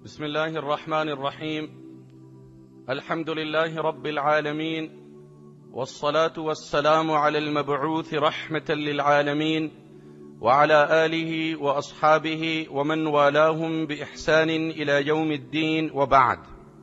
بسم الله الرحمن الرحيم. الحمد لله رب العالمين، والصلاة والسلام على المبعوث رحمة للعالمين، وعلى آله وأصحابه ومن والاهم بإحسان إلى يوم الدين، وبعد.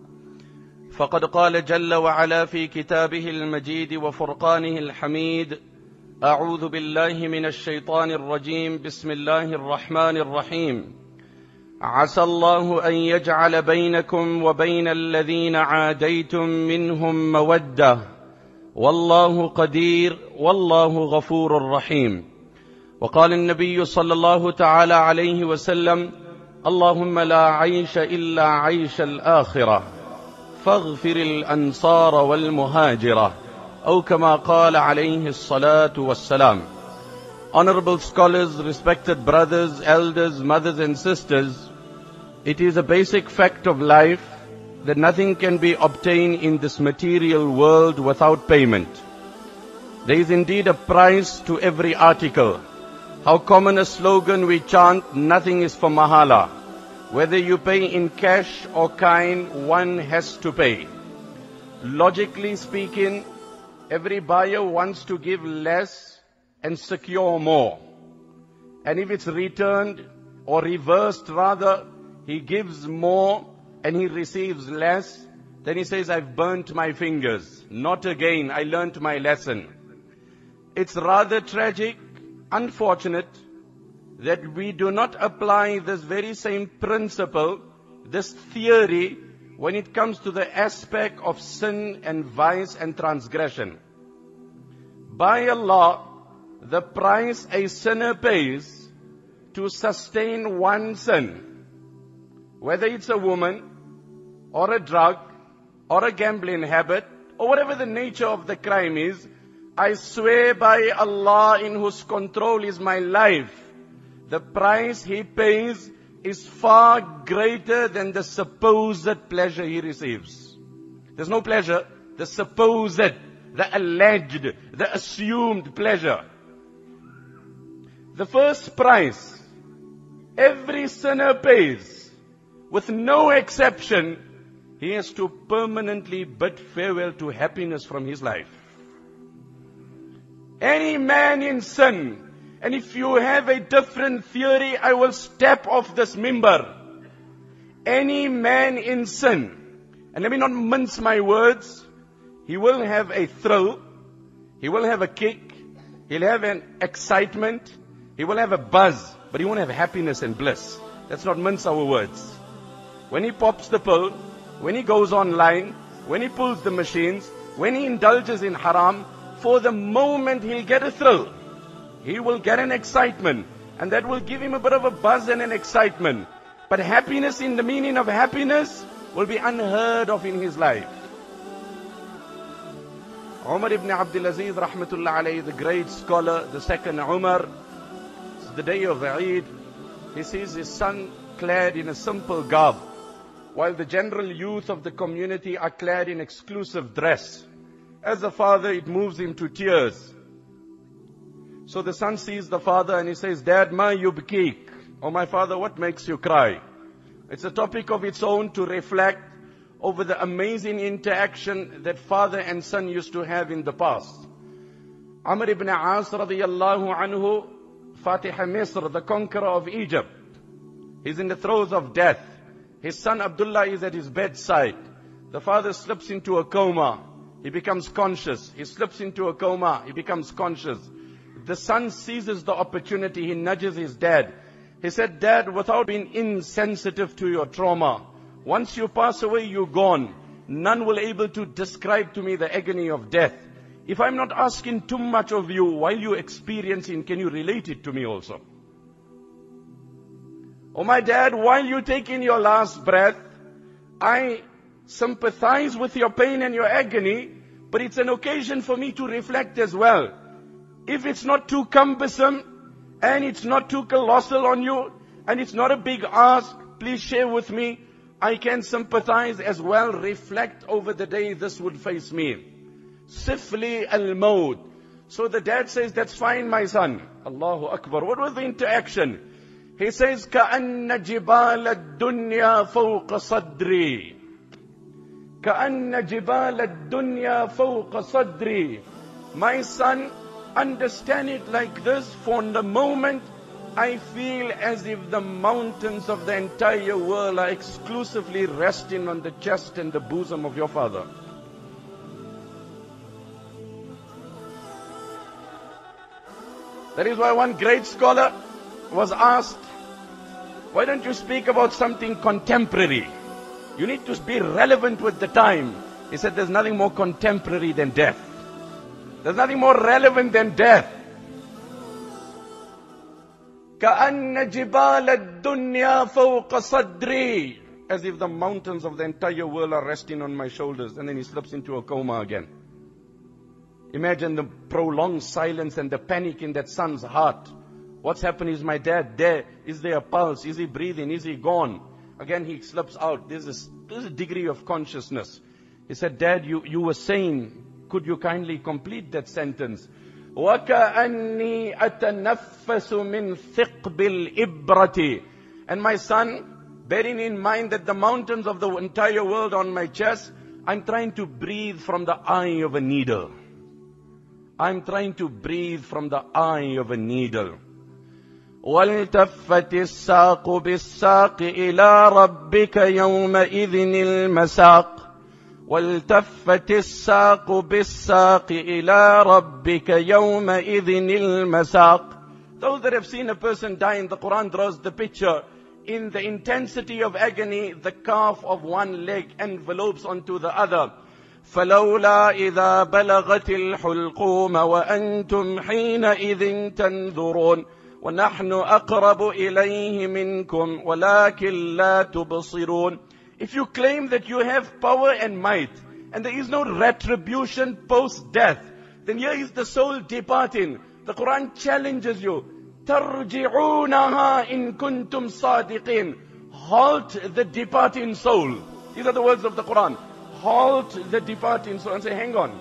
فقد قال جل وعلا في كتابه المجيد وفرقانه الحميد: أعوذ بالله من الشيطان الرجيم، بسم الله الرحمن الرحيم. عسى الله أن يجعل بينكم وبين الذين عاديتم منهم مودة، والله قدير، والله غفور رحيم. وقال النبي صلى الله تعالى عليه وسلم: اللهم لا عيش إلا عيش الآخرة، فاغفر الأنصار والمهاجرة، أو كما قال عليه الصلاة والسلام. Honorable scholars, respected brothers, elders, mothers and sisters, it is a basic fact of life that nothing can be obtained in this material world without payment. There is indeed a price to every article. How common a slogan we chant: nothing is for mahala. Whether you pay in cash or kind, one has to pay. Logically speaking, every buyer wants to give less and secure more. And if it's returned or reversed rather, he gives more and he receives less, then he says, I've burnt my fingers. Not again, I learnt my lesson. It's rather tragic, unfortunate, that we do not apply this very same principle, this theory, when it comes to the aspect of sin and vice and transgression. By Allah, the price a sinner pays to sustain one sin, whether it's a woman, or a drug, or a gambling habit, or whatever the nature of the crime is, I swear by Allah in whose control is my life, the price he pays is far greater than the supposed pleasure he receives. There's no pleasure, the supposed, the alleged, the assumed pleasure. The first price every sinner pays, with no exception, he has to permanently bid farewell to happiness from his life. Any man in sin, and if you have a different theory, I will step off this mimbar. Any man in sin, and let me not mince my words, he will have a thrill, he will have a kick, he'll have an excitement, he will have a buzz, but he won't have happiness and bliss. Let's not mince our words. When he pops the pill, when he goes online, when he pulls the machines, when he indulges in haram, for the moment he'll get a thrill. He will get an excitement, and that will give him a bit of a buzz and an excitement. But happiness in the meaning of happiness will be unheard of in his life. Umar ibn Abdul Aziz rahmatullah alayhi, the great scholar, the second Umar, it's the day of Eid. He sees his son clad in a simple garb, while the general youth of the community are clad in exclusive dress. As a father, it moves him to tears. So the son sees the father and he says, Dad, ma yubkik. Oh my father, what makes you cry? It's a topic of its own to reflect over the amazing interaction that father and son used to have in the past. Amr ibn As radiyallahu anhu, Fatih Misr, the conqueror of Egypt, he's in the throes of death. His son Abdullah is at his bedside. The father slips into a coma. He becomes conscious. He slips into a coma. He becomes conscious. The son seizes the opportunity. He nudges his dad. He said, Dad, without being insensitive to your trauma, once you pass away, you're gone. None will be able to describe to me the agony of death. If I'm not asking too much of you, while you're experiencing, can you relate it to me also? Oh my dad, while you take in your last breath, I sympathize with your pain and your agony, but it's an occasion for me to reflect as well. If it's not too cumbersome, and it's not too colossal on you, and it's not a big ask, please share with me. I can sympathize as well, reflect over the day this would face me. Sifli al-maut. So the dad says, that's fine, my son. Allahu Akbar. What was the interaction? He says, كَأَنَّ جِبَالَ الدُّنْيَا فَوْقَ صَدْرِي. كَأَنَّ جِبَالَ الدُّنْيَا فَوْقَ صَدْرِي. My son, understand it like this. For the moment, I feel as if the mountains of the entire world are exclusively resting on the chest and the bosom of your father. That is why one great scholar was asked, why don't you speak about something contemporary? You need to be relevant with the time. He said, there's nothing more contemporary than death. There's nothing more relevant than death. كَأَنَّ جِبَالَ الدُّنْيَا فَوْقَ صَدْرِي. As if the mountains of the entire world are resting on my shoulders. And then he slips into a coma again. Imagine the prolonged silence and the panic in that son's heart. What's happened? Is my dad there? Is there a pulse? Is he breathing? Is he gone? Again he slips out. There's a degree of consciousness. He said, Dad, you were saying, could you kindly complete that sentence? وَكَأَنِّي أَتَنَفَّسُ مِنْ ثِقْبِ الْإِبْرَةِ. And my son, bearing in mind that the mountains of the entire world on my chest, I'm trying to breathe from the eye of a needle. I'm trying to breathe from the eye of a needle. وَالْتَفَّتِ السَّاقُ بِالسَّاقِ إِلَىٰ رَبِّكَ يَوْمَئِذٍ الْمَسَاقُ. وَالْتَفَّتِ السَّاقُ بِالسَّاقِ إِلَىٰ رَبِّكَ يَوْمَئِذٍ الْمَسَاقُ. Those that have seen a person die, in the Quran draws the picture. In the intensity of agony, the calf of one leg envelopes onto the other. فَلَوْلَا إِذَا بَلَغَتِ الْحُلْقُومَ وَأَنْتُمْ حِينَئِذٍ تَنْظُرُونَ وَنَحْنُ أَقْرَبُ إِلَيْهِ مِنْكُمْ وَلَكِنْ لَا تُبْصِرُونَ. If you claim that you have power and might, and there is no retribution post-death, then here is the soul departing. The Quran challenges you. تَرْجِعُونَهَا إِن كُنْتُمْ صَادِقِينَ. Halt the departing soul. These are the words of the Quran. Halt the departing soul and say, hang on.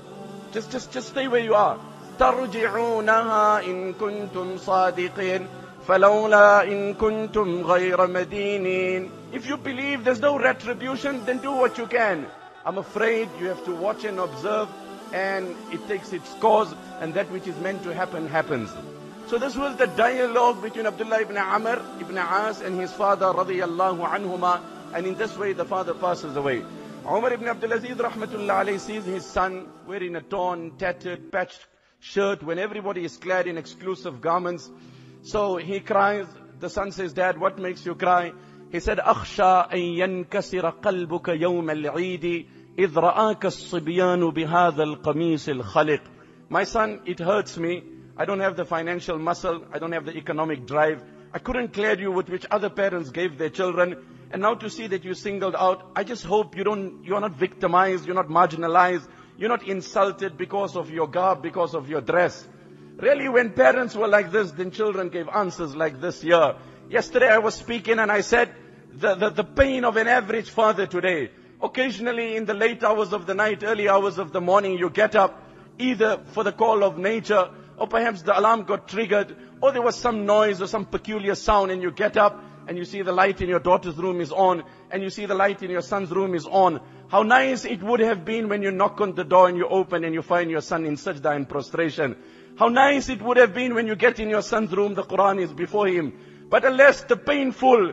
Just stay where you are. تَرْجِعُونَهَا إِن كُنْتُمْ صَادِقِينَ فَلَوْلَا إِن كُنْتُمْ غَيْرَ مَدِينِينَ. If you believe there's no retribution, then do what you can. I'm afraid you have to watch and observe, and it takes its course, and that which is meant to happen, happens. So this was the dialogue between Abdullah ibn Amr ibn As and his father radiyallahu anhuma, and in this way the father passes away. Umar ibn Abdul Aziz rahmatullah alayhi sees his son wearing a torn, tattered, patched shirt when everybody is clad in exclusive garments. So he cries. The son says, Dad, what makes you cry? He said, أخشى أن ينكسر قلبك يوم العيد إذ رآك الصبيان بهذا القميص الخلق. My son, it hurts me. I don't have the financial muscle. I don't have the economic drive. I couldn't clear you with which other parents gave their children. And now to see that you singled out, I just hope you're not victimized, you're not marginalized, you're not insulted because of your garb, because of your dress. Really, when parents were like this, then children gave answers like this here. Yesterday I was speaking and I said, the pain of an average father today. Occasionally in the late hours of the night, early hours of the morning, you get up either for the call of nature, or perhaps the alarm got triggered, or there was some noise or some peculiar sound, and you get up and you see the light in your daughter's room is on, and you see the light in your son's room is on. How nice it would have been when you knock on the door and you open and you find your son in sajda and prostration. How nice it would have been when you get in your son's room, the Quran is before him. But alas, the painful,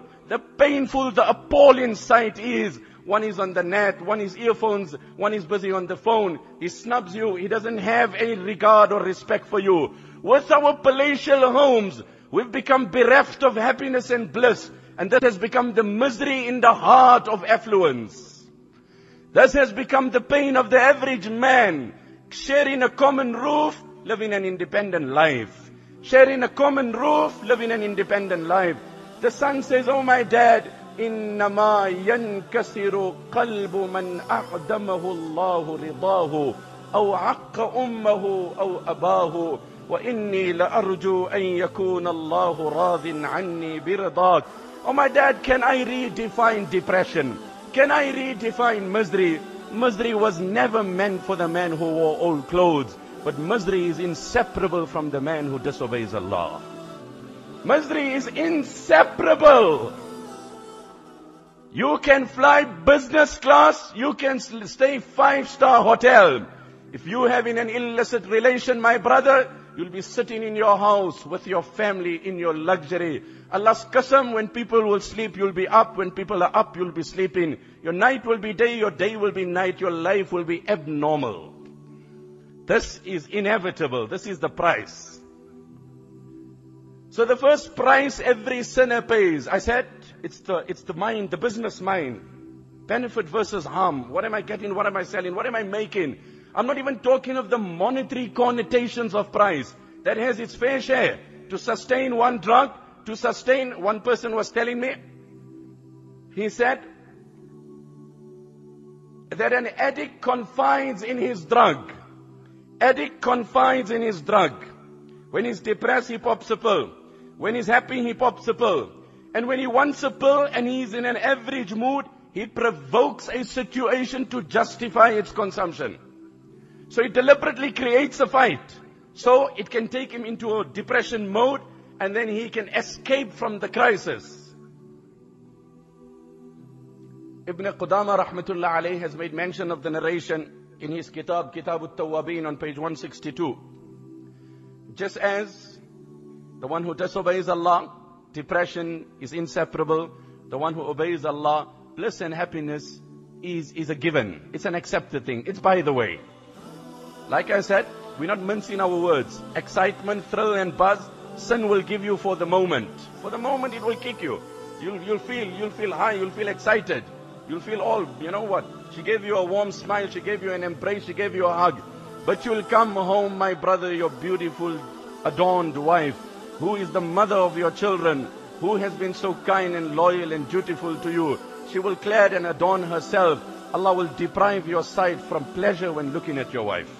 the appalling sight is, one is on the net, one is earphones, one is busy on the phone. He snubs you. He doesn't have any regard or respect for you. With our palatial homes, we've become bereft of happiness and bliss. And that has become the misery in the heart of affluence. This has become the pain of the average man, sharing a common roof, living an independent life. Sharing a common roof, living an independent life. The son says, oh my dad, إِنَّمَا يَنْكَسِرُ قَلْبُ مَنْ أَعْدَمَهُ اللَّهُ رِضَاهُ أَوْ عَقَّ أُمَّهُ أَوْ أَبَاهُ وَإِنِّي لَأَرْجُو أَنْ يَكُونَ اللَّهُ رَاضٍ عَنِّي بِرِضَاكَ. Oh my dad, can I redefine depression? Can I redefine misery? Misery was never meant for the man who wore old clothes. But misery is inseparable from the man who disobeys Allah. Misery is inseparable. You can fly business class, you can stay 5-star hotel. If you have in an illicit relation, my brother, you'll be sitting in your house with your family in your luxury. Allah's qasam, when people will sleep, you'll be up. When people are up, you'll be sleeping. Your night will be day, your day will be night. Your life will be abnormal. This is inevitable. This is the price. So the first price every sinner pays, I said, it's the mind, the business mind. Benefit versus harm. What am I getting? What am I selling? What am I making? I'm not even talking of the monetary connotations of price. That has its fair share. To sustain one drug, to sustain, one person was telling me, he said that an addict confides in his drug. Addict confides in his drug. When he's depressed, he pops a pill. When he's happy, he pops a pill. And when he wants a pill and he's in an average mood, he provokes a situation to justify its consumption. So he deliberately creates a fight. So it can take him into a depression mode and then he can escape from the crisis. Ibn Qudama rahmatullah alayhi has made mention of the narration in his Kitab al-Tawwabin on page 162. Just as the one who disobeys Allah, depression is inseparable. The one who obeys Allah, bliss and happiness is a given. It's an accepted thing. It's by the way. Like I said, we're not mincing our words. Excitement, thrill and buzz, sin will give you for the moment. For the moment it will kick you. You'll feel high, you'll feel excited. You'll feel all, you know what? She gave you a warm smile, she gave you an embrace, she gave you a hug. But you'll come home, my brother, your beautiful, adorned wife, who is the mother of your children, who has been so kind and loyal and dutiful to you. She will clad and adorn herself. Allah will deprive your sight from pleasure when looking at your wife.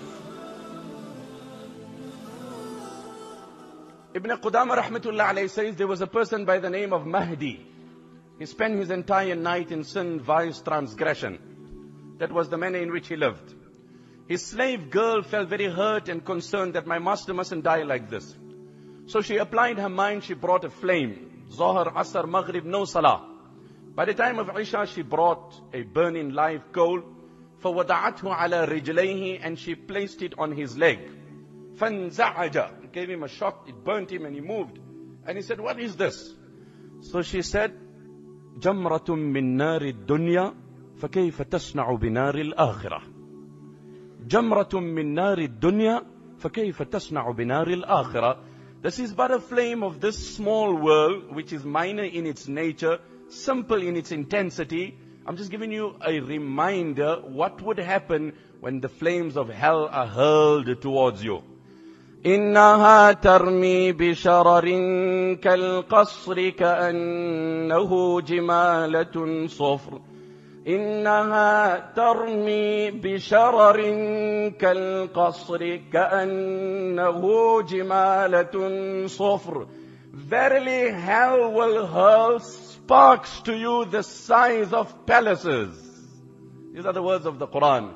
Ibn Qudama rahmatullah alayhi says there was a person by the name of Mahdi. He spent his entire night in sin, vice, transgression. That was the manner in which he lived. His slave girl felt very hurt and concerned that my master mustn't die like this. So she applied her mind, she brought a flame. Zohar, Asr, Maghrib, no Salah. By the time of Isha, she brought a burning live coal. فَوَضَعَتْهُ عَلَى رِجْلَيْهِ, and she placed it on his leg. فَانْزَعَجَ, it gave him a shock, it burnt him and he moved. And he said, what is this? So she said, جَمْرَةٌ مِّن نَارِ الدُّنْيا فَكَيْفَ تَصْنَعُ بِنَارِ الْآخِرَةِ. جَمْرَةٌ مِّن نَارِ الدُّنْيا فَكَيْفَ تَصْنَعُ بِنَارِ الْآخِرَةِ. This is but a flame of this small world, which is minor in its nature, simple in its intensity. I'm just giving you a reminder what would happen when the flames of hell are hurled towards you. إِنَّهَا تَرْمِي بِشَرَرٍ كَالْقَصْرِ كَأَنَّهُ جِمَالَةٌ صُفْرٌ. إِنَّهَا تَرْمِي بِشَرَرٍ كَالْقَصْرِ كَأَنَّهُ جِمَالَةٌ صُفْرٌ. Verily hell will hurl sparks to you the size of palaces. These are the words of the Quran.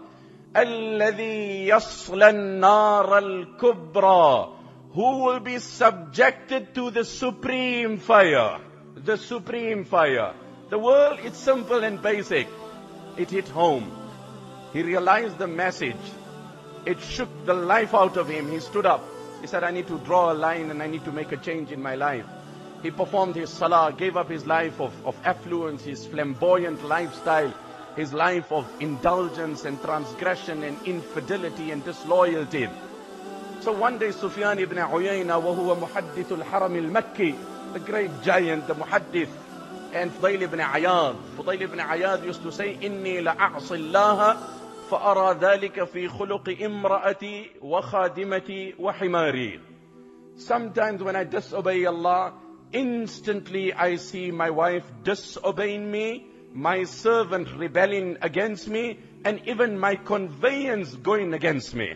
الَّذِي يَصْلَى النَّارَ الْكُبْرَى. Who will be subjected to the supreme fire. The supreme fire. The world, it's simple and basic. It hit home. He realized the message. It shook the life out of him. He stood up. He said, I need to draw a line and I need to make a change in my life. He performed his salah, gave up his life of affluence, his flamboyant lifestyle, his life of indulgence and transgression and infidelity and disloyalty. So one day Sufyan ibn Uyayna, وهو محدث الحرم المكي, the great giant, the muhaddith, and Fudail ibn Ayad. Fudail ibn Ayad used to say, إِنِّي لَأَعْصِ اللَّهَ فَأَرَى ذَلِكَ فِي خُلُقِ إِمْرَأَتِي وَخَادِمَتِي وَحِمَارِي. Sometimes when I disobey Allah, instantly I see my wife disobeying me, my servant rebelling against me, and even my conveyance going against me.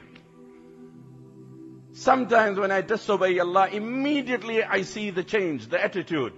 Sometimes when I disobey Allah, immediately I see the change, the attitude.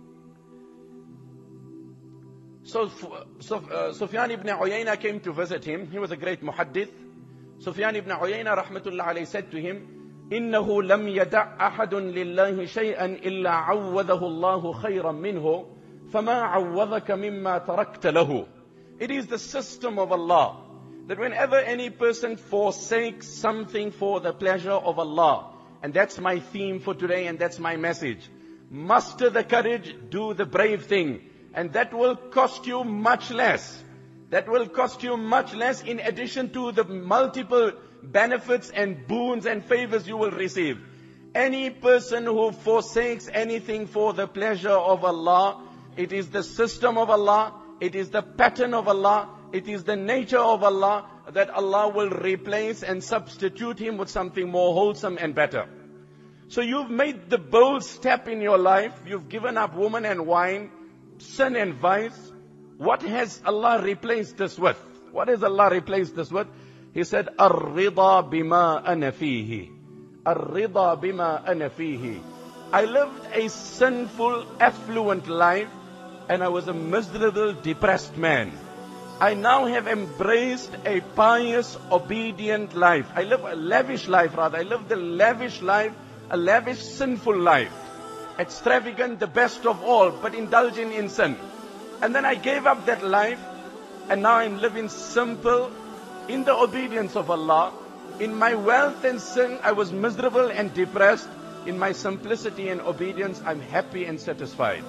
So Sufyan ibn Uyayna came to visit him. He was a great muhaddith. Sufyan ibn Uyayna rahmatullah alayhi said to him, إنه لم يدع أحد لله شيئا إلا عوضه الله خيرا منه فما عوضك مما تركت له. It is the system of Allah that whenever any person forsakes something for the pleasure of Allah, and that's my theme for today and that's my message, muster the courage, do the brave thing, and that will cost you much less. That will cost you much less in addition to the multiple benefits and boons and favors you will receive. Any person who forsakes anything for the pleasure of Allah, it is the system of Allah, it is the pattern of Allah, it is the nature of Allah, that Allah will replace and substitute him with something more wholesome and better. So you've made the bold step in your life, you've given up woman and wine, sin and vice. What has Allah replaced this with? What has Allah replaced this with? He said, Ar-rida bima ana fihi. Ar-rida bima ana fihi. I lived a sinful, affluent life, and I was a miserable, depressed man. I now have embraced a pious, obedient life. I live a lavish life rather. I lived a lavish life, a lavish, sinful life. Extravagant, the best of all, but indulging in sin. And then I gave up that life, and now I'm living simple, in the obedience of Allah. In my wealth and sin, I was miserable and depressed. In my simplicity and obedience, I'm happy and satisfied.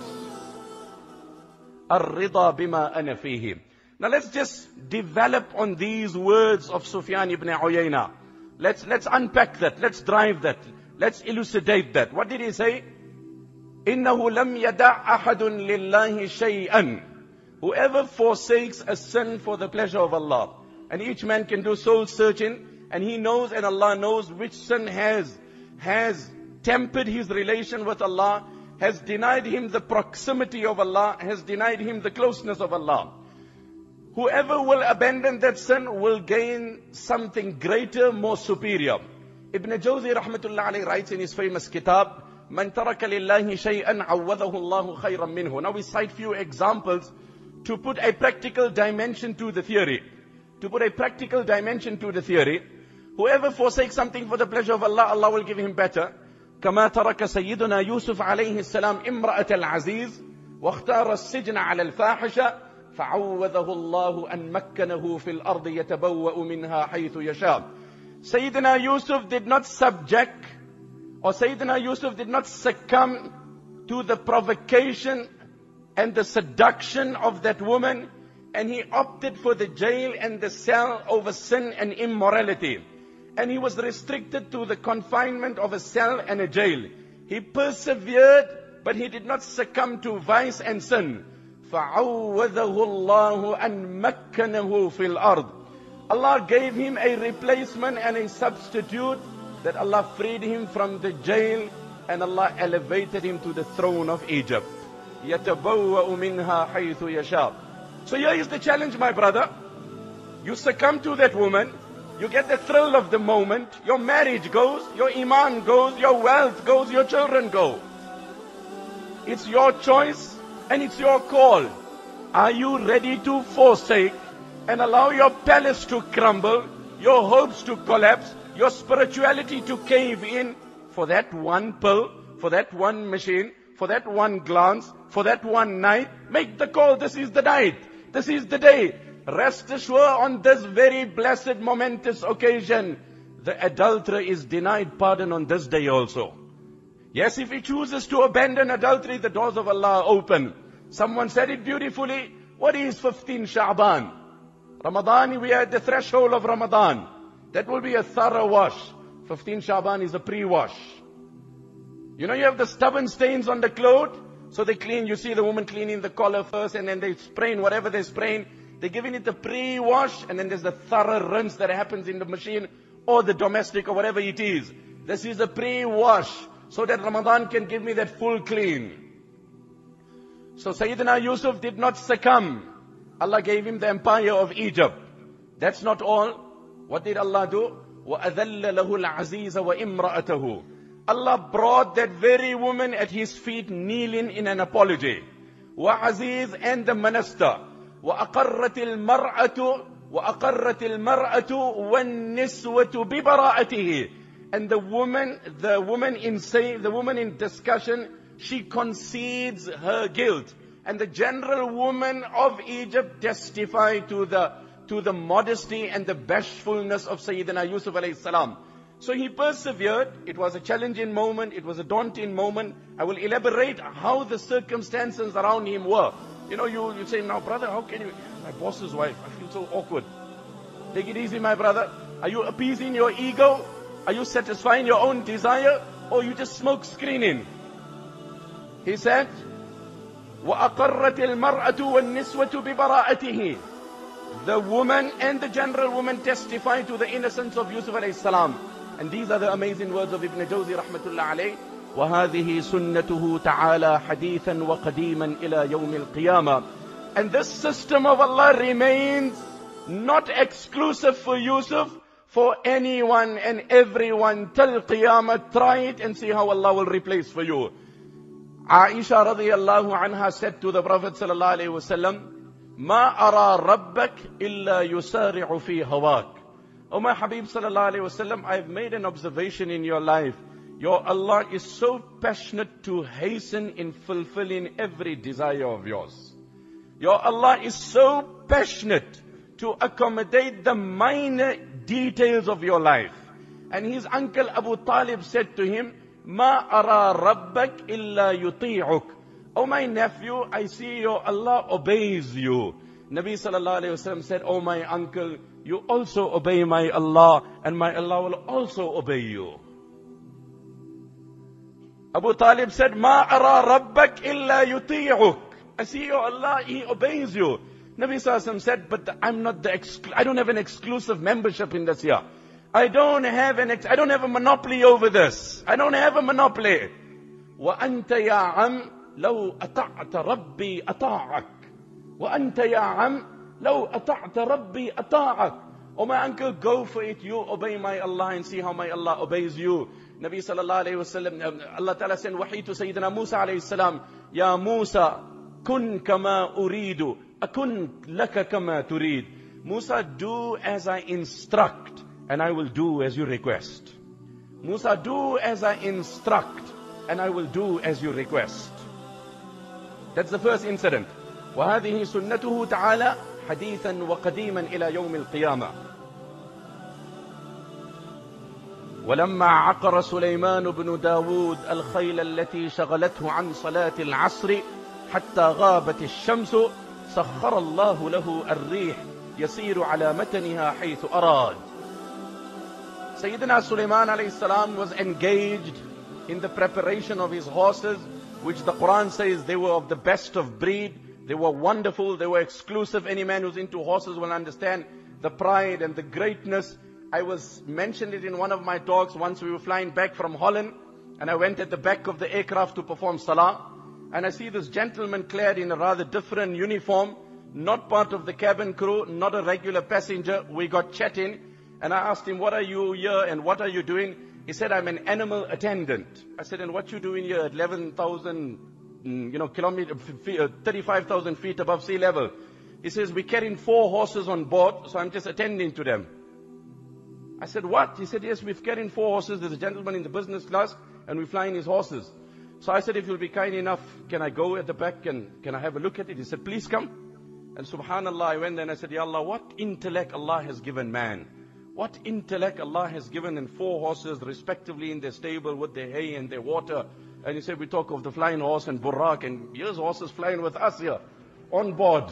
Ar-rida bima ana fihi. Now let's just develop on these words of Sufyan ibn Uyayna. Let's unpack that. Let's drive that. Let's elucidate that. What did he say? إِنَّهُ لَمْ يَدَعْ أَحَدٌ لِلَّهِ شَيْئًا. Whoever forsakes a sin for the pleasure of Allah. And each man can do soul searching, and he knows and Allah knows which sin has tempered his relation with Allah, has denied him the proximity of Allah, has denied him the closeness of Allah. Whoever will abandon that sin will gain something greater, more superior. Ibn Jawzi rahmatullah alayhi writes in his famous kitab, Man taraka lillahi shay'an awwadahu Allahu khayran minhu. Now we cite few examples to put a practical dimension to the theory. To put a practical dimension to the theory. Whoever forsakes something for the pleasure of Allah, Allah will give him better. كما ترك سيدنا يوسف عليه السلام امرأة العزيز واختار السجن على الفاحشة فعوذه الله أن مكنه في الأرض يتبوأ منها حيث يشاء. Sayyidina Yusuf did not subject, or Sayyidina Yusuf did not succumb to the provocation and the seduction of that woman, and he opted for the jail and the cell over sin and immorality. And he was restricted to the confinement of a cell and a jail. He persevered, but he did not succumb to vice and sin. فَعَوَّذَهُ اللَّهُ أَن مَكَّنَهُ فِي الْأَرْضِ. Allah gave him a replacement and a substitute, that Allah freed him from the jail, and Allah elevated him to the throne of Egypt. يَتَبَوَّأُ مِنْهَا حَيْثُ يَشَاءُ. So here is the challenge, my brother. You succumb to that woman, you get the thrill of the moment, your marriage goes, your iman goes, your wealth goes, your children go. It's your choice and it's your call. Are you ready to forsake and allow your palace to crumble, your hopes to collapse, your spirituality to cave in for that one pill, for that one machine, for that one glance, for that one night? Make the call. This is the night. This is the day. Rest assured, on this very blessed, momentous occasion, the adulterer is denied pardon on this day also. Yes, if he chooses to abandon adultery, the doors of Allah are open. Someone said it beautifully. What is 15 Sha'ban? Ramadan, we are at the threshold of Ramadan. That will be a thorough wash. 15 Sha'ban is a pre-wash. You know, you have the stubborn stains on the cloth, so they clean. You see the woman cleaning the collar first, and then they sprain whatever they sprain. They're giving it the pre-wash, and then there's the thorough rinse that happens in the machine or the domestic or whatever it is. This is a pre-wash, so that Ramadan can give me that full clean. So Sayyidina Yusuf did not succumb. Allah gave him the empire of Egypt. That's not all. What did Allah do? وَأَذَلَّ لَهُ الْعَزِيزَ وَإِمْرَأَتَهُ. Allah brought that very woman at his feet kneeling in an apology. وَعَزِيز, and the minister. وَأَقَرَّتِ الْمَرْأَةُ وَالنِّسْوَةُ بِبَرَاءَتِهِ. And the woman in discussion, she concedes her guilt. And the general woman of Egypt testified to the modesty and the bashfulness of Sayyidina Yusuf alayhi salam. So he persevered. It was a challenging moment. It was a daunting moment. I will elaborate how the circumstances around him were. You know, you say, now brother, how can you, my boss's wife, I feel so awkward. Take it easy, my brother. Are you appeasing your ego? Are you satisfying your own desire? Or you just smoke screening? He said, وَأَقَرَّتِ الْمَرْأَةُ وَالنِّسْوَةُ بِبَرَاءَتِهِ. The woman and the general woman testify to the innocence of Yusuf alayhi salam. And these are the amazing words of Ibn Jawzi rahmatullah alayh. وَهَذِهِ سُنَّتُهُ تَعَالَى حَدِيثًا وَقَدِيمًا إِلَى يَوْمِ الْقِيَامَةِ. And this system of Allah remains not exclusive for Yusuf, for anyone and everyone till Qiyamah. Try it and see how Allah will replace for you. Aisha radiyallahu anha said to the Prophet sallallahu alayhi wasallam, ما أرى ربك إلا يسارع في هواك. Oh my Habib sallallahu alayhi wasallam, I've made an observation in your life. Your Allah is so passionate to hasten in fulfilling every desire of yours. Your Allah is so passionate to accommodate the minor details of your life. And his uncle Abu Talib said to him, ما أرى ربك إلا يطيعك. Oh my nephew, I see your Allah obeys you. Nabi sallallahu alayhi wasallam said, oh my uncle, you also obey my Allah, and my Allah will also obey you. Abu Talib said, ما أرى ربك إلا يطيعك. I see your Allah, He obeys you. Nabi sallallahu alayhi wasallam said, but I don't have an exclusive membership in this here. I don't have a monopoly over this. I don't have a monopoly. وأنت يا عم لو أطعت ربي أطاعك. وأنت يا عم لو أطعت ربي أطاعك. Oh my uncle, go for it. You obey my Allah and see how my Allah obeys you. Nabi sallallahu alayhi wasallam, Allah Ta'ala sent wahi to Sayyidina Musa alayhi salam. Ya Musa, kun kama uridu, akun laka kama turid. Musa, do as I instruct, and I will do as you request. Musa, do as I instruct, and I will do as you request. That's the first incident. وَهَذِهِ سُنَّتُهُ تَعَالَى حَدِيثًا وَقَدِيمًا إِلَى يَوْمِ الْقِيَامَةِ. ولما عقر سليمان بن داود الخيل التي شغلته عن صلاة العصر حتى غابت الشمس سخر الله له الريح يسير على متنها حيث أراد. Sayyidina Sulaiman alayhi salam was engaged in the preparation of his horses, which the Quran says they were of the best of breed. They were wonderful. They were exclusive. Any man who's into horses will understand the pride and the greatness. I mentioned it in one of my talks. Once we were flying back from Holland, and I went at the back of the aircraft to perform salah. And I see this gentleman clad in a rather different uniform, not part of the cabin crew, not a regular passenger. We got chatting, and I asked him, what are you here and what are you doing? He said, I'm an animal attendant. I said, and what you doing here at 11,000 kilometers, 35,000 feet above sea level? He says, we're carrying 4 horses on board, so I'm just attending to them. I said, what? He said, yes, we've carrying 4 horses. There's a gentleman in the business class, and we're flying his horses. So I said, if you'll be kind enough, can I go at the back and can I have a look at it? He said, please come. And subhanallah, I went there and I said, Ya Allah, what intellect Allah has given man. What intellect Allah has given in 4 horses respectively in their stable with their hay and their water. And he said, we talk of the flying horse and burrak, and here's horses flying with us here on board.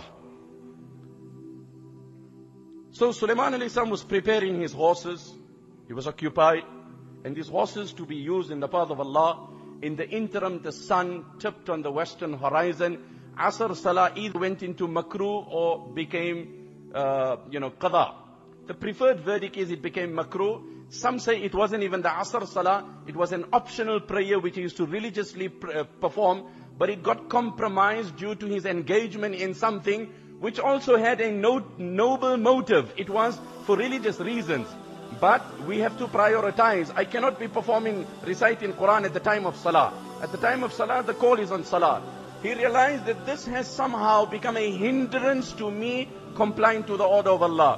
So Sulaiman alayhi salam was preparing his horses. He was occupied. And these horses to be used in the path of Allah. In the interim, the sun tipped on the western horizon. Asr Salah either went into makruh or became, qada. The preferred verdict is it became makruh. Some say it wasn't even the Asr Salah. It was an optional prayer which he used to religiously perform. But it got compromised due to his engagement in something which also had a noble motive. It was for religious reasons. But we have to prioritize. I cannot be reciting Quran at the time of Salah. At the time of Salah, the call is on Salah. He realized that this has somehow become a hindrance to me complying to the order of Allah.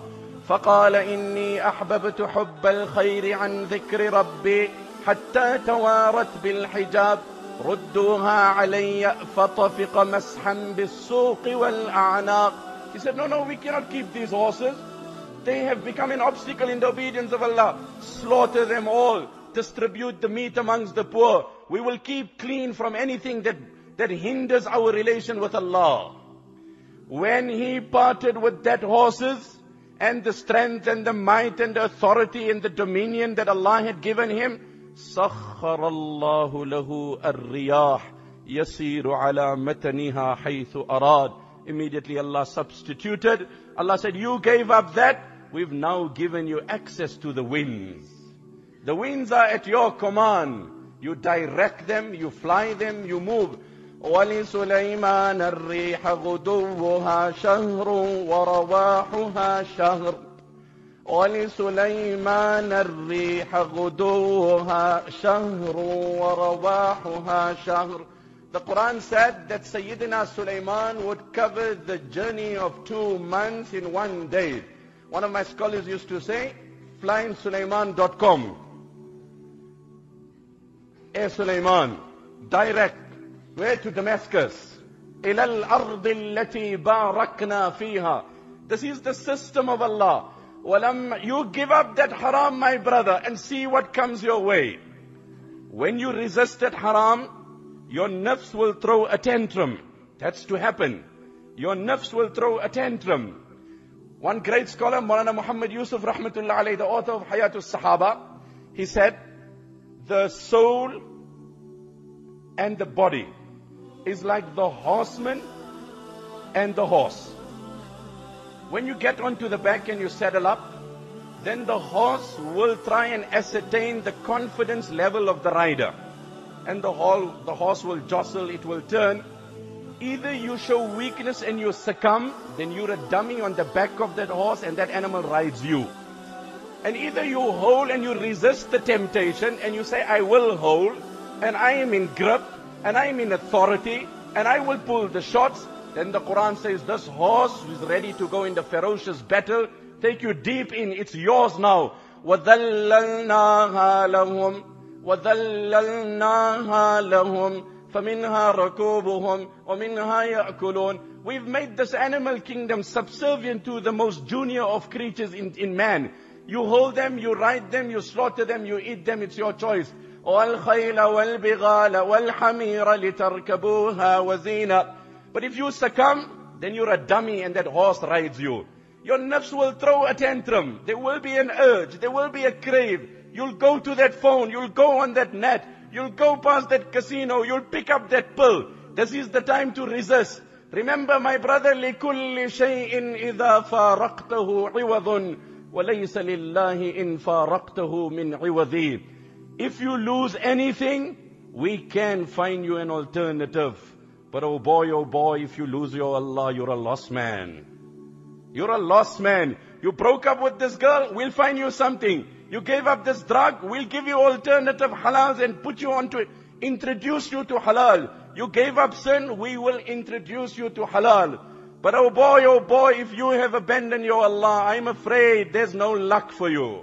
فقال إني أحببت حب الخير عن ذكر ربي حتى توارت بالحجاب ردوها علي فطفق مسحا بالسوق والأعناق. He said, no, we cannot keep these horses. They have become an obstacle in the obedience of Allah. Slaughter them all. Distribute the meat amongst the poor. We will keep clean from anything that hinders our relation with Allah. When he parted with that horses and the strength and the might and the authority and the dominion that Allah had given him, سخر الله له الرياح يسير على متنها حيث أراد. Immediately Allah substituted. Allah said, you gave up that. We've now given you access to the winds. The winds are at your command. You direct them, you fly them, you move. وَلِسُلَيْمَانَ الرِّيحَ غُدُوُّهَا شَهْرٌ وَرَوَاحُهَا شَهْرٌ وَلِسُلَيْمَانَ الرِّيحَ غُدُوُّهَا شَهْرٌ وَرَوَاحُهَا شَهْرٌ. The Quran said that Sayyidina Sulaiman would cover the journey of 2 months in 1 day. One of my scholars used to say, flyingsulaiman.com. Air Sulaiman, direct. Where? To Damascus. إِلَى الْأَرْضِ الَّتِي بَارَكْنَا فِيهَا. This is the system of Allah. You give up that haram, my brother, and see what comes your way. When you resist that haram, your nafs will throw a tantrum. That's to happen. Your nafs will throw a tantrum. One great scholar, Maulana Muhammad Yusuf Rahmatullah alayhi, the author of Hayatul Sahaba, he said, the soul and the body is like the horseman and the horse. When you get onto the back and you saddle up, then the horse will try and ascertain the confidence level of the rider. And the horse will jostle, it will turn. Either you show weakness and you succumb, then you're a dummy on the back of that horse and that animal rides you. And either you hold and you resist the temptation and you say, I will hold, and I am in grip, and I am in authority, and I will pull the shots. Then the Quran says, this horse is ready to go in the ferocious battle, take you deep in, it's yours now. وَذَلَّلْنَاهَا لَهُمْ وَذَلَّلْنَاهَا لَهُمْ فَمِنْهَا رَكُوبُهُمْ وَمِنْهَا يَأْكُلُونَ. We've made this animal kingdom subservient to the most junior of creatures in man. You hold them, you ride them, you slaughter them, you eat them, it's your choice. وَالْخَيْلَ وَالْبِغَالَ وَالْحَمِيرَ لِتَرْكَبُوهَا وَزِينَةً. But if you succumb, then you're a dummy and that horse rides you. Your nafs will throw a tantrum. There will be an urge. There will be a crave. You'll go to that phone. You'll go on that net. You'll go past that casino. You'll pick up that pill. This is the time to resist. Remember, my brother, لِكُلِّ شَيْءٍ إِذَا فَارَقْتَهُ عِوَضٌ وَلَيْسَ لِلَّهِ إِن فَارَقْتَهُ مِنْ عِوَضٍ. If you lose anything, we can find you an alternative. But oh boy, if you lose your Allah, you're a lost man. You're a lost man. You broke up with this girl, we'll find you something. You gave up this drug, we'll give you alternative halals and put you onto it. Introduce you to halal. You gave up sin, we will introduce you to halal. But oh boy, if you have abandoned your Allah, I'm afraid there's no luck for you.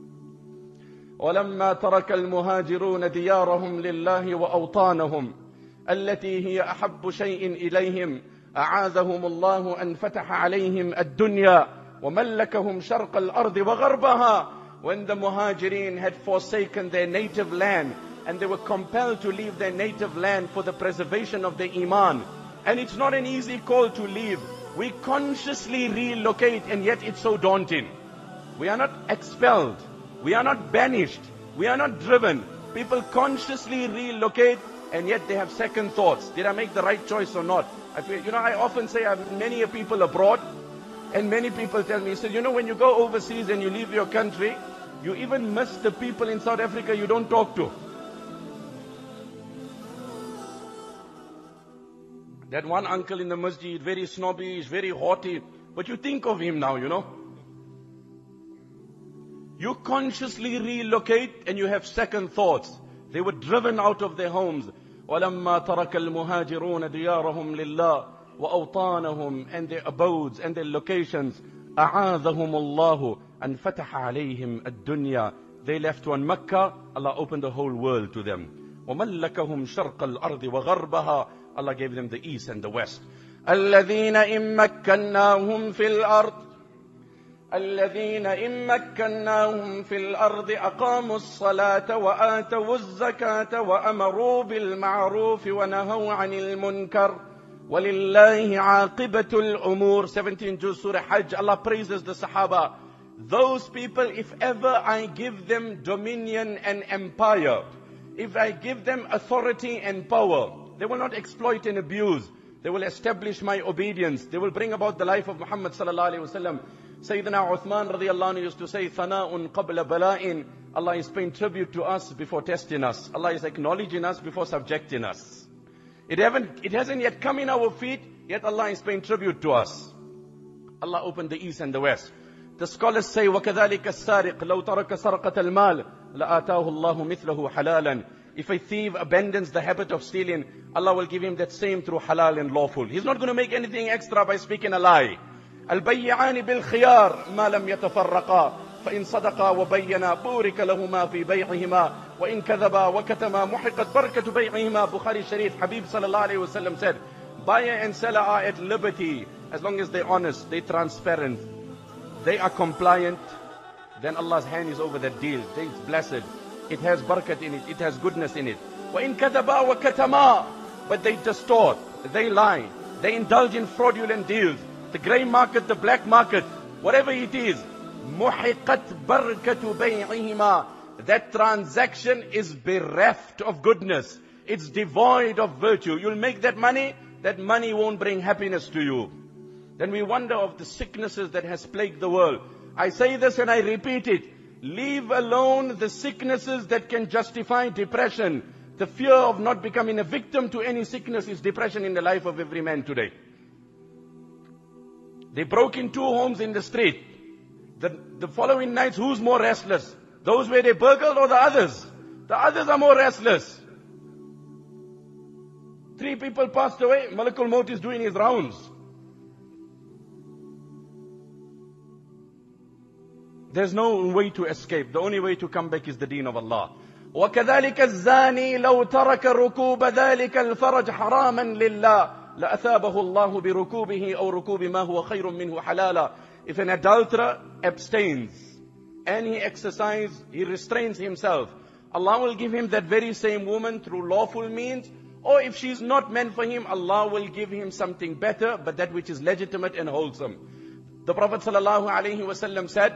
وَلَمَّا تَرَكَ الْمُهَاجِرُونَ دِيَارَهُمْ لِلَّهِ وَأَوْطَانَهُمْ التي هي أحب شيء إليهم أعاذهم الله أن فتح عليهم الدنيا وملكهم شرق الأرض وغربها. When the Muhajirin had forsaken their native land and they were compelled to leave their native land for the preservation of their iman, and it's not an easy call to leave. We consciously relocate and yet it's so daunting. We are not expelled, we are not banished, we are not driven. People consciously relocate and yet they have second thoughts. Did I make the right choice or not? I often say I have many people abroad, and many people tell me, when you go overseas and you leave your country, you even miss the people in South Africa you don't talk to. That one uncle in the masjid, very snobby, is very haughty, but you think of him now, You consciously relocate and you have second thoughts. They were driven out of their homes. وَلَمَّا تَرَكَ الْمُهَاجِرُونَ دِيَارَهُمْ لِلَّهِ وَأَوْطَانَهُمْ, and their abodes and their locations. أعاذهم الله أن فتح عليهم الدنيا. They left one Mecca, Allah opened the whole world to them. وملكهم شرق الأرض وغربها, Allah gave them the east and the west. الذين إن مكناهم في الأرض الذين إن مكناهم في الأرض أقاموا الصلاة وآتوا الزكاة وأمروا بالمعروف ونهوا عن المنكر ولله عاقبة الأمور. 17 Juz Surah Hajj, Allah praises the Sahaba. Those people, if ever I give them dominion and empire, if I give them authority and power, they will not exploit and abuse. They will establish my obedience. They will bring about the life of Muhammad sallallahu alaihi wasallam. Sayyidina Uthman radiyallahu anhu used to say, "Thana'un qabla bala'in." Allah is paying tribute to us before testing us. Allah is acknowledging us before subjecting us. It hasn't yet come in our feet, yet Allah is paying tribute to us. Allah opened the east and the west. The scholars say, وَكَذَلِكَ السَّارِقُ لَوْ تَرَكَ سَرْقَةَ الْمَالِ لَآتَاهُ اللَّهُ مِثْلَهُ حَلَالًا. If a thief abandons the habit of stealing, Allah will give him that same through halal and lawful. He's not going to make anything extra by speaking a lie. البيعان بالخيار ما لم يتفرقا فإن صدقا وبينا بورك لهما في بيعهما وإن كذبا وكتما محقت بركة بيعهما. Bukhari Sharif, Habib sallallahu alayhi wasallam said, buyer and seller are at liberty as long as they're honest, they're transparent, they are compliant. Then Allah's hand is over that deal. It's blessed. It has barakat in it. It has goodness in it. وَإِن كَذَبَا وَكَتَمَا. But they distort, they lie, they indulge in fraudulent deals. The grey market, the black market, whatever it is, مُحِقَتْ بَرْكَةُ بَيْعِهِمَا. That transaction is bereft of goodness. It's devoid of virtue. You'll make that money won't bring happiness to you. Then we wonder of the sicknesses that has plagued the world. I say this and I repeat it. Leave alone the sicknesses that can justify depression. The fear of not becoming a victim to any sickness is depression in the life of every man today. They broke in 2 homes in the street. The following nights, who's more restless? Those where they burgled or the others? The others are more restless. 3 people passed away. Malakul Maut is doing his rounds. There's no way to escape. The only way to come back is the deen of Allah. وَكَذَلِكَ الزَّانِي لَوْ تَرَكَ رُكُوبَ ذَلِكَ الْفَرَجْ حَرَامًا لِلَّهِ لَأَثَابَهُ اللَّهُ بِرُكُوبِهِ أَوْ رُكُوبِ مَا هُوَ خَيْرٌ مِنْهُ حَلَالًا. If an adulterer abstains and he restrains himself, Allah will give him that very same woman through lawful means. Or if she's not meant for him, Allah will give him something better, but that which is legitimate and wholesome. The Prophet ﷺ said,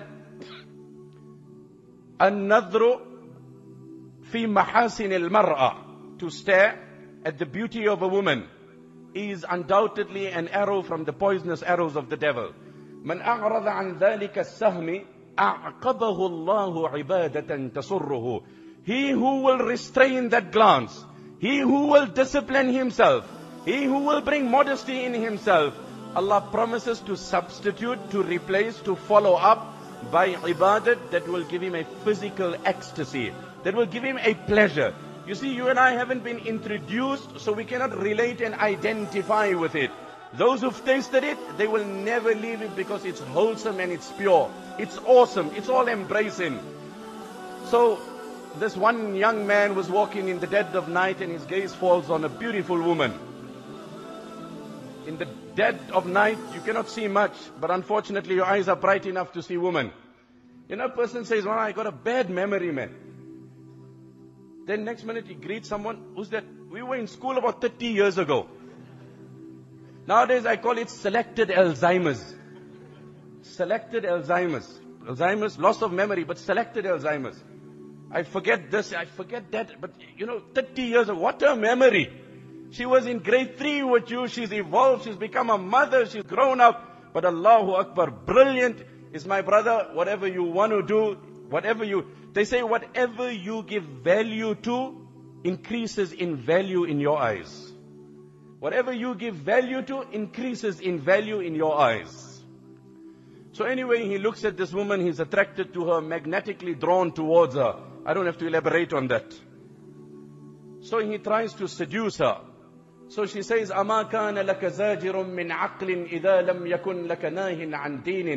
النظر في محاسن المرأة. To stare at the beauty of a woman is undoubtedly an arrow from the poisonous arrows of the devil. من أعرض عن ذلك السهم أعقبه الله عبادة تسره. He who will restrain that glance, he who will discipline himself, he who will bring modesty in himself, Allah promises to substitute, to replace, to follow up by ibadat that will give him a physical ecstasy, that will give him a pleasure. You see, you and I haven't been introduced, so we cannot relate and identify with it. Those who've tasted it, they will never leave it because it's wholesome and it's pure. It's awesome. It's all embracing. So, this one young man was walking in the dead of night and his gaze falls on a beautiful woman. In the dead of night, you cannot see much, but unfortunately your eyes are bright enough to see woman. You know, a person says, well, I got a bad memory, man. Then next minute he greets someone, who's that? We were in school about 30 years ago. Nowadays I call it selected Alzheimer's. Selected Alzheimer's. Alzheimer's, loss of memory, but selected Alzheimer's. I forget this, I forget that, but 30 years ago, what a memory. She was in grade 3 with you, she's evolved, she's become a mother, she's grown up. But Allahu Akbar, brilliant is my brother. Whatever you want to do, they say whatever you give value to increases in value in your eyes. Whatever you give value to increases in value in your eyes. So anyway, he looks at this woman, he's attracted to her, magnetically drawn towards her. I don't have to elaborate on that. So he tries to seduce her. So she says, أَمَا كَانَ لَكَ زَاجِرٌ مِّنْ عَقْلٍ إِذَا لَمْ يَكُنْ لَكَ نَاهٍ عَنْ دِينٍ.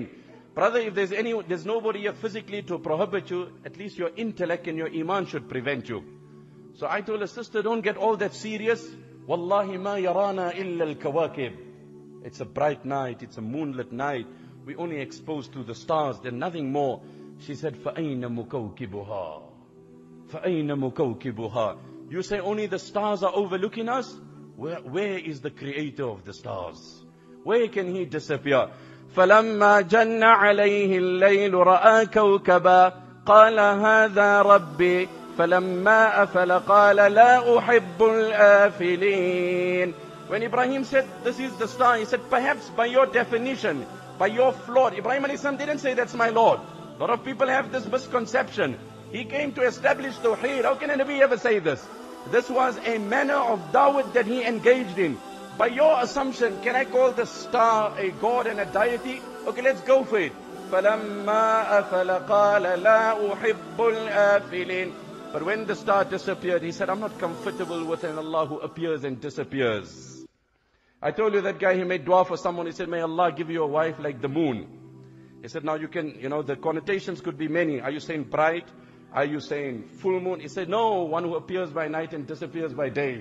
Brother, if there's nobody here physically to prohibit you, at least your intellect and your iman should prevent you. So I told her, sister, don't get all that serious. Wallahi ma yarana illa al-kawakib. It's a bright night, it's a moonlit night. We only exposed to the stars, there's nothing more. She said, فَأَيْنَ مُكَوْكِبُهَا فَأَيْنَ مُكَوْكِبُهَا. You say only the stars are overlooking us? Where is the creator of the stars? Where can he disappear? فَلَمَّا جَنَّ عَلَيْهِ اللَّيْلُ رَأَى كَوْكَبًا قَالَ هَذَا رَبِّي فَلَمَّا أَفَلَ قَالَ لَا أُحِبُّ الْآفِلِينَ. When Ibrahim said, this is the star, he said, perhaps by your definition, by your flaw. Ibrahim alayhi salam didn't say, that's my Lord. A lot of people have this misconception. He came to establish Tawheed. How can a Nabi ever say this? This was a manner of da'wah that he engaged in. By your assumption, can I call the star a god and a deity? Okay, let's go for it. فَلَمَّا أَفَلَ قَالَ لَا أُحِبُّ الْآفِلِينَ. But when the star disappeared, he said, I'm not comfortable with an Allah who appears and disappears. I told you that guy, he made dua for someone. He said, may Allah give you a wife like the moon. He said, now you can, the connotations could be many. Are you saying bright? Are you saying full moon? He said, no, one who appears by night and disappears by day.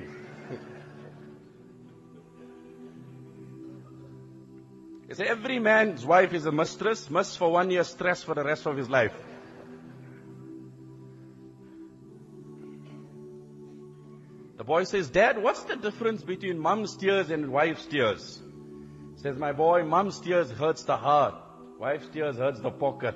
He said, every man's wife is a mistress, must for 1 year stress for the rest of his life. The boy says, Dad, what's the difference between mom's tears and wife's tears? He says, my boy, mom's tears hurts the heart. Wife's tears hurts the pocket.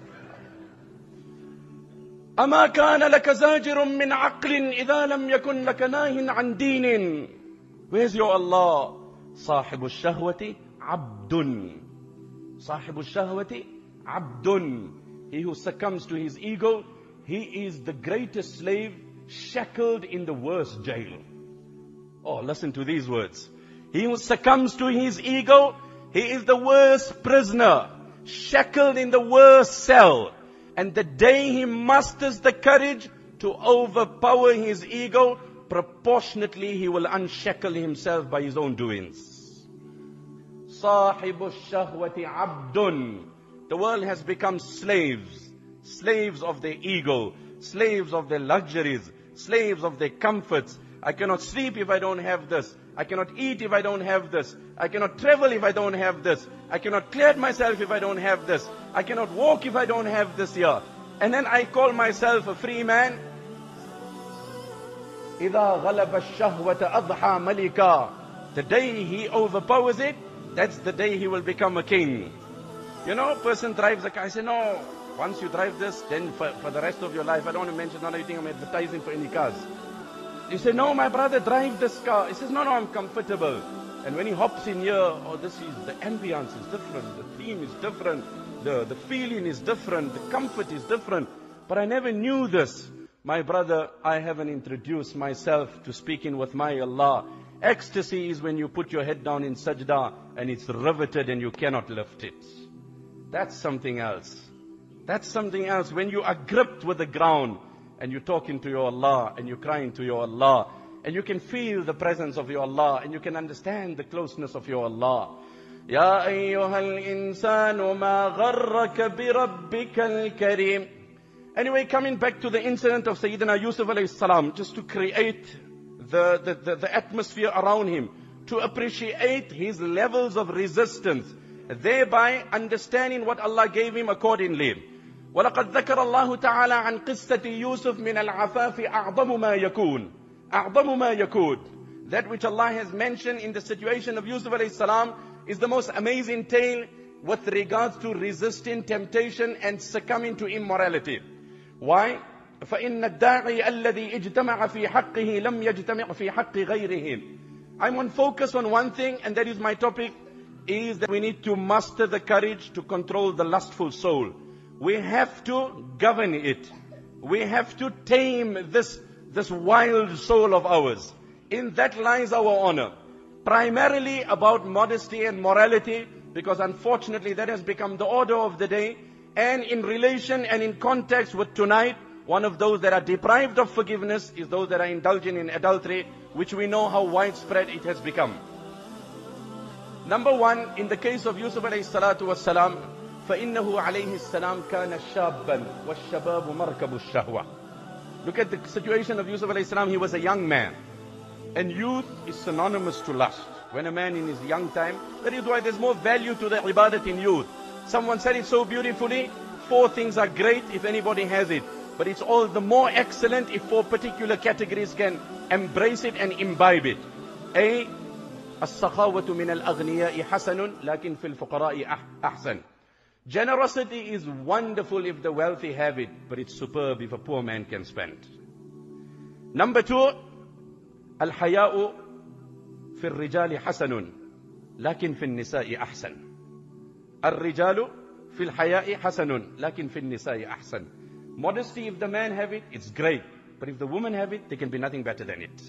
أَمَا كَانَ لَكَ زَاجِرٌ مِّنْ عَقْلٍ إِذَا لَمْ يَكُنْ لَكَ نَاهٍ عَنْ دِينٍ. Where's your Allah? صَاحِبُ الشَّهْوَةِ عَبْدٌ. صَاحِبُ الشَّهْوَةِ عَبْدٌ. He who succumbs to his ego, he is the greatest slave, shackled in the worst jail. Oh, listen to these words. He who succumbs to his ego, he is the worst prisoner, shackled in the worst cell. And the day he musters the courage to overpower his ego, proportionately he will unshackle himself by his own doings. Sahibu shahwati abdun. The world has become slaves. Slaves of their ego. Slaves of their luxuries. Slaves of their comforts. I cannot sleep if I don't have this. I cannot eat if I don't have this. I cannot travel if I don't have this. I cannot clear myself if I don't have this. I cannot walk if I don't have this here. And then I call myself a free man. إِذَا غَلَبَ الشَّهْوَةَ أَضْحَى مَلِكًا. The day he overpowers it, that's the day he will become a king. A person drives a car. I say, no, once you drive this, then for the rest of your life, I don't want to mention, none of you think I'm advertising for any cars. You say, no, my brother, drive this car. He says, no, I'm comfortable. And when he hops in here, the ambience is different, the theme is different, the feeling is different, the comfort is different. But I never knew this. My brother, I haven't introduced myself to speaking with my Allah. Ecstasy is when you put your head down in sajda and it's riveted and you cannot lift it. That's something else. That's something else. When you are gripped with the ground and you're talking to your Allah and you're crying to your Allah and you can feel the presence of your Allah and you can understand the closeness of your Allah. Ya ayyuhal insanu ma gharraka bi rabbikal kareem. Anyway, coming back to the incident of Sayyidina Yusuf alayhi salam, just to create the atmosphere around him, to appreciate his levels of resistance, thereby understanding what Allah gave him accordingly. وَلَقَدْ ذَكَرَ اللَّهُ تَعَالَى عَنْ قِصَّةِ يُوسُف مِنَ الْعَفَافِ أَعْظَمُ مَا يَكُونُ. أَعْظَمُ مَا يَكُونُ. That which Allah has mentioned in the situation of Yusuf alayhi salam is the most amazing tale with regards to resisting temptation and succumbing to immorality. Why? فَإِنَّ الدَّاعِي الَّذِي اجْتَمَعَ فِي حَقِّهِ لَمْ يَجْتَمِعْ فِي حَقِّ غَيْرِهِ. I'm on focus on one thing, and that is my topic, is that we need to master the courage to control the lustful soul. We have to govern it. We have to tame this wild soul of ours. In that lies our honor. Primarily about modesty and morality, because unfortunately that has become the order of the day. And in relation and in context with tonight, one of those that are deprived of forgiveness is those that are indulging in adultery, which we know how widespread it has become. Number one, in the case of Yusuf alayhi salatu wassalam, فإنه عليه السلام كان شابا والشباب مركب الشهوة. Look at the situation of Yusuf alayhi salam. He was a young man. And youth is synonymous to lust. When a man in his young time, that is why there's more value to the ibadat in youth. Someone said it so beautifully, 4 things are great if anybody has it. But it's all the more excellent if 4 particular categories can embrace it and imbibe it. A, السخاوة من الأغنياء حسن لكن في الفقراء أحسن. Generosity is wonderful if the wealthy have it, but it's superb if a poor man can spend. Number 2, الحياء في الرجال حسن لكن في النساء أحسن. الرجال في الحياء حسن لكن في النساء أحسن. Modesty, if the man have it, it's great. But if the woman have it, there can be nothing better than it.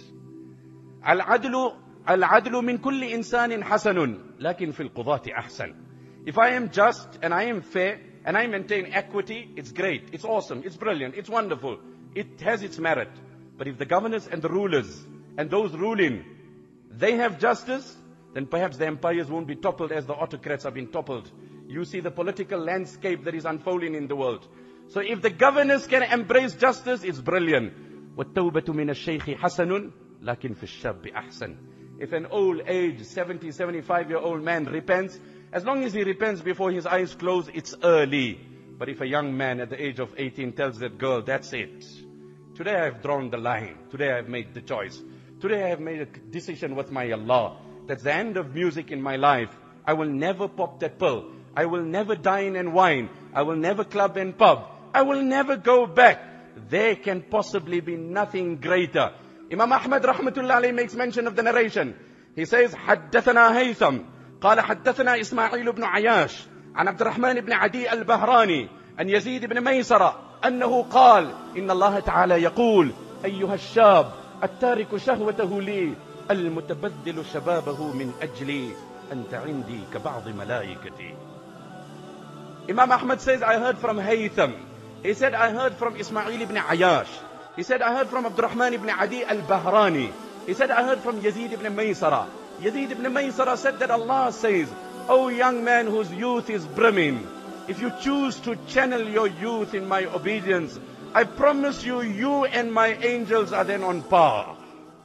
العدل من كل إنسان حسن لكن في القضاة أحسن. If I am just and I am fair and I maintain equity, it's great, it's awesome, it's brilliant, it's wonderful. It has its merit. But if the governors and the rulers and those ruling, they have justice, then perhaps the empires won't be toppled as the autocrats have been toppled. You see the political landscape that is unfolding in the world. So if the governors can embrace justice, it's brilliant. وَالتَّوْبَةُ مِنَ الشَّيْخِ حَسَنٌ لَكِنْ فِي الشَّابِّ أَحْسَنٌ. If an old age, 70, 75-year-old man repents, as long as he repents before his eyes close, it's early. But if a young man at the age of 18 tells that girl, that's it. Today I have drawn the line. Today I have made the choice. Today I have made a decision with my Allah. That's the end of music in my life. I will never pop that pill. I will never dine and wine. I will never club and pub. I will never go back. There can possibly be nothing greater. Imam Ahmad rahmatullah alayhi makes mention of the narration. He says, حدثنا هيثم قال حدثنا إسماعيل بن عياش عن عبد الرحمن بن عدي البهراني عن يزيد بن ميسرة أنه قال إن الله تعالى يقول أيها الشاب التارك شهوته لي المتبذل شبابه من أجلي أنت عندي كبعض ملائكتي. Imam Ahmad says, I heard from Haytham. He said, I heard from Ismail ibn Ayash. He said, I heard from Abdurrahman ibn Adi al-Bahrani. He said, I heard from Yazid ibn Maysara. Yazid ibn Maysara said that Allah says, O young man whose youth is brimming, if you choose to channel your youth in my obedience, I promise you, you and my angels are then on par.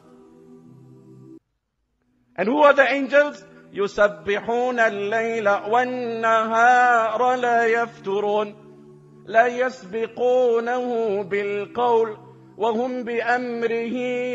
And who are the angels? يسبحون الليل والنهار لا يفترون لا يسبقونه بالقول وهم بأمره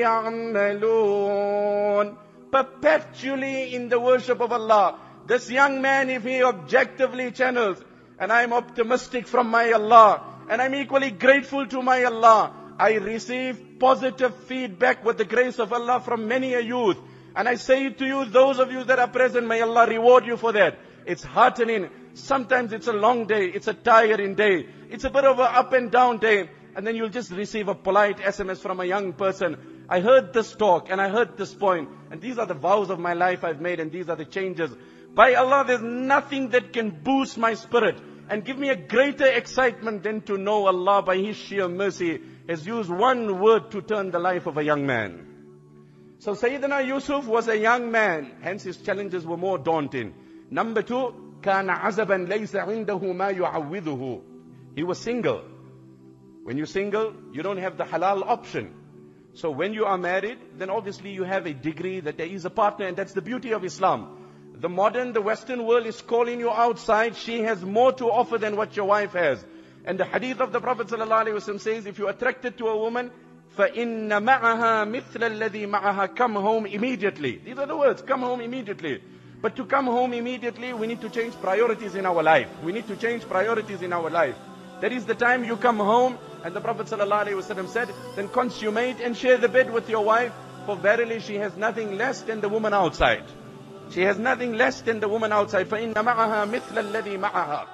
يعملون. Perpetually in the worship of Allah. This young man, if he objectively channels, and I'm optimistic from my Allah, and I'm equally grateful to my Allah, I receive positive feedback with the grace of Allah from many a youth. And I say to you, those of you that are present, may Allah reward you for that. It's heartening. Sometimes it's a long day. It's a tiring day. It's a bit of an up and down day. And then you'll just receive a polite SMS from a young person. I heard this talk and I heard this point. And these are the vows of my life I've made and these are the changes. By Allah, there's nothing that can boost my spirit and give me a greater excitement than to know Allah by His sheer mercy has used one word to turn the life of a young man. So Sayyidina Yusuf was a young man, hence his challenges were more daunting. Number 2, كان عزبا ليس عنده ما يعوضه. He was single. When you're single, you don't have the halal option. So when you are married, then obviously you have a degree that there is a partner, and that's the beauty of Islam. The Western world is calling you outside. She has more to offer than what your wife has. And the hadith of the Prophet ﷺ says, if you're attracted to a woman, فَإِنَّ مَعَهَا مِثْلَ الَّذِي مَعَهَا, come home immediately. These are the words, come home immediately. But to come home immediately, we need to change priorities in our life. We need to change priorities in our life. That is the time you come home, and the Prophet ﷺ said, then consummate and share the bed with your wife, for verily she has nothing less than the woman outside. She has nothing less than the woman outside. فَإِنَّ مَعَهَا مِثْلَ الَّذِي مَعَهَا.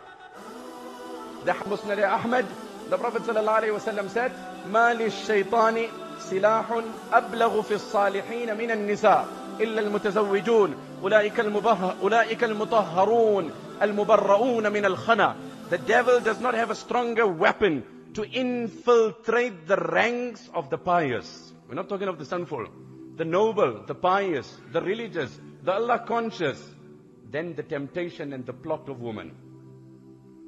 The Musnad Ahmad, the Prophet ﷺ said, مَا لِلشَّيْطَانِ سِلَاحٌ أَبْلَغُ فِي الصَّالِحِينَ مِنَ النِّسَاءِ إِلَّا الْمُتَزَوِّجُونَ أُولَئِكَ الْمُطَهَّرُونَ الْمُبَرَّؤُونَ مِنَ الْخَنَى. The devil does not have a stronger weapon to infiltrate the ranks of the pious. We're not talking of the sinful, the noble, the pious, the religious, the Allah conscious, than the temptation and the plot of woman.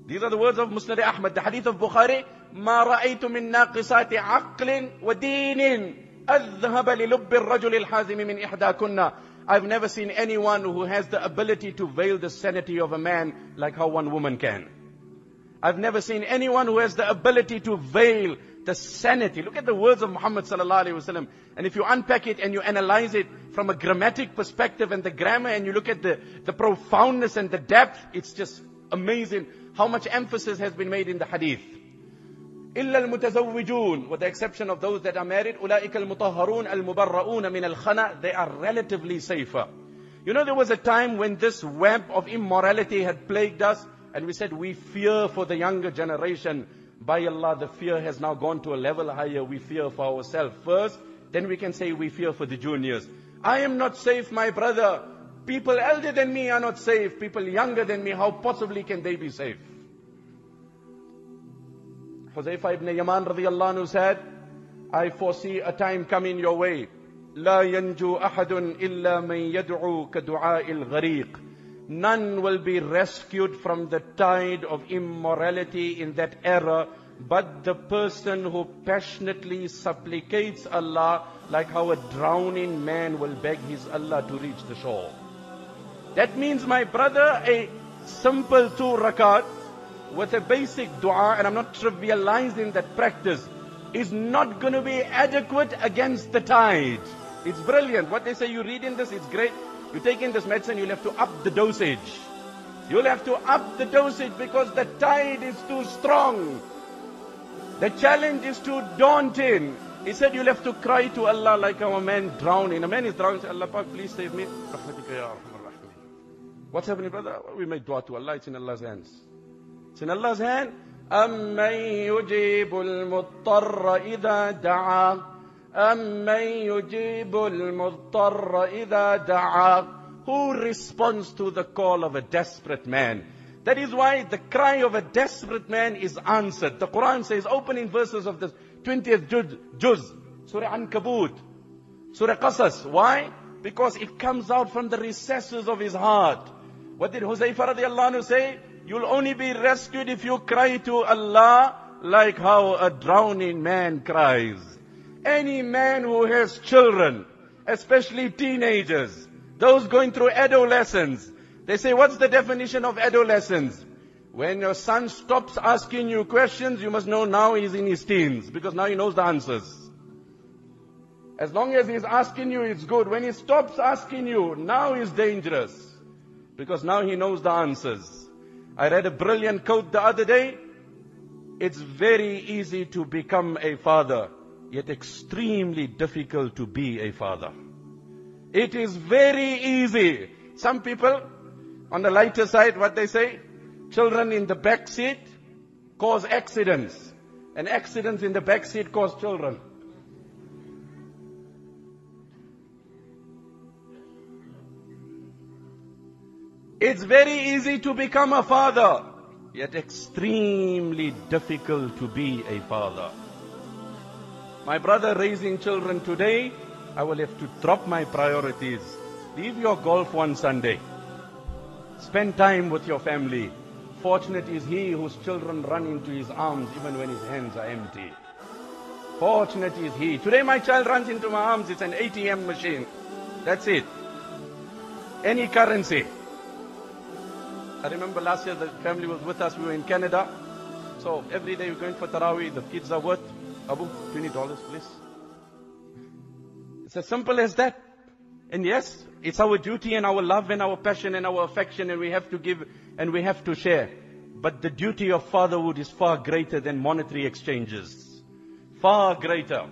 These are the words of Musnad Ahmad, the hadith of Bukhari. ما رأيت من ناقصات عقل ودين أذهب للب الرجل الحازم من إحداكن. I've never seen anyone who has the ability to veil the sanity of a man like how one woman can. I've never seen anyone who has the ability to veil the sanity. Look at the words of Muhammad sallallahu alaihi wasallam. And if you unpack it and you analyze it from a grammatic perspective and the grammar, and you look at the profoundness and the depth, it's just amazing how much emphasis has been made in the hadith. إِلَّا الْمُتَزَوِّجُونَ, with the exception of those that are married, أُولَٰئِكَ الْمُطَهَّرُونَ الْمُبَرَّؤُونَ مِنَ الْخَنَى, they are relatively safer. You know, there was a time when this web of immorality had plagued us, and we said we fear for the younger generation. By Allah, the fear has now gone to a level higher. We fear for ourselves first, then we can say we fear for the juniors. I am not safe, my brother. People elder than me are not safe. People younger than me, how possibly can they be safe? Huzaifa ibn Yaman radiyallahu anhu said, I foresee a time coming your way. لا ينجو أحد إلا من يدعو كدعاء الغريق. None will be rescued from the tide of immorality in that era, but the person who passionately supplicates Allah, like how a drowning man will beg his Allah to reach the shore. That means, my brother, a simple 2 rakat with a basic dua, and I'm not trivializing that practice, is not going to be adequate against the tide. It's brilliant. What they say, you read in this, it's great. You take in this medicine, you'll have to up the dosage. You'll have to up the dosage because the tide is too strong. The challenge is too daunting. He said you'll have to cry to Allah like a man drowning. A man is drowning, say, Allah Pak, please save me. What's happening, brother? We make dua to Allah, it's in Allah's hands. It's in Allah's hand. أَمَّن يُجِيبُ الْمُضْطَرَّ إِذَا دَعَا أَمَّن يُجِيبُ الْمُضْطَرَّ إِذَا دَعَا. Who responds to the call of a desperate man? That is why the cry of a desperate man is answered. The Quran says, opening verses of the 20th juz, Surah Ankabut, Surah Qasas. Why? Because it comes out from the recesses of his heart. What did Huzaifa radiallahu anhu say? You'll only be rescued if you cry to Allah like how a drowning man cries. Any man who has children, especially teenagers, those going through adolescence, they say, what's the definition of adolescence? When your son stops asking you questions, you must know now he's in his teens, because now he knows the answers. As long as he's asking you, it's good. When he stops asking you, now he's dangerous, because now he knows the answers. I read a brilliant quote the other day. It's very easy to become a father, yet extremely difficult to be a father. It is very easy. Some people, on the lighter side, what they say, children in the back seat cause accidents, and accidents in the back seat cause children. It's very easy to become a father, yet extremely difficult to be a father. My brother, raising children today, I will have to drop my priorities. Leave your golf one Sunday. Spend time with your family. Fortunate is he whose children run into his arms even when his hands are empty. Fortunate is he. Today my child runs into my arms, it's an ATM machine. That's it. Any currency. I remember last year the family was with us, we were in Canada. So every day we're going for Taraweeh, the kids are worth, Abu, $20 please. It's as simple as that. And yes, it's our duty and our love and our passion and our affection, and we have to give and we have to share. But the duty of fatherhood is far greater than monetary exchanges. Far greater.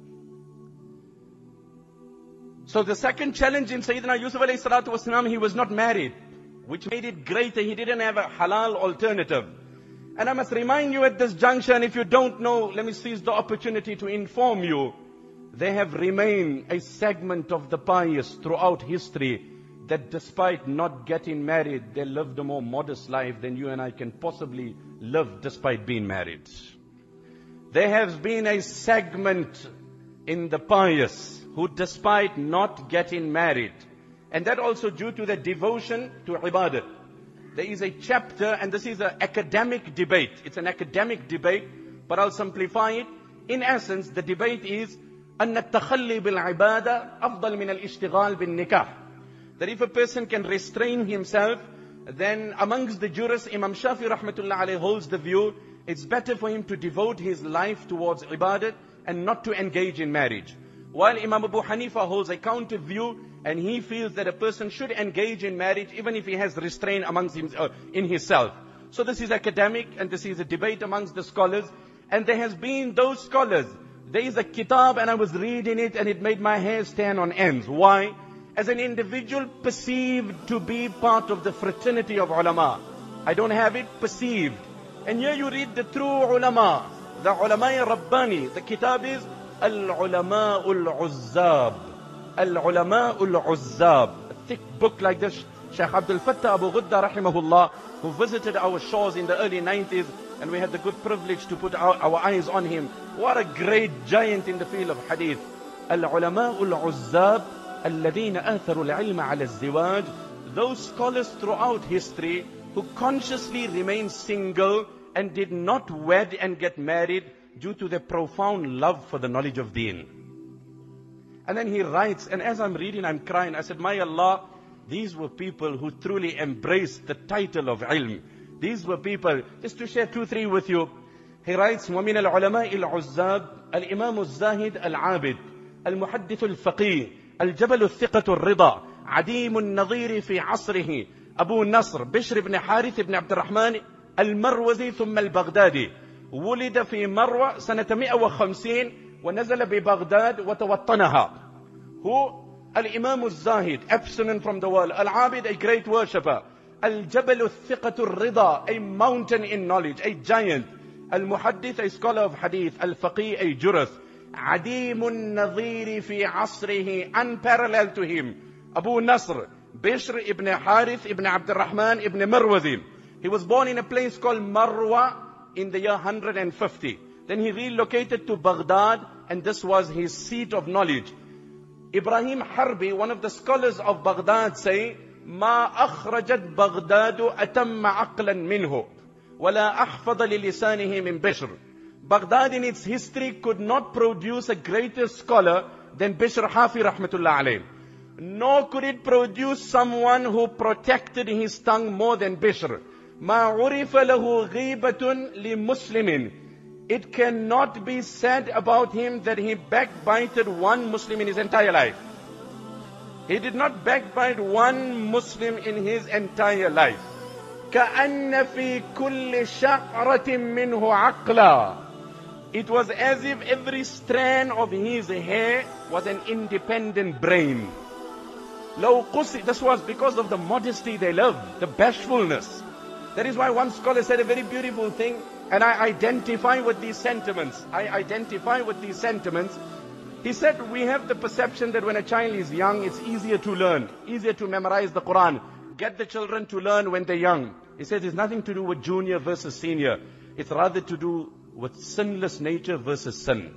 So the second challenge in Sayyidina Yusuf alayhi salatu wasalam, he was not married, which made it greater. He didn't have a halal alternative. And I must remind you at this juncture, and if you don't know, let me seize the opportunity to inform you, they have remained a segment of the pious throughout history that despite not getting married, they lived a more modest life than you and I can possibly live despite being married. There has been a segment in the pious who despite not getting married, and that also due to their devotion to ibadat, there is a chapter, and this is an academic debate. It's an academic debate, but I'll simplify it. In essence, the debate is أن التخلي بالعبادة أفضل من الاشتغال بالنكاح. That if a person can restrain himself, then amongst the jurists, Imam Shafi rahmatullah alayhi holds the view, it's better for him to devote his life towards ibadat and not to engage in marriage. While Imam Abu Hanifa holds a counter view, and he feels that a person should engage in marriage even if he has restraint amongst him, in himself. So this is academic, and this is a debate amongst the scholars. And there has been those scholars. There is a kitab, and I was reading it, and it made my hair stand on ends. Why? As an individual perceived to be part of the fraternity of ulama. I don't have it perceived. And here you read the true ulama, the ulama Rabbani. The kitab is Al-Ulama Ul-Uzzab. Al-Ulama Ul-Uzzab. A thick book like this. Shaykh Abdul Fattah Abu Ghudda rahimahullah, who visited our shores in the early 90s, and we had the good privilege to put our eyes on him. What a great giant in the field of hadith. Al-Ulama Ul-Uzzab. الذين آثروا العلم على الزواج. Those scholars throughout history who consciously remained single and did not wed and get married due to their profound love for the knowledge of deen. And then he writes, and as I'm reading, I'm crying. I said, my Allah, these were people who truly embraced the title of ilm. These were people, just to share 2-3 with you. He writes, وَمِنَ الْعُلَمَاءِ الْعُزَّابِ الْإِمَامُ الزَّاهِدِ الْعَابِدِ الْمُحَدِّثُ الْفَقِيهِ الجبل الثقة الرضا عديم النظير في عصره أبو نصر بشر بن حارث بن عبد الرحمن المروزي ثم البغدادي. ولد في مروة سنة 150 ونزل ببغداد وتوطنها. هو الإمام الزاهد, abstinent from the world. Al-Abid, a great worshipper. Al-Jabal al-Thiqatu al-Rida, a mountain in knowledge, a giant. Al-Muhaddith, a scholar of hadith. Al-Faqih, a jurist. عديم النظير في عصره, unparalleled to him. Abu Nasr, Bishr ibn Harith ibn Abd al-Rahman ibn Marwazi. He was born in a place called Marwa in the year 150. Then he relocated to Baghdad, and this was his seat of knowledge. Ibrahim Harbi, one of the scholars of Baghdad, say, ما أخرجت بغداد أتم عقلا منه ولا أحفظ للسانه من بشر. Baghdad in its history could not produce a greater scholar than Bishr Hafi rahmatullah alayh. Nor could it produce someone who protected his tongue more than Bishr. ما عرف له غيبة لمسلم. It cannot be said about him that he backbited one Muslim in his entire life. He did not backbite one Muslim in his entire life. كأن في كل شعرة منه عقلا. It was as if every strand of his hair was an independent brain. لو قصي, this was because of the modesty they loved, the bashfulness. That is why one scholar said a very beautiful thing, and I identify with these sentiments. He said, we have the perception that when a child is young, it's easier to learn, easier to memorize the Quran. Get the children to learn when they're young. He says it's nothing to do with junior versus senior. It's rather to do with sinless nature versus sin.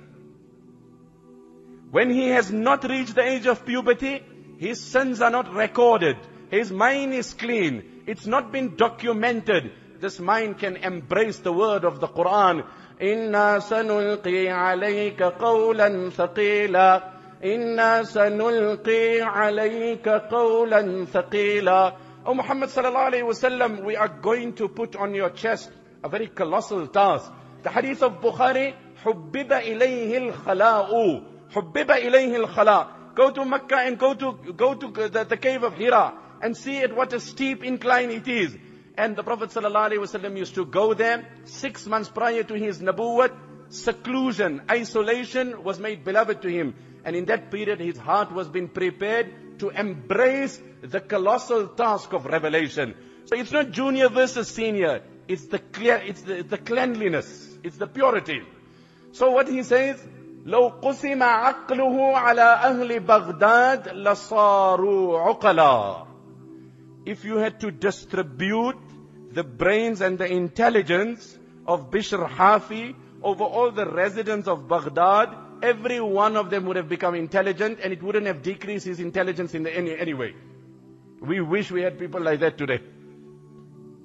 When he has not reached the age of puberty, his sins are not recorded. His mind is clean. It's not been documented. This mind can embrace the word of the Quran. إِنَّا سَنُلْقِي عَلَيْكَ قَوْلًا ثَقِيلًا إِنَّا سَنُلْقِي عَلَيْكَ قَوْلًا ثَقِيلًا. O Muhammad sallallahu alayhi wa sallam, we are going to put on your chest a very colossal task. The hadith of Bukhari, حُبِّبَ إِلَيْهِ الْخَلَاءُ حُبِّبَ إِلَيْهِ الْخَلَاءُ. Go to Mecca and go to the cave of Hira and see at what a steep incline it is. And the Prophet ﷺ used to go there 6 months prior to his nabuwwat. Seclusion, isolation was made beloved to him. And in that period his heart was being prepared to embrace the colossal task of revelation. So it's not junior versus senior. It's the cleanliness. It's the purity. So what he says, لو قسم عقله على أهل بغداد لصاروا عقلا. If you had to distribute the brains and the intelligence of Bishr Hafi over all the residents of Baghdad, every one of them would have become intelligent, and it wouldn't have decreased his intelligence in any way. We wish we had people like that today.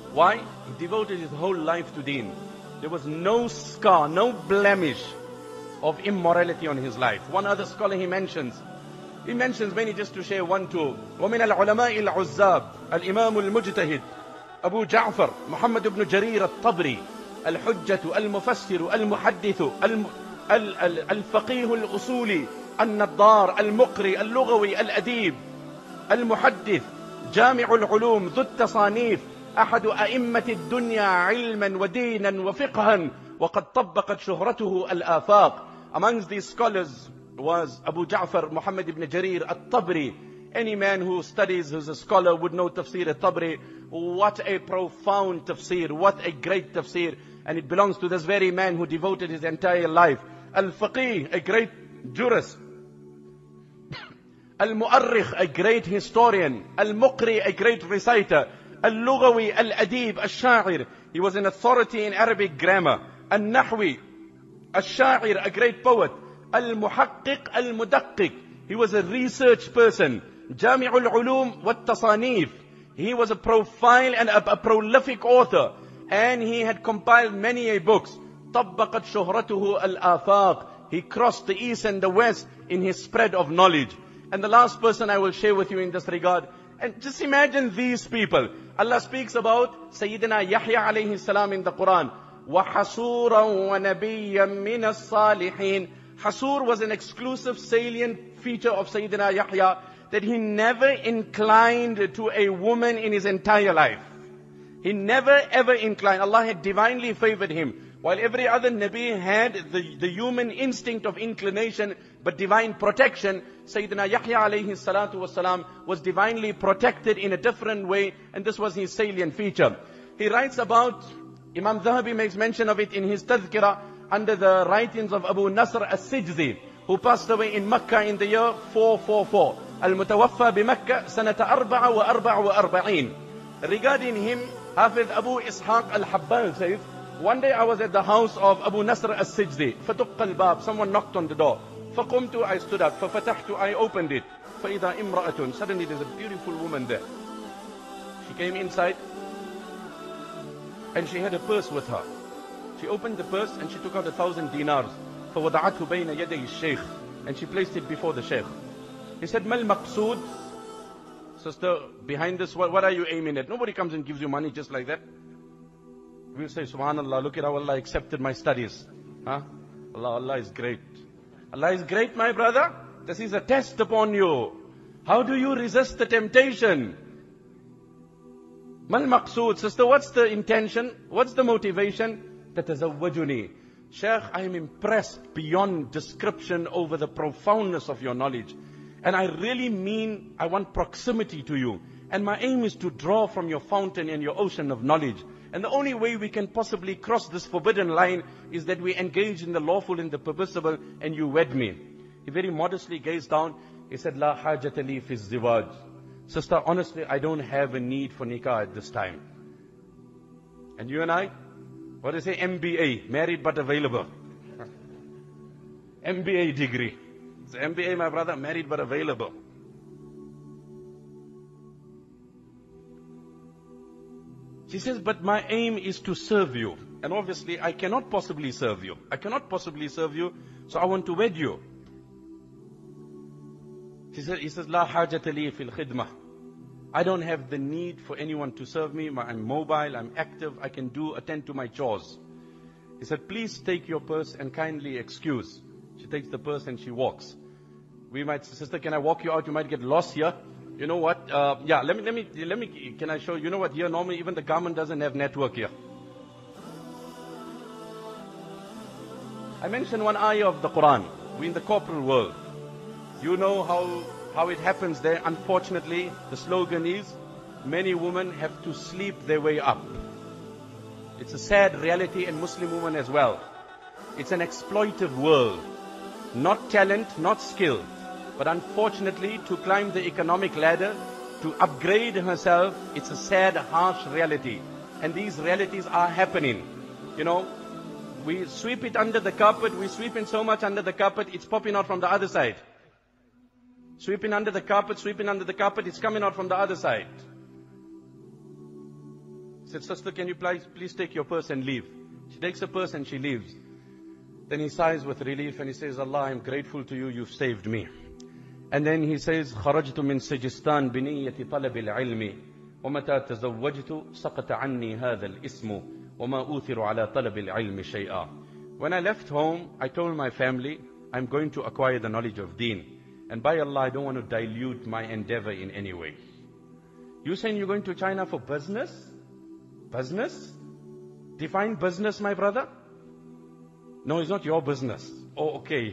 Why? He devoted his whole life to deen. There was no scar, no blemish of immorality on his life. One other scholar he mentions many, just to share one, two. وَمِنَ الْعُلَمَاءِ الْعُزَّابِ الْإِمَامُ الْمُجْتَهِدِ أبو جعفر محمد بن جرير الطبري الحجة المفسر المحدث الفقيه الأصولي النظار المقري اللغوي الأديب المحدث جامع العلوم ذو التصانيف أحد أئمة الدنيا علما ودينا وفقها وقد طبقت شهرته الآفاق. Amongst these scholars was Abu Ja'far Muhammad ibn Jarir al-Tabri. Any man who studies, who's a scholar, would know Tafsir al-Tabri. What a profound tafsir, what a great tafsir. And it belongs to this very man who devoted his entire life. Al-Faqih, a great jurist. Al-Mu'arrikh, a great historian. Al-Muqri, a great reciter. Al-Lughawi, Al-Adib, Al-Sha'ir. He was an authority in Arabic grammar. Al-Nahwi, Al-Sha'ir, a great poet. Al-Muhaqqiq, Al-Mudaqqiq. He was a research person. Jami'ul Ulum wa Tasanif. He was a profile and a prolific author. And he had compiled many books. طبقت شهرته الآفاق. He crossed the east and the west in his spread of knowledge. And the last person I will share with you in this regard. And just imagine these people. Allah speaks about Sayyidina Yahya alayhi salam in the Quran. وَحَصُورًا وَنَبِيًّا مِّنَ الصَّالِحِينَ. Hasur was an exclusive salient feature of Sayyidina Yahya, that he never inclined to a woman in his entire life. He never ever inclined. Allah had divinely favored him. While every other Nabi had the human instinct of inclination, but divine protection, Sayyidina Yahya alayhi salatu wasalam was divinely protected in a different way, and this was his salient feature. He writes about, Imam Zahabi makes mention of it in his Tadhkirah, under the writings of Abu Nasr as-Sijzi, who passed away in Makkah in the year 444. Al-Mutawaffa bi Makkah sanata 44. Regarding him, Hafiz Abu Ishaq al-Habbal says, one day I was at the house of Abu Nasr as-Sijzi. فَتُقَّ الْبَابِ. Someone knocked on the door. فَقُمْتُ, I stood up. فَفَتَحْتُ, I opened it. فَإِذَا إِمْرَأَةٌ. Suddenly there's a beautiful woman there. She came inside and she had a purse with her. She opened the purse and she took out 1,000 dinars. فَوَضَعَتْهُ بَيْنَ يَدَيِ الشَّيْخِ. And she placed it before the Shaykh. He said, مَا الْمَقْصُودِ. Sister, behind this, what are you aiming at? Nobody comes and gives you money just like that. We'll say, Subhanallah, look at how Allah accepted my studies. Huh? Allah is great. Allah is great, my brother. This is a test upon you. How do you resist the temptation? Mal maqsood. Sister, what's the intention? What's the motivation? Tatazawwajuni. Shaykh, I am impressed beyond description over the profoundness of your knowledge. And I really mean, I want proximity to you. And my aim is to draw from your fountain and your ocean of knowledge. And the only way we can possibly cross this forbidden line is that we engage in the lawful and the permissible, and you wed me. He very modestly gazed down. He said, La hajata li fi ziwaj. Sister, honestly, I don't have a need for nikah at this time. And you and I, what do you say? MBA, married but available. MBA degree. It's MBA, my brother, married but available. She says, but my aim is to serve you. And obviously, I cannot possibly serve you. I cannot possibly serve you, so I want to wed you. He says, La hajata li fil khidmah. I don't have the need for anyone to serve me. I'm mobile, I'm active, I can attend to my chores. He said, please take your purse and kindly excuse. She takes the purse and she walks. We might say, sister, can I walk you out? You might get lost here. You know what? Yeah, let me, can I show you? You know what? Here normally even the government doesn't have network here. I mentioned one ayah of the Quran. We're in the corporal world. You know how it happens there. Unfortunately, the slogan is, many women have to sleep their way up. It's a sad reality in Muslim women as well. It's an exploitive world. Not talent, not skill. But unfortunately, to climb the economic ladder, to upgrade herself, it's a sad, harsh reality. And these realities are happening. You know, we sweep it under the carpet, we sweep in so much under the carpet, it's popping out from the other side. Sweeping under the carpet, it's coming out from the other side. He said, sister, can you please take your purse and leave? She takes her purse and she leaves. Then he sighs with relief and he says, Allah, I'm grateful to you, you've saved me. And then he says, خرجت من سجستان بنية طلب العلم ومتى تزوجت سقط عني هذا الاسم وما أوثر على طلب العلم شيئا. When I left home, I told my family, I'm going to acquire the knowledge of deen. And by Allah, I don't want to dilute my endeavor in any way. You saying you're going to China for business? Business? Define business, my brother. No, it's not your business. Oh, okay.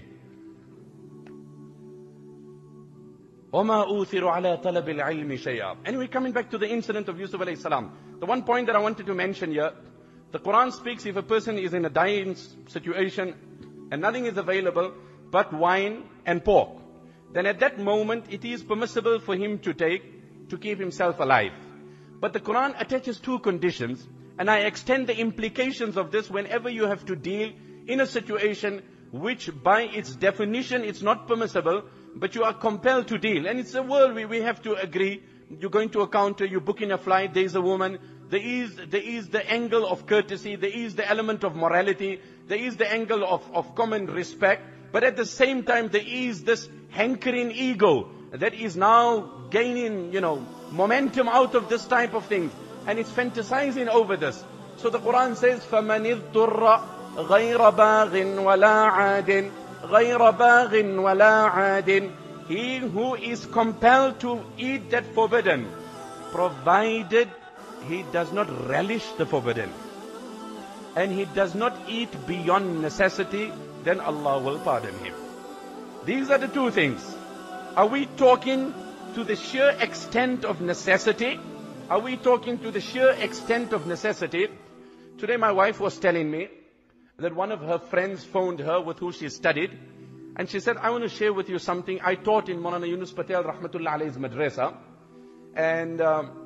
وَمَا أُوثِرُ عَلَى طَلَبِ الْعِلْمِ شَيْئًا. Anyway, coming back to the incident of Yusuf alayhi salam. The one point that I wanted to mention here, the Quran speaks if a person is in a dying situation and nothing is available but wine and pork, then at that moment it is permissible for him to take to keep himself alive. But the Quran attaches two conditions, and I extend the implications of this whenever you have to deal in a situation which by its definition it's not permissible, but you are compelled to deal. And it's a world where we have to agree. You're going to a counter, you're booking a flight, there is a woman, there is the angle of courtesy, there is the element of morality, there is the angle of common respect, but at the same time there is this hankering ego that is now gaining, momentum out of this type of things. And it's fantasizing over this. So the Quran says, فَمَنِ اضْطُرَّ غَيْرَ بَاغٍ وَلَا عَادٍ غَيْرَ بَاغٍ وَلَا عَادٍ. He who is compelled to eat that forbidden, provided he does not relish the forbidden, and he does not eat beyond necessity, then Allah will pardon him. These are the two things. Are we talking to the sheer extent of necessity? Are we talking to the sheer extent of necessity? Today my wife was telling me that one of her friends phoned her with who she studied, and she said, I want to share with you something. I taught in Maulana Yunus Patel Rahmatullah Alayhi's madrasa, and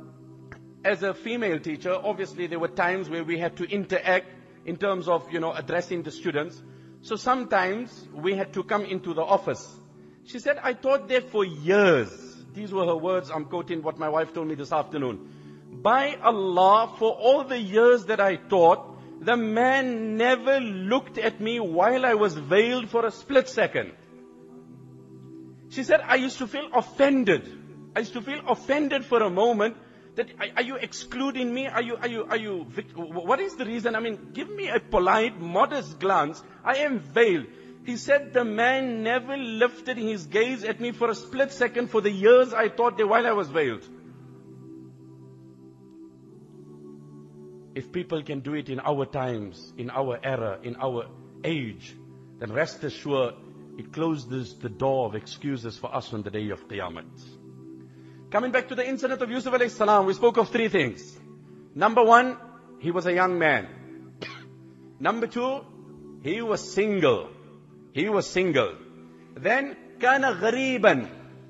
as a female teacher, obviously there were times where we had to interact in terms of, addressing the students. So sometimes we had to come into the office. She said, I taught there for years. These were her words. I'm quoting what my wife told me this afternoon. By Allah, for all the years that I taught, the man never looked at me while I was veiled for a split second. She said, I used to feel offended. I used to feel offended for a moment that, are you excluding me? What is the reason? Give me a polite, modest glance. I am veiled. He said, the man never lifted his gaze at me for a split second for the years I taught there while I was veiled. If people can do it in our times, in our era, in our age, then rest assured, it closes the door of excuses for us on the day of Qiyamah. Coming back to the incident of Yusuf alayhi salam, we spoke of three things. Number one, he was a young man. Number two, he was single. He was single. Then, كان غريبا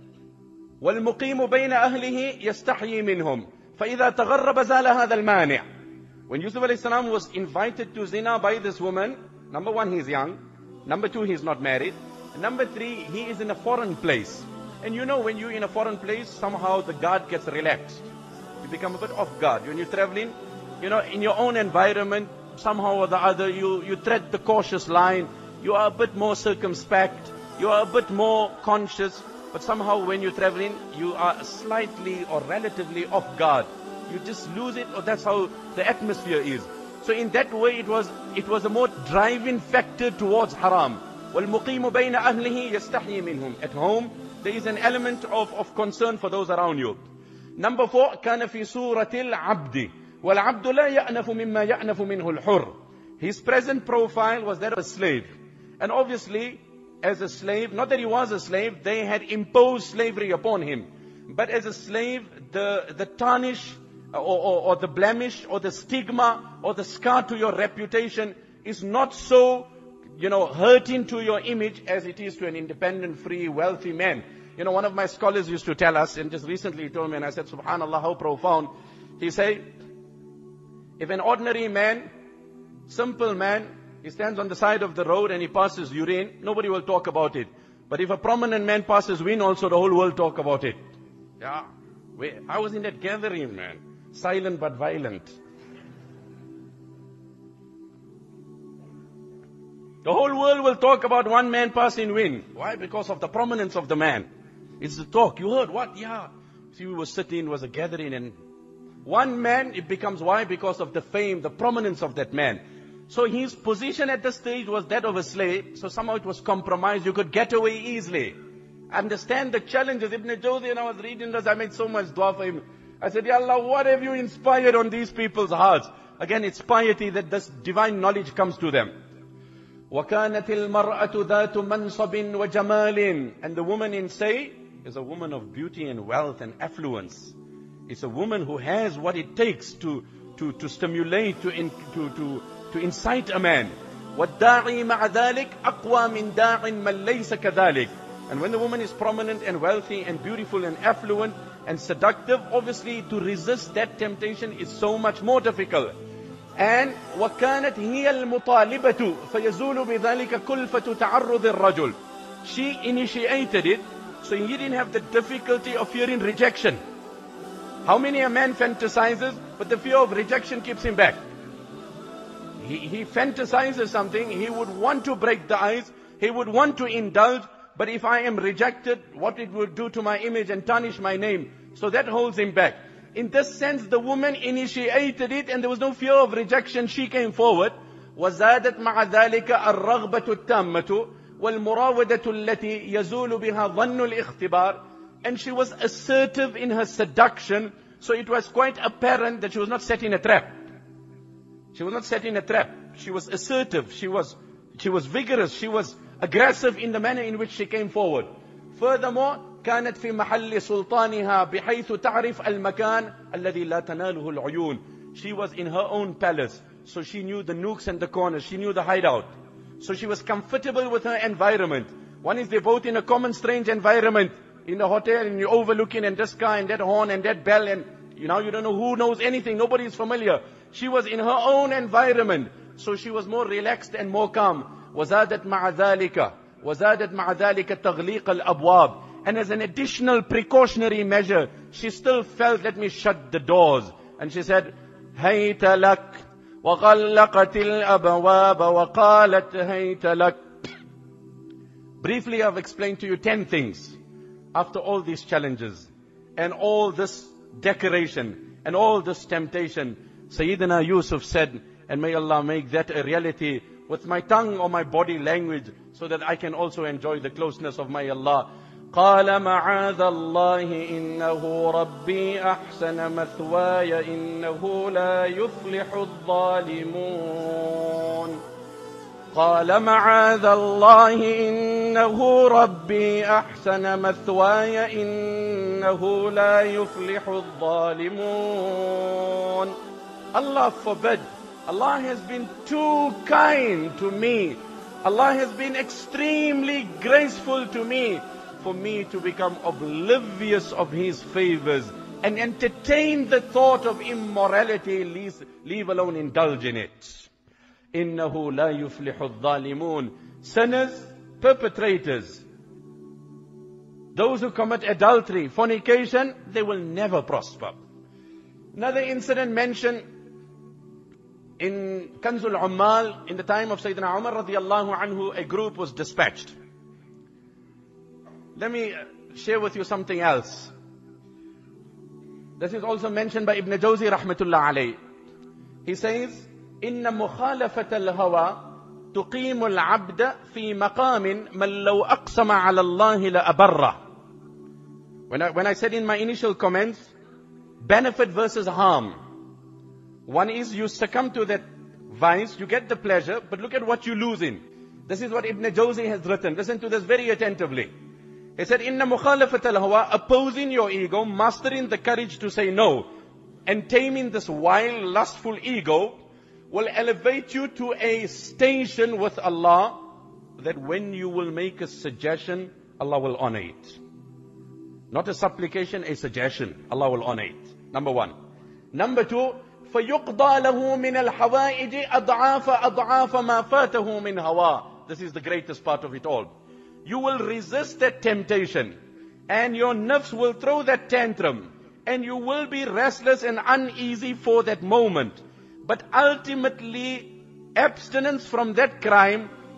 والمقيم بين أهله يستحيي منهم فإذا تغرب زال هذا المانع. When Yusuf alayhi salam was invited to zina by this woman, number one, he's young. Number two, he's not married. And number three, he is in a foreign place. And when you're in a foreign place, somehow the guard gets relaxed. You become a bit off guard. When you're traveling, in your own environment, somehow or the other, you tread the cautious line. You are a bit more circumspect. You are a bit more conscious. But somehow when you're traveling, you are slightly or relatively off guard. You just lose it, or that's how the atmosphere is. So in that way, it was a more driving factor towards haram. وَالْمُقِيمُ بَيْنَ أَهْلِهِ يَسْتَحْيِي مِنْهُمْ. At home, there is an element of concern for those around you. Number four, كَانَ فِي سُورَةِ الْعَبْدِ وَالْعَبْدُ لَا يَأْنَفُ مِمَّا يَأْنَفُ مِنْهُ الْحُرِّ. His present profile was that of a slave. And obviously, as a slave, not that he was a slave, they had imposed slavery upon him. But as a slave, the tarnish or the blemish or the stigma or the scar to your reputation is not so, hurting to your image as it is to an independent, free, wealthy man. One of my scholars used to tell us, and just recently he told me, and I said, subhanallah, how profound. He said, if an ordinary man, simple man, he stands on the side of the road and he passes urine, nobody will talk about it. But if a prominent man passes wind, also the whole world talk about it. Yeah, I was in that gathering, man. Silent but violent. The whole world will talk about one man passing wind. Why? Because of the prominence of the man. It's the talk. You heard what? Yeah. See, we were sitting, was a gathering, and one man, it becomes why? Because of the fame, the prominence of that man. So his position at the stage was that of a slave. So somehow it was compromised. You could get away easily. Understand the challenges. Ibn Jawzi, and I was reading this, I made so much dua for him. I said, Ya Allah, what have you inspired on these people's hearts? Again, it's piety that this divine knowledge comes to them. وَكَانَتِ الْمَرْأَةُ ذَاتُ مَنْصَبٍ وَجَمَالٍ. And the woman in Say is a woman of beauty and wealth and affluence. It's a woman who has what it takes to stimulate, to incite a man. وَالدَّاعِي مَعَ ذَلِكَ أَقْوَى مِنْ دَاعٍ مَنْ لَيْسَ كَذَلِكَ. And when the woman is prominent and wealthy and beautiful and affluent and seductive, obviously to resist that temptation is so much more difficult. And وَكَانَتْ هِيَ الْمُطَالِبَةُ فَيَزُولُ بِذَلِكَ كُلْفَةُ تَعَرُّضِ الرَّجُلِ. She initiated it, so he didn't have the difficulty of fearing rejection. How many a man fantasizes, but the fear of rejection keeps him back. He fantasizes something, he would want to break the ice, he would want to indulge, but if I am rejected, what it will do to my image and tarnish my name. So that holds him back. In this sense, the woman initiated it and there was no fear of rejection. She came forward. وَزَادَتْ مَعَ ذَلِكَ الرَّغْبَةُ التَّامَّةُ وَالْمُرَاوَدَةُ الَّتِي يَزُولُ بِهَا ظَنُّ الْإِخْتِبَارِ. And she was assertive in her seduction. So it was quite apparent that she was not set in a trap. She was not set in a trap. She was assertive. She was vigorous. She was aggressive in the manner in which she came forward. Furthermore, كانت في محل سلطانها بحيث تعرف المكان الذي لا تناله العيون. She was in her own palace, so she knew the nooks and the corners. She knew the hideout. So she was comfortable with her environment. One is they're both in a common strange environment. In a hotel, and you're overlooking, and this car, and that horn, and that bell, and you don't know who knows anything. Nobody is familiar. She was in her own environment. So she was more relaxed and more calm. وزادت مع ذلك تغليق الأبواب. And as an additional precautionary measure, she still felt, let me shut the doors. And she said, هيت لك وغلقت الأبواب وقالت هيت لك. Briefly, I've explained to you 10 things. After all these challenges and all this decoration and all this temptation, Sayyidina Yusuf said, and may Allah make that a reality with my tongue or my body language, so that I can also enjoy the closeness of my Allah. قال معاذ الله إنه ربي أحسن مثواي إنه لا يفلح الظالمون. قال معاذ الله إنه ربي أحسن مثواي إنه لا يفلح الظالمون. Allah forbid. Allah has been too kind to me. Allah has been extremely graceful to me for me to become oblivious of His favors and entertain the thought of immorality, leave alone indulge in it. إِنَّهُ لَا يُفْلِحُ الظَّالِمُونَ. Sinners, perpetrators, those who commit adultery, fornication, they will never prosper. Another incident mentioned in Kanzul Ummal, in the time of Sayyidina Umar radiyallahu anhu, a group was dispatched. Let me share with you something else. This is also mentioned by Ibn Jawzi rahmatullah alayh. He says, إِنَّ مُخَالَفَةَ الْهَوَى تُقِيمُ الْعَبْدَ فِي مَقَامٍ مَنْ لَوْ أَقْسَمَ عَلَى اللَّهِ لَأَبَرَّهُ. When I said in my initial comments, benefit versus harm. One is you succumb to that vice, you get the pleasure, but look at what you lose in. This is what Ibn Jawzi has written. Listen to this very attentively. He said, Inna mukhalafat al-hawa, opposing your ego, mastering the courage to say no, and taming this wild, lustful ego, will elevate you to a station with Allah, that when you will make a suggestion, Allah will honor it. Not a supplication, a suggestion. Allah will honor it. Number one. Number two, فَيُقْضَى لَهُ مِنَ الْحَوَائِجِ أَضْعَافَ مَا فَاتَهُ مِنْ هَوَى. This is the greatest part of it all. You will resist that temptation, and your nafs will throw that tantrum, and you will be restless and uneasy for that moment. But ultimately, abstinence from that crime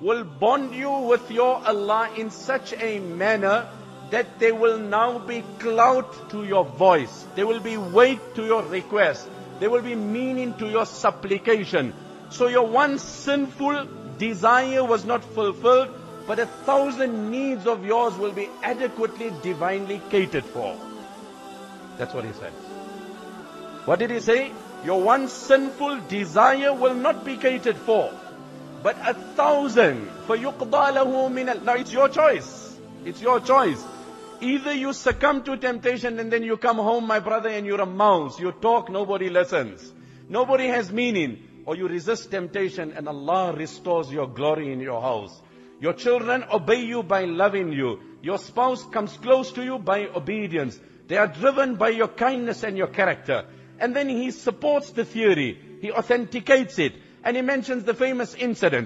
will bond you with your Allah in such a manner that there will now be clout to your voice. There will be weight to your request. There will be meaning to your supplication. So your one sinful desire was not fulfilled, but 1,000 needs of yours will be adequately, divinely catered for. That's what he said. What did he say? Your one sinful desire will not be catered for, but 1,000. فَيُقْضَى لَهُ مِنَ. Now it's your choice. It's your choice. Either you succumb to temptation and then you come home, my brother, and you're a mouse. You talk, nobody listens. Nobody has meaning. Or you resist temptation and Allah restores your glory in your house. Your children obey you by loving you. Your spouse comes close to you by obedience. They are driven by your kindness and your character. And then he supports the theory. He authenticates it. And he mentions the famous incident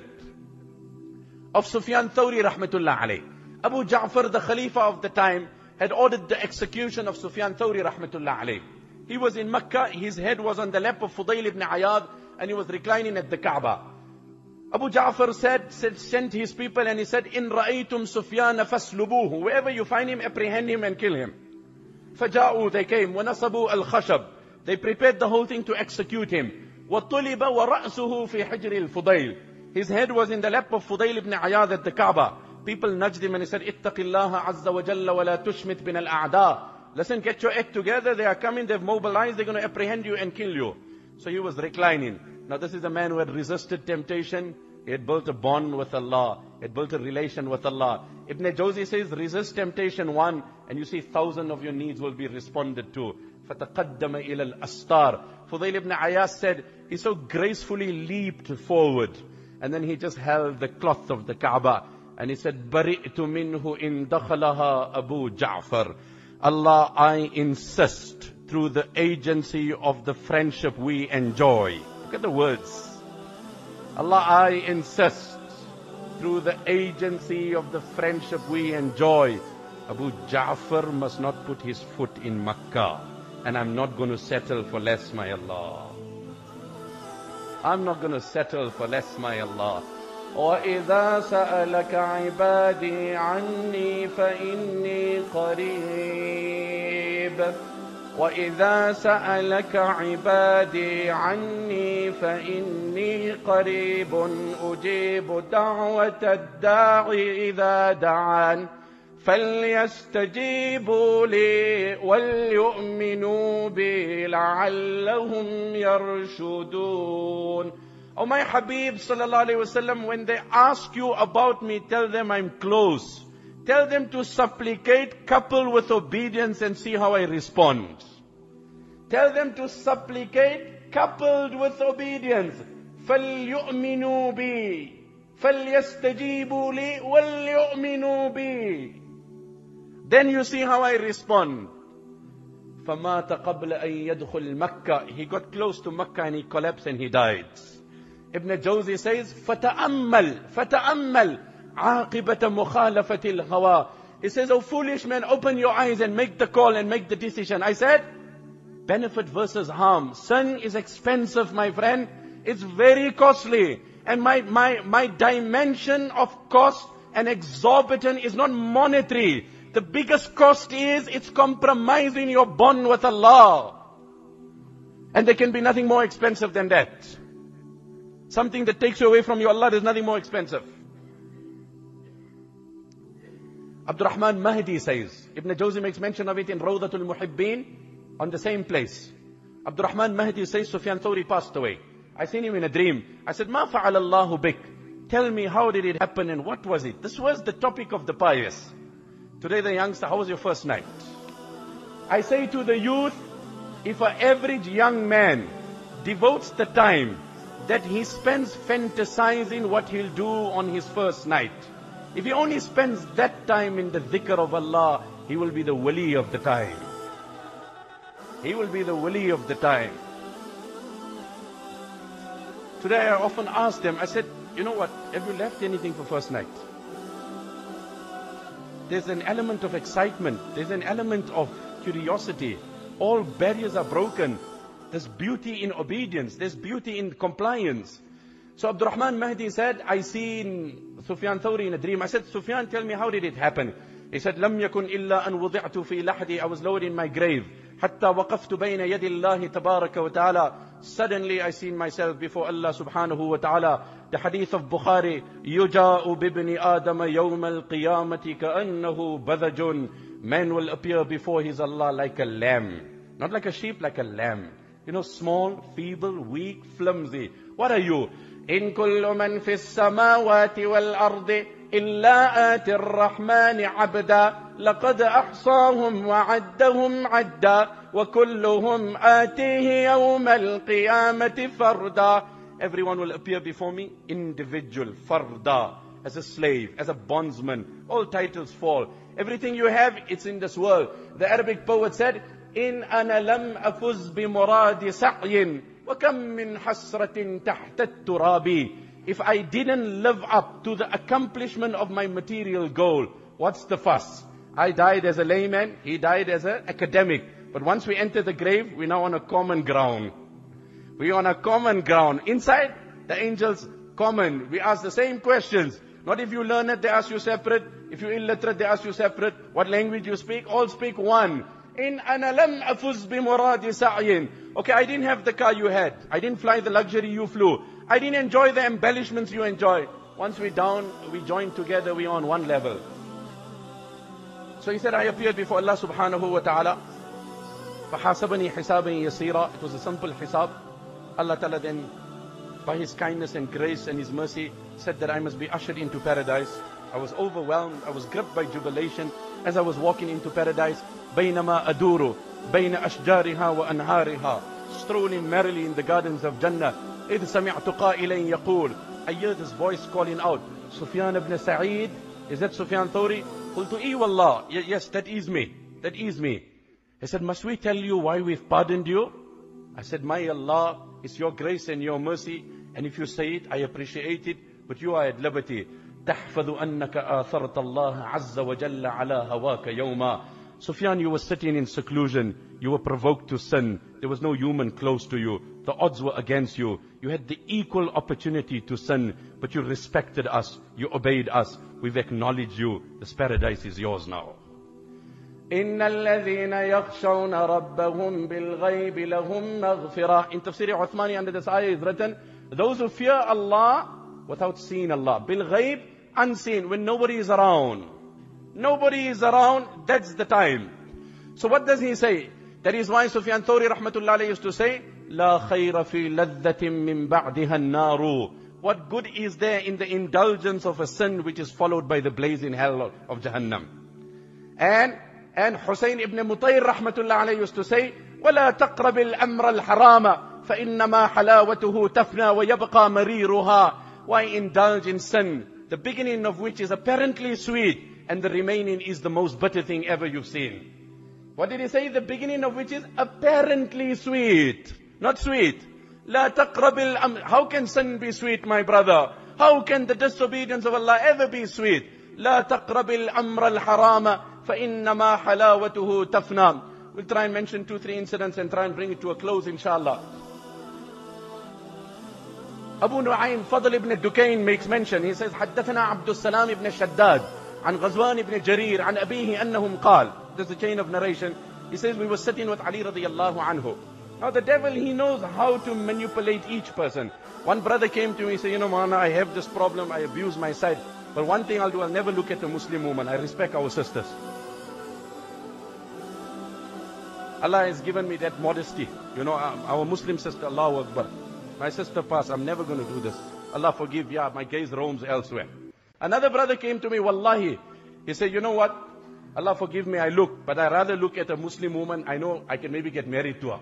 of Sufyan Thawri rahmatullah alayh. Abu Ja'far, the Khalifa of the time, had ordered the execution of Sufyan Thawri rahmatullah alayh. He was in Mecca, his head was on the lap of Fudayl ibn Ayad, and he was reclining at the Kaaba. Abu Ja'far sent his people and he said, In ra'aytum Sufyan faslubuhu. Wherever you find him, apprehend him and kill him. Faja'u, they came, وَنَصَبُوا الْخَشَبِ. They prepared the whole thing to execute him. وَطُلِبَ وَرَأْسُهُ فِي حِجْرِ الْفُضَيْلِ. His head was in the lap of Fudayl ibn Ayad at the Kaaba. People nudged him and he said, اتَّقِ اللَّهَ عَزَّ وَجَلَّ وَلَا تُشْمِتْ بِنَ الْأَعْدَاءِ. Listen, get your act together. They are coming, they've mobilized, they're going to apprehend you and kill you. So he was reclining. Now this is a man who had resisted temptation. He had built a bond with Allah. He had built a relation with Allah. Ibn Jawzi says, resist temptation one, and you see 1,000 of your needs will be responded to. فَتَقَدَّمَ إِلَى الْأَسْتَارِ. Fudayl ibn Ayas said, he so gracefully leaped forward. And then he just held the cloth of the Kaaba. And he said, بَرِئْتُ مِنْهُ إِن دَخَلَهَا أَبُو جَعْفَرٍ. Allah, I insist through the agency of the friendship we enjoy. Look at the words. Allah, I insist through the agency of the friendship we enjoy. Abu Ja'far must not put his foot in Makkah. And I'm not going to settle for less, my Allah. I'm not going to settle for less, my Allah. وَإِذَا سَأَلَكَ عِبَادِي عَنِّي فَإِنِّي قَرِيبٌ. وَإِذَا سَأَلَكَ عِبَادِي عَنِّي فَإِنِّي قَرِيبٌ أُجِيبُ دَعْوَةَ الدَّاعِ إِذَا دَعَانِ فَلْيَسْتَجِيبُوا لِي وَلْيُؤْمِنُوا بِي لَعَلَّهُمْ يَرْشُدُونَ. Oh my Habib sallallahu alayhi wasallam, when they ask you about me, tell them I'm close. Tell them to supplicate, couple with obedience, and see how I respond. Tell them to supplicate, coupled with obedience. فَلْيُؤْمِنُوا بِي فَلْيَسْتَجِيبُوا لِي وَلْيُؤْمِنُوا بِي. Then you see how I respond. فَمَاتَ قَبْلَ أَن يَدْخُلْ مَكَّةَ. He got close to Makkah and he collapsed and he died. Ibn Jawzi says, فَتَأَمَّلْ عَاقِبَةَ مُخَالَفَةِ الْهَوَىٰ. He says, oh foolish man, open your eyes and make the call and make the decision. I said, benefit versus harm. Sin is expensive, my friend. It's very costly. And my dimension of cost and exorbitant is not monetary. The biggest cost is, it's compromising your bond with Allah. And there can be nothing more expensive than that. Something that takes you away from your Allah, there's nothing more expensive. Abdurrahman Mahdi says, Ibn Jawzi makes mention of it in Rawdatul Muhibbeen, on the same place. Abdurrahman Mahdi says, Sufyan Thawri passed away. I seen him in a dream. I said, Ma fa'ala Allahu bik. Tell me, how did it happen and what was it? This was the topic of the pious. Today the youngster, how was your first night? I say to the youth, if an average young man devotes the time that he spends fantasizing what he'll do on his first night, if he only spends that time in the dhikr of Allah, he will be the wali of the time. He will be the wali of the time. Today I often ask them, I said, you know what, have you left anything for first night? There's an element of excitement. There's an element of curiosity. All barriers are broken. There's beauty in obedience. There's beauty in compliance. So Abdurrahman Mahdi said, I seen Sufyan Thawri in a dream. I said, Sufyan, tell me, how did it happen? He said, لم يكن إلا أن وضعت في لحدي. I was lowered in my grave. حتى وقفت بين يد الله تبارك وتعالى. Suddenly I seen myself before Allah subhanahu wa ta'ala. The hadith of Bukhari, يجاء بابن آدم يوم القيامة كأنه بذج. Man will appear before his Allah like a lamb. Not like a sheep, like a lamb. You know, small, feeble, weak, flimsy. What are you? إن كل من في السماوات والأرض إلا آتي الرحمن عبدا لقد أحصاهم وعدهم عدا وكلهم آتيه يوم القيامة فردا. Everyone will appear before me, individual, farda, as a slave, as a bondsman. All titles fall. Everything you have, it's in this world. The Arabic poet said, إن أنا لم أفز بمراد سعي وكم من حسرة تحت التراب. If I didn't live up to the accomplishment of my material goal, what's the fuss? I died as a layman, he died as an academic. But once we enter the grave, we're now on a common ground. We're on a common ground. Inside, the angels common. We ask the same questions. Not if you learn it, they ask you separate. If you're illiterate, they ask you separate. What language you speak? All speak one. In ana lam afuz bi muradi sa'yin. Okay, I didn't have the car you had. I didn't fly the luxury you flew. I didn't enjoy the embellishments you enjoy. Once we're down, we join together, we're on one level. So he said, I appeared before Allah subhanahu wa ta'ala. فَحَاسَبَنِي حِسَابًا يَسِيرًا. It was a simple hisab. Allah ta'ala then, by His kindness and grace and His mercy, said that I must be ushered into paradise. I was overwhelmed. I was gripped by jubilation as I was walking into paradise. بَيْنَمَا أَدُورُ بَيْنَ أَشْجَارِهَا وَأَنْهَارِهَا. Strolling merrily in the gardens of Jannah. إِذْ سَمِعْتُ قَائِلًا يَقُولُ. I hear this voice calling out, Sufyan ibn Sa'id. Is that Sufyan Thawri? قُلْتُ إِي وَاللَّهِ. Yes, that is me. That is me. He said, must we tell you why we've pardoned you? I said, my Allah, it's your grace and your mercy. And if you say it, I appreciate it. But you are at liberty. تَحْفَظُ أَنَّكَ آثَرْتَ اللَّهَ عَزَّ وَجَلَّ عَلَى هَوَاكَ يَوْمًا. Sufyan, you were sitting in seclusion. You were provoked to sin. There was no human close to you. The odds were against you. You had the equal opportunity to sin, but you respected us. You obeyed us. We've acknowledged you. This paradise is yours now. إِنَّ الَّذِينَ يَخْشَوْنَ رَبَّهُمْ بِالْغَيْبِ لَهُمْ مَغْفِرَةٌ. In Tafsir Uthmani, under this ayah is written, those who fear Allah without seeing Allah. Bil-ghayb, unseen, when nobody is around. Nobody is around, that's the time. So what does he say? That is why Sufyan Thawri rahmatullah alayhi used to say, لا خير في لذة من بعدها النار. What good is there in the indulgence of a sin which is followed by the blazing hell of Jahannam? And Hussein ibn Mutayr rahmatullah alayhi used to say, ولا تقرب الأمر الحرام فإنما حلاوته تفنى ويبقى مريرها. Why indulge in sin, the beginning of which is apparently sweet, and the remaining is the most bitter thing ever you've seen. What did he say? The beginning of which is apparently sweet, not sweet. لا تقرب الأمر. How can sin be sweet, my brother? How can the disobedience of Allah ever be sweet? لا تقرب الأمر الحرام فإنما حلاوته تفنى. We'll try and mention 2-3 incidents and try and bring it to a close, inshallah. Abu Nu'aym Fadl ibn Dukayn makes mention. He says, حدثنا عبد السلام ibn Shaddad عن غزوان ibn Jarir عن أبيه أنهم قال. There's a chain of narration. He says, we were sitting with Ali radiyallahu anhu. Now the devil, he knows how to manipulate each person. One brother came to me, he said, you know, Maulana, I have this problem, I abuse my sight. But one thing I'll do, I'll never look at a Muslim woman. I respect our sisters. Allah has given me that modesty. You know, our Muslim sister, Allahu Akbar. My sister passed, I'm never going to do this. Allah forgive, yeah, my gaze roams elsewhere. Another brother came to me, wallahi. He said, you know what? Allah forgive me, I look, but I rather look at a Muslim woman, I know I can maybe get married to her.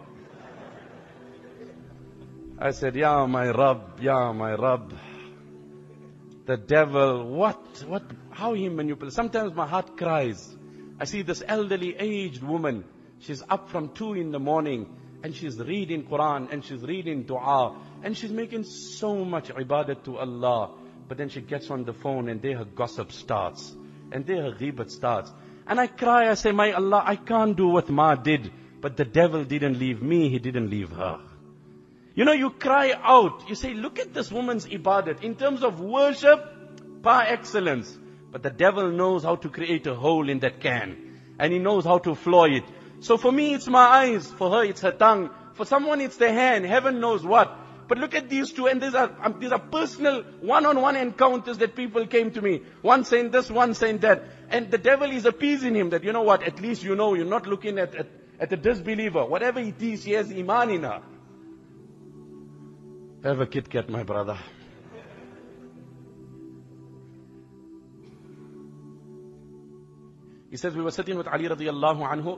I said, Ya my Rabb, Ya my Rabb. The devil, how he manipulates. Sometimes my heart cries. I see this elderly, aged woman. She's up from 2 in the morning and she's reading Quran and she's reading dua and she's making so much ibadat to Allah. But then she gets on the phone and there her gossip starts. And there her ghibat starts. And I cry, I say, my Allah, I can't do what Ma did. But the devil didn't leave me, he didn't leave her. You know, you cry out. You say, look at this woman's ibadat. In terms of worship, par excellence. But the devil knows how to create a hole in that can. And he knows how to floor it. So for me, it's my eyes. For her, it's her tongue. For someone, it's their hand. Heaven knows what. But look at these two, and these are personal, one-on-one encounters that people came to me. One saying this, one saying that. And the devil is appeasing him that, you know what, at least you know, you're not looking at a disbeliever. Whatever it is, he has iman in her. Have a Kit Kat, my brother. He says, we were sitting with Ali radiallahu anhu.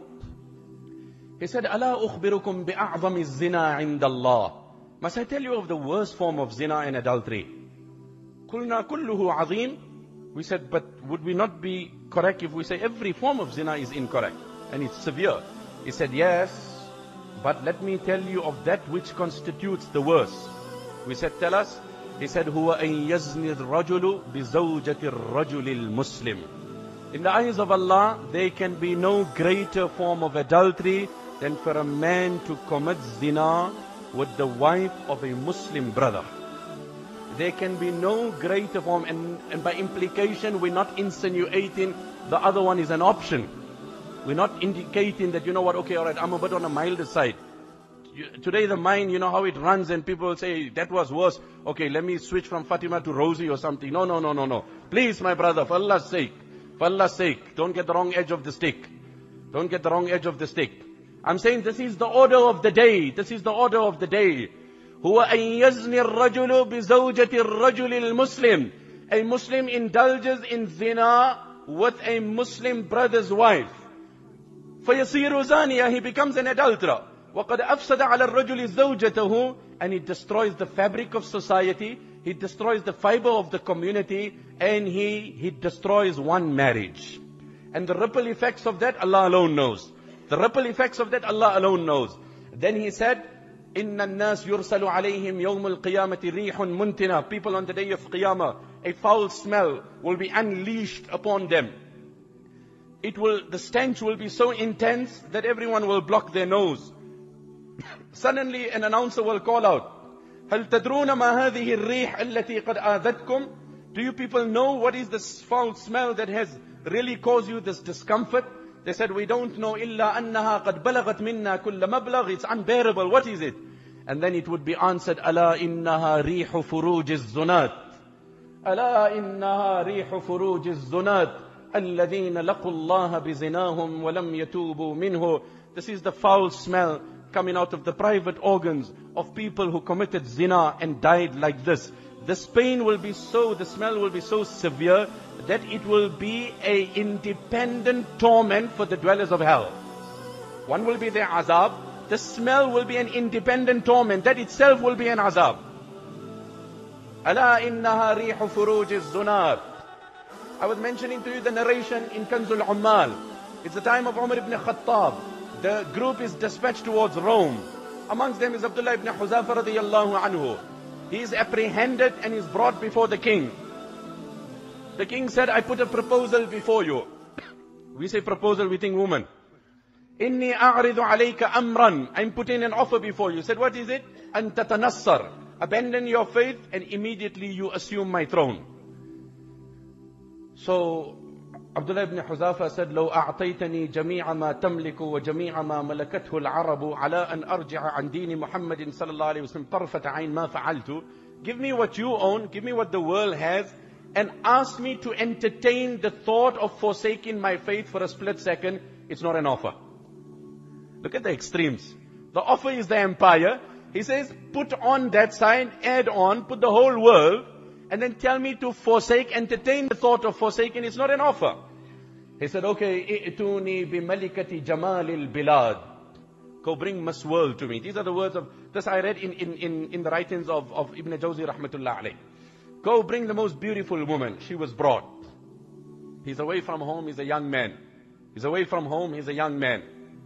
He said, أَلَا أُخْبِرُكُمْ بِأَعْظَمِ الزِّنَا عِنْدَ اللَّهِ. Must I tell you of the worst form of zina and adultery? قُلْنَا كُلُّهُ عَظِيمٌ. We said, but would we not be correct if we say every form of zina is incorrect and it's severe? He said, yes, but let me tell you of that which constitutes the worst. We said, tell us. He said, هُوَ أَن يَزْنِ الرَّجُلُ بِزَوْجَةِ الرَّجُلِ الْمُسْلِمِ. In the eyes of Allah, there can be no greater form of adultery than for a man to commit zina with the wife of a Muslim brother. There can be no greater form, and by implication, we're not insinuating the other one is an option. We're not indicating that, you know what, okay, alright, I'm a bit on a milder side. Today the mind, you know how it runs, and people will say, that was worse. Okay, let me switch from Fatima to Rosie or something. No. Please, my brother, for Allah's sake, don't get the wrong edge of the stick. Don't get the wrong edge of the stick. I'm saying this is the order of the day. This is the order of the day. هُوَ أَن يَزْنِ الرَّجُلُ بِزَوْجَةِ الرَّجُلِ الْمُسْلِمِ. A Muslim indulges in zina with a Muslim brother's wife. فَيَصِيرُ زَانِيًا. He becomes an adulterer. وَقَدْ أَفْسَدَ عَلَى الرَّجُلِ زَوْجَتَهُ. And he destroys the fabric of society. He destroys the fiber of the community. And he destroys one marriage. And the ripple effects of that, Allah alone knows. The ripple effects of that, Allah alone knows. Then he said, إِنَّ النَّاسِ يُرْسَلُ عَلَيْهِمْ يَوْمُ الْقِيَامَةِ رِيحٌ مُنْتِنَةٌ. People on the day of Qiyamah, a foul smell will be unleashed upon them. The stench will be so intense that everyone will block their nose. Suddenly an announcer will call out, هَلْ تَدْرُونَ مَا هَذِهِ الرِّيحِ الَّتِي قَدْ آذَتْكُمْ. Do you people know what is this foul smell that has really caused you this discomfort? They said, we don't know, إِلَّا أَنَّهَا قَدْ بَلَغَتْ مِنَّا كُلَّ مَبْلَغ. It's unbearable. What is it? And then it would be answered, أَلَا إِنَّهَا رِيحُ فُرُوجِ الزُّنَاتِ. أَلَا إِنَّهَا رِيحُ فُرُوجِ الزُّنَاتِ الَّذِينَ لَقُوا اللَّهَ بِزِنَاهُمْ وَلَمْ يَتُوبُوا مِنْهُ. This is the foul smell coming out of the private organs of people who committed zina and died like this. The smell will be so severe that it will be an independent torment for the dwellers of hell. One will be their azab. The smell will be an independent torment. That itself will be an azab. أَلَا إِنَّهَا رِيحُ فُرُوجِ الزُّنَاتِ. I was mentioning to you the narration in Kanzul Ummal. It's the time of Umar ibn Khattab. The group is dispatched towards Rome. Amongst them is Abdullah ibn Huzafa radiyallahu anhu. He is apprehended and is brought before the king. The king said, I put a proposal before you. We say proposal, we think woman. Inni a'ridu alayka amran. I'm putting an offer before you. He said, what is it? An tatanassar. Abandon your faith and immediately you assume my throne. So Abdullah ibn Huzafa said, لو أعطيتني جميع ما تملك وجميع ما ملكته العرب على أن أرجع عن دين محمد صلى الله عليه وسلم طرفة عين ما فعلت. Give me what you own, give me what the world has, and ask me to entertain the thought of forsaking my faith for a split second. It's not an offer. Look at the extremes. The offer is the empire. He says, put on that side, add on, put the whole world, and then tell me to forsake, entertain the thought of forsaking. It's not an offer. He said, okay, i'tuni bi malikati jamalil bilad. Go bring Miss World to me. These are the words of, this I read in the writings of Ibn Jawzi rahmatullah alayh. Go bring the most beautiful woman. She was brought. He's away from home, he's a young man. He's away from home, he's a young man.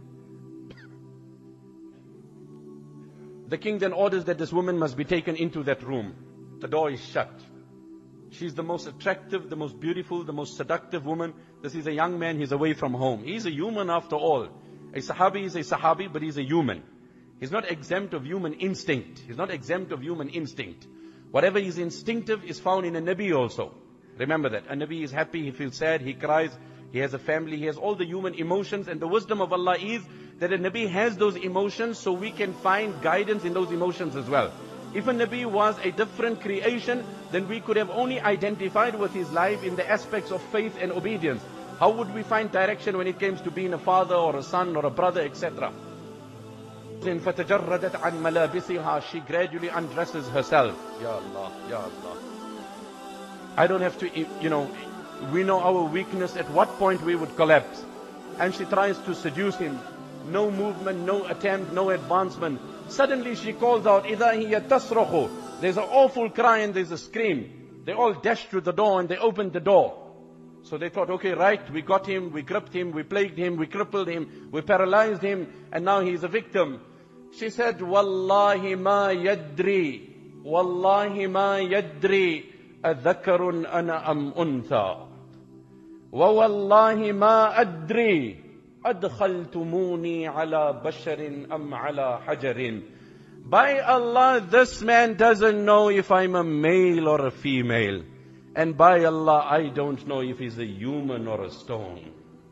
The king then orders that this woman must be taken into that room. The door is shut. She's the most attractive, the most beautiful, the most seductive woman. This is a young man, he's away from home. He's a human after all. A Sahabi is a Sahabi, but he's a human. He's not exempt of human instinct. He's not exempt of human instinct. Whatever is instinctive is found in a Nabi also. Remember that. A Nabi is happy, he feels sad, he cries, he has a family, he has all the human emotions, and the wisdom of Allah is that a Nabi has those emotions so we can find guidance in those emotions as well. If a Nabi was a different creation, then we could have only identified with his life in the aspects of faith and obedience. How would we find direction when it came to being a father or a son or a brother, etc.? فَتَجَرَّدَتْ عَنْ مَلَابِسِهَا. She gradually undresses herself. Ya Allah, Ya Allah. I don't have to, we know our weakness, at what point we would collapse. And she tries to seduce him. No movement, no attempt, no advancement. Suddenly she calls out, إِذَا هِيَ تَصْرَخُ. There's an awful cry and there's a scream. They all dashed to the door and they opened the door. So they thought, okay, right, we got him, we gripped him, we plagued him, we crippled him, we paralyzed him, and now he's a victim. She said, Wallahi ma yadri, Wallahi ma yadri, أذكر أنا أم أنثى ووالله ما أدري أدخلتموني على بشر أم على حجر. By Allah, this man doesn't know if I'm a male or a female. And by Allah, I don't know if he's a human or a stone.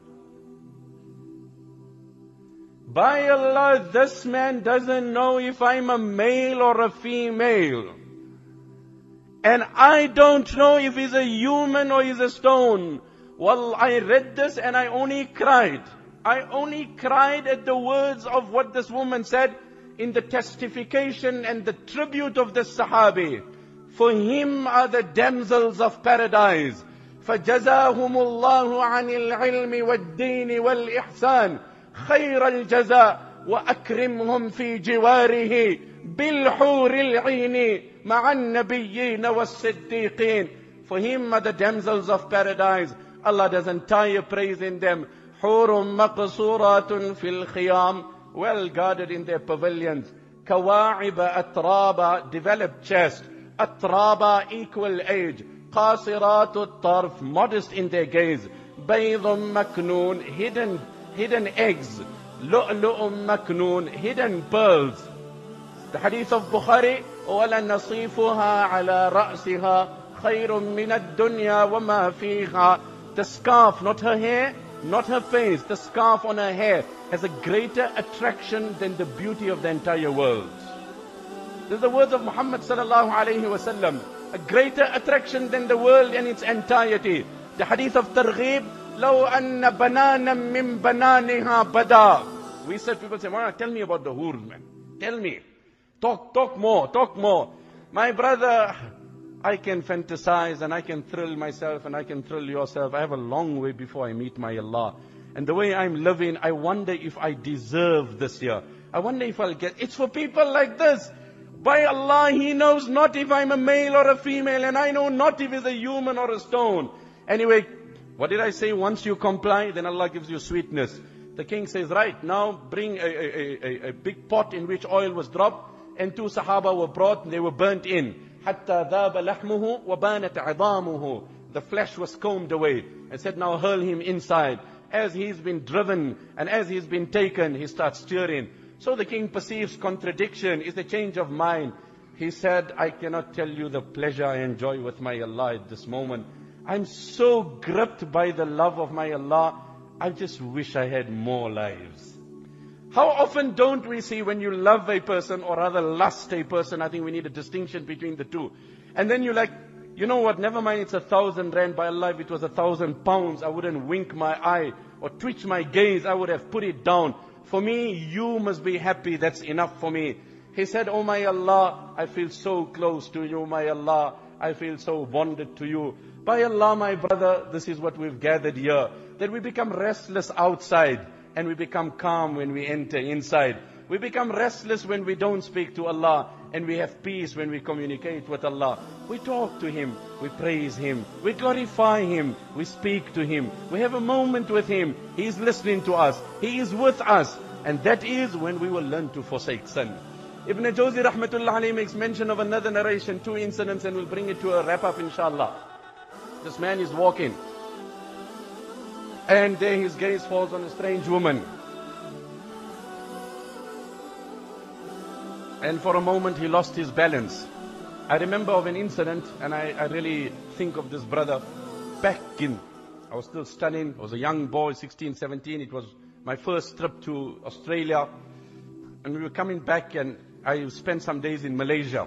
By Allah, this man doesn't know if I'm a male or a female. And I don't know if he's a human or he's a stone. Well, I read this and I only cried. I only cried at the words of what this woman said in the testification and the tribute of this Sahabi. For him are the damsels of paradise. فَجَزَاهُمُ اللَّهُ عَنِ الْعِلْمِ وَالدِّينِ وَالْإِحْسَانِ خَيْرَ الْجَزَاءِ وَأَكْرِمْهُمْ فِي جِوَارِهِ بِالْحُورِ الْعِينِ مَعَ النَّبِيِّينَ وَالصِّدِّيقِينَ. For him are the damsels of paradise. Allah does entire praise in them. حُورٌ مَقْصُورَاتٌ فِي الْخِيَامِ. Well guarded in their pavilions. كَوَاعِبَ أَتْرَابَ. Developed chest. أَتْرَابَ. Equal age. قَاصِرَاتُ الطَّرْفِ. Modest in their gaze. بَيْضٌ مَكْنُونَ. Hidden eggs. لُؤْلُؤٌ مَكْنُونَ. Hidden pearls. The hadith of Bukhari, وَلَنَصِيفُهَا عَلَى رَأْسِهَا خَيْرٌ مِّنَ الدُّنْيَا وَمَا فِيهَا. The scarf, not her hair, not her face, the scarf on her hair has a greater attraction than the beauty of the entire world. This is the words of Muhammad sallallahu alayhi wasallam. A greater attraction than the world in its entirety. The hadith of Targhib, لَوْ أَنَّ بَنَانًا مِّن بَنَانِهَا بَدَى. We said, people say, tell me about the hoods, man. Tell me. Talk more. My brother, I can fantasize and I can thrill myself and I can thrill yourself. I have a long way before I meet my Allah. And the way I'm living, I wonder if I deserve this year. I wonder if I'll get. It's for people like this. By Allah, He knows not if I'm a male or a female, and I know not if it's a human or a stone. Anyway, what did I say? Once you comply, then Allah gives you sweetness. The king says, right, now bring a big pot in which oil was dropped, and 2 Sahaba were brought, and they were burnt in. حَتَّى ذَابَ لَحْمُهُ وَبَانَتْ عِظَامُهُ. The flesh was combed away, and said, now hurl him inside. As he's been driven, and as he's been taken, he starts stirring. So the king perceives contradiction, is a change of mind. He said, I cannot tell you the pleasure I enjoy with my Allah at this moment. I'm so gripped by the love of my Allah, I just wish I had more lives. How often don't we see when you love a person or rather lust a person? I think we need a distinction between the two. And then you're like, you know what, never mind it's 1,000 rand. By Allah, if it was 1,000 pounds, I wouldn't wink my eye or twitch my gaze. I would have put it down. For me, you must be happy. That's enough for me. He said, oh my Allah, I feel so close to you, my Allah. I feel so bonded to you. By Allah, my brother, this is what we've gathered here. That we become restless outside and we become calm when we enter inside. We become restless when we don't speak to Allah, and we have peace when we communicate with Allah. We talk to Him, we praise Him, we glorify Him, we speak to Him, we have a moment with Him. He is listening to us, He is with us, and that is when we will learn to forsake sin. Ibn Jawzi rahmatullah alayhi makes mention of another narration, 2 incidents, and we'll bring it to a wrap up inshallah. This man is walking, and there his gaze falls on a strange woman. And for a moment he lost his balance. I remember of an incident, and I really think of this brother back in, I was still studying, I was a young boy, 16, 17, it was my first trip to Australia, and we were coming back and I spent some days in Malaysia.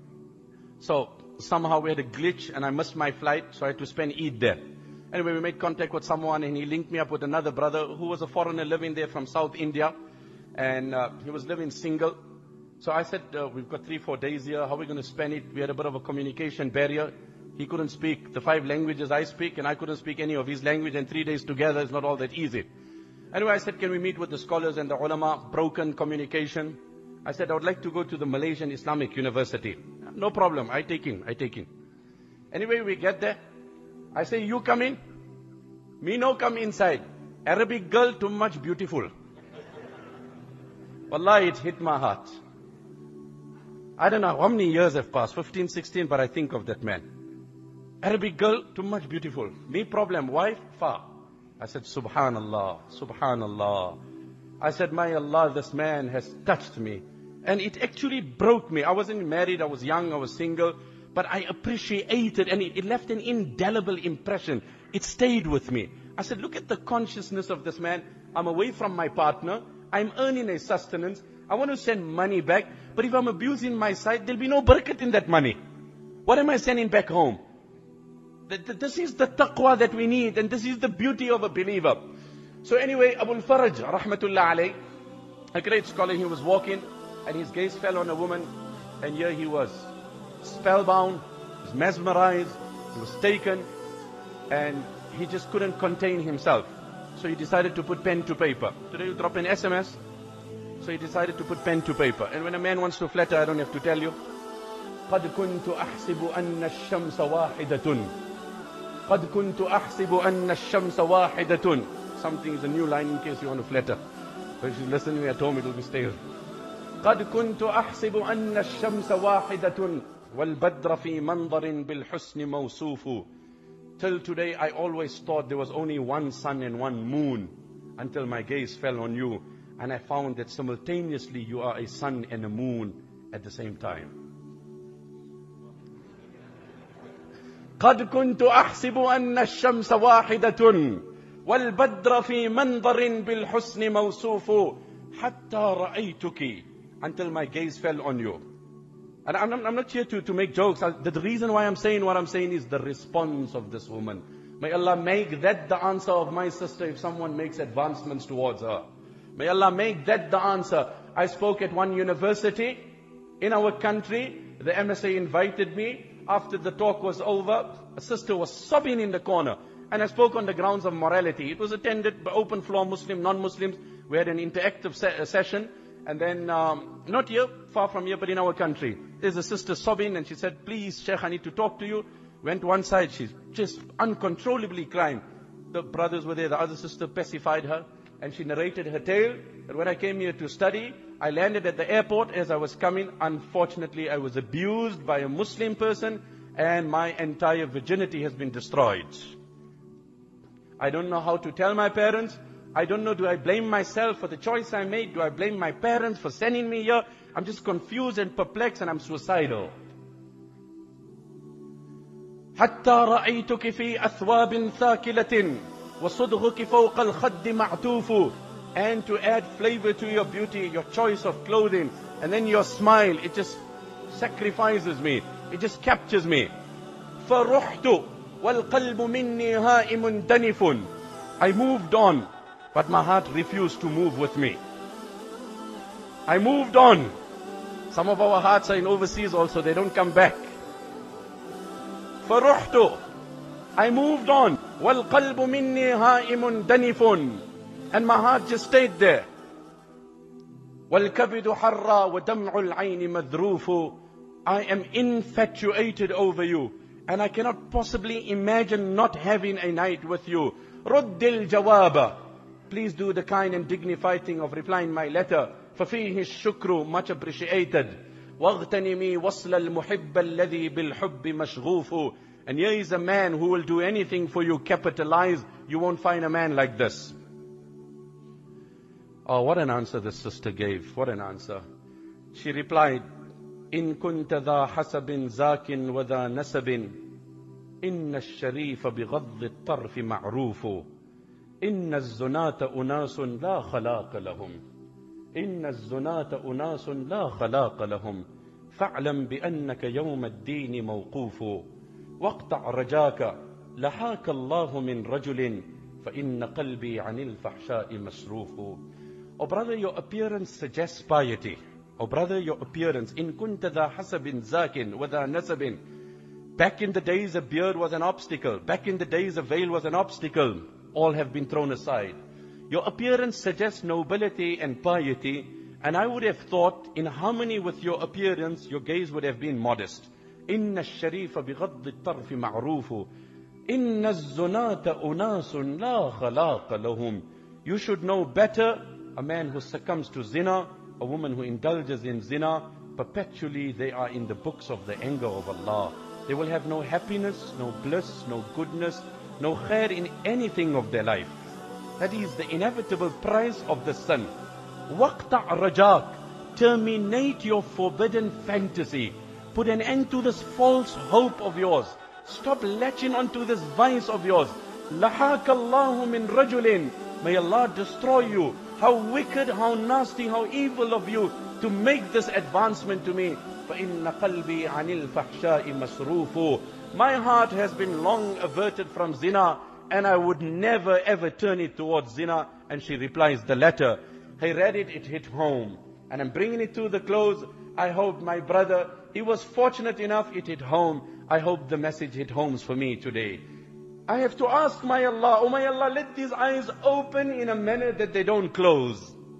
So somehow we had a glitch and I missed my flight, so I had to spend Eid there. Anyway, we made contact with someone and he linked me up with another brother who was a foreigner living there from South India, and he was living single. So I said, we've got 3-4 days here, how are we going to spend it? We had a bit of a communication barrier. He couldn't speak the 5 languages I speak, and I couldn't speak any of his language, and 3 days together is not all that easy. Anyway, I said, can we meet with the scholars and the ulama? Broken communication. I said, I would like to go to the Malaysian Islamic University. No problem, I take him. Anyway, we get there. I say, you come in. Me no come inside. Arabic girl, too much beautiful. Wallahi, it hit my heart. I don't know how many years have passed, 15, 16, but I think of that man. Arabic girl, too much beautiful. Me problem, wife, far. I said, Subhanallah, Subhanallah. I said, my Allah, this man has touched me. And it actually broke me. I wasn't married, I was young, I was single, but I appreciated, and it left an indelible impression. It stayed with me. I said, look at the consciousness of this man. I'm away from my partner. I'm earning a sustenance. I want to send money back, but if I'm abusing my side, there'll be no barakat in that money. What am I sending back home? This is the taqwa that we need, and this is the beauty of a believer. So anyway, Abu al-Faraj, rahmatullah alayh, a great scholar, he was walking, and his gaze fell on a woman, and here he was, spellbound, he was mesmerized, he was taken, and he just couldn't contain himself. So he decided to put pen to paper. Today you drop an SMS. So he decided to put pen to paper. And when a man wants to flatter, I don't have to tell you. قَدْ كُنْتُ أَحْسِبُ أَنَّ الشَّمْسَ وَاحِدَةٌ قَدْ كُنْتُ أَحْسِبُ أَنَّ الشَّمْسَ وَاحِدَةٌ. Something is a new line in case you want to flatter. But if you listen to me at home, it will be stale. قَدْ كُنْتُ أَحْسِبُ أَنَّ الشَّمْسَ وَاحِدَةٌ وَالْبَدْرَ فِي مَنْظَرٍ بِالْحُسْنِ مَوْصُوفُ. Till today, I always thought there was only one sun and one moon, until my gaze fell on you. And I found that simultaneously you are a sun and a moon at the same time. قَدْ كُنْتُ أَحْسِبُ أَنَّ الشَّمْسَ وَاحِدَةٌ وَالْبَدْرَ فِي مَنْظَرٍ بِالْحُسْنِ مَوْصُوفُ حَتَّى رَأَيْتُكِ. Until my gaze fell on you. And I'm not here to make jokes. The reason why I'm saying what I'm saying is the response of this woman. May Allah make that the answer of my sister if someone makes advancements towards her. May Allah make that the answer. I spoke at one university in our country. The MSA invited me. After the talk was over, a sister was sobbing in the corner. And I spoke on the grounds of morality. It was attended by open floor Muslim, non-Muslims. We had an interactive session. And then, not here, far from here, but in our country. There's a sister sobbing and she said, please, Sheikh, I need to talk to you. Went one side, she's just uncontrollably crying. The brothers were there, the other sister pacified her. And she narrated her tale. And when I came here to study, I landed at the airport. As I was coming, unfortunately, I was abused by a Muslim person. And my entire virginity has been destroyed. I don't know how to tell my parents. I don't know, do I blame myself for the choice I made? Do I blame my parents for sending me here? I'm just confused and perplexed and I'm suicidal. حتى رأيتك في أثواب ثاكلة وصدغك فوق الخد معطوف. And to add flavor to your beauty, your choice of clothing, and then your smile, it just sacrifices me. It just captures me. فَرُحْتُ وَالْقَلْبُ مِنِّي هَائِمٌ دَنِفٌ. I moved on, but my heart refused to move with me. I moved on. Some of our hearts are in overseas also, they don't come back. فَرُحْتُ. I moved on. وَالْقَلْبُ مِنِّي هَائِمٌ دَنِفٌ. And my heart just stayed there. وَالْكَبِدُ حَرَّى وَدَمْعُ الْعَيْنِ مَذْرُوفُ. I am infatuated over you. And I cannot possibly imagine not having a night with you. رُدِّ الْجَوَابَ. Please do the kind and dignified thing of replying my letter. فَفِيهِ الشُّكْرُ. Much appreciated. وَاغْتَنِمِي وَصْلَ الْمُحِبَّ الَّذِي بِالْحُبِّ مَشْغُوفُ. And here is a man who will do anything for you, capitalize. You won't find a man like this. Oh, what an answer this sister gave. What an answer. She replied, إن كنت ذا حسب زاك وذا نسب إن الشريف بغض الطرف معروف إن الزناة أناس لا خلاق لهم إن الزناة أناس لا خلاق لهم فاعلم بأنك يوم الدين موقوف واقطع رجاك لحاك الله من رجل فإن قلبي عن الفحشاء مسروف. Oh brother, your appearance suggests piety. Oh brother, your appearance. إن كنت ذا حسب زاك وذا نسب. Back in the days a beard was an obstacle. Back in the days a veil was an obstacle. All have been thrown aside. Your appearance suggests nobility and piety, and I would have thought in harmony with your appearance, your gaze would have been modest. إن الشريف بغض الطرف معروف إن الزناة أناس لا خلاق لهم. You should know better. A man who succumbs to zina, a woman who indulges in zina, perpetually they are in the books of the anger of Allah. They will have no happiness, no bliss, no goodness, no khair in anything of their life. That is the inevitable price of the sin. وَقْطَعْ رَجَاكَ. Terminate your forbidden fantasy. Put an end to this false hope of yours. Stop latching onto this vice of yours. لَحَاكَ اللَّهُ مِنْ رَجُلٍ. May Allah destroy you. How wicked, how nasty, how evil of you to make this advancement to me. فَإِنَّ قَلْبِي عَنِ الْفَحْشَاءِ مَصْرُوفُ. My heart has been long averted from zina, and I would never ever turn it towards zina. And she replies, the letter. I read it, it hit home. And I'm bringing it to the close. I hope my brother, he was fortunate enough, it hit home. I hope the message hit homes for me today. I have to ask my Allah, oh my Allah, let these eyes open in a manner that they don't close.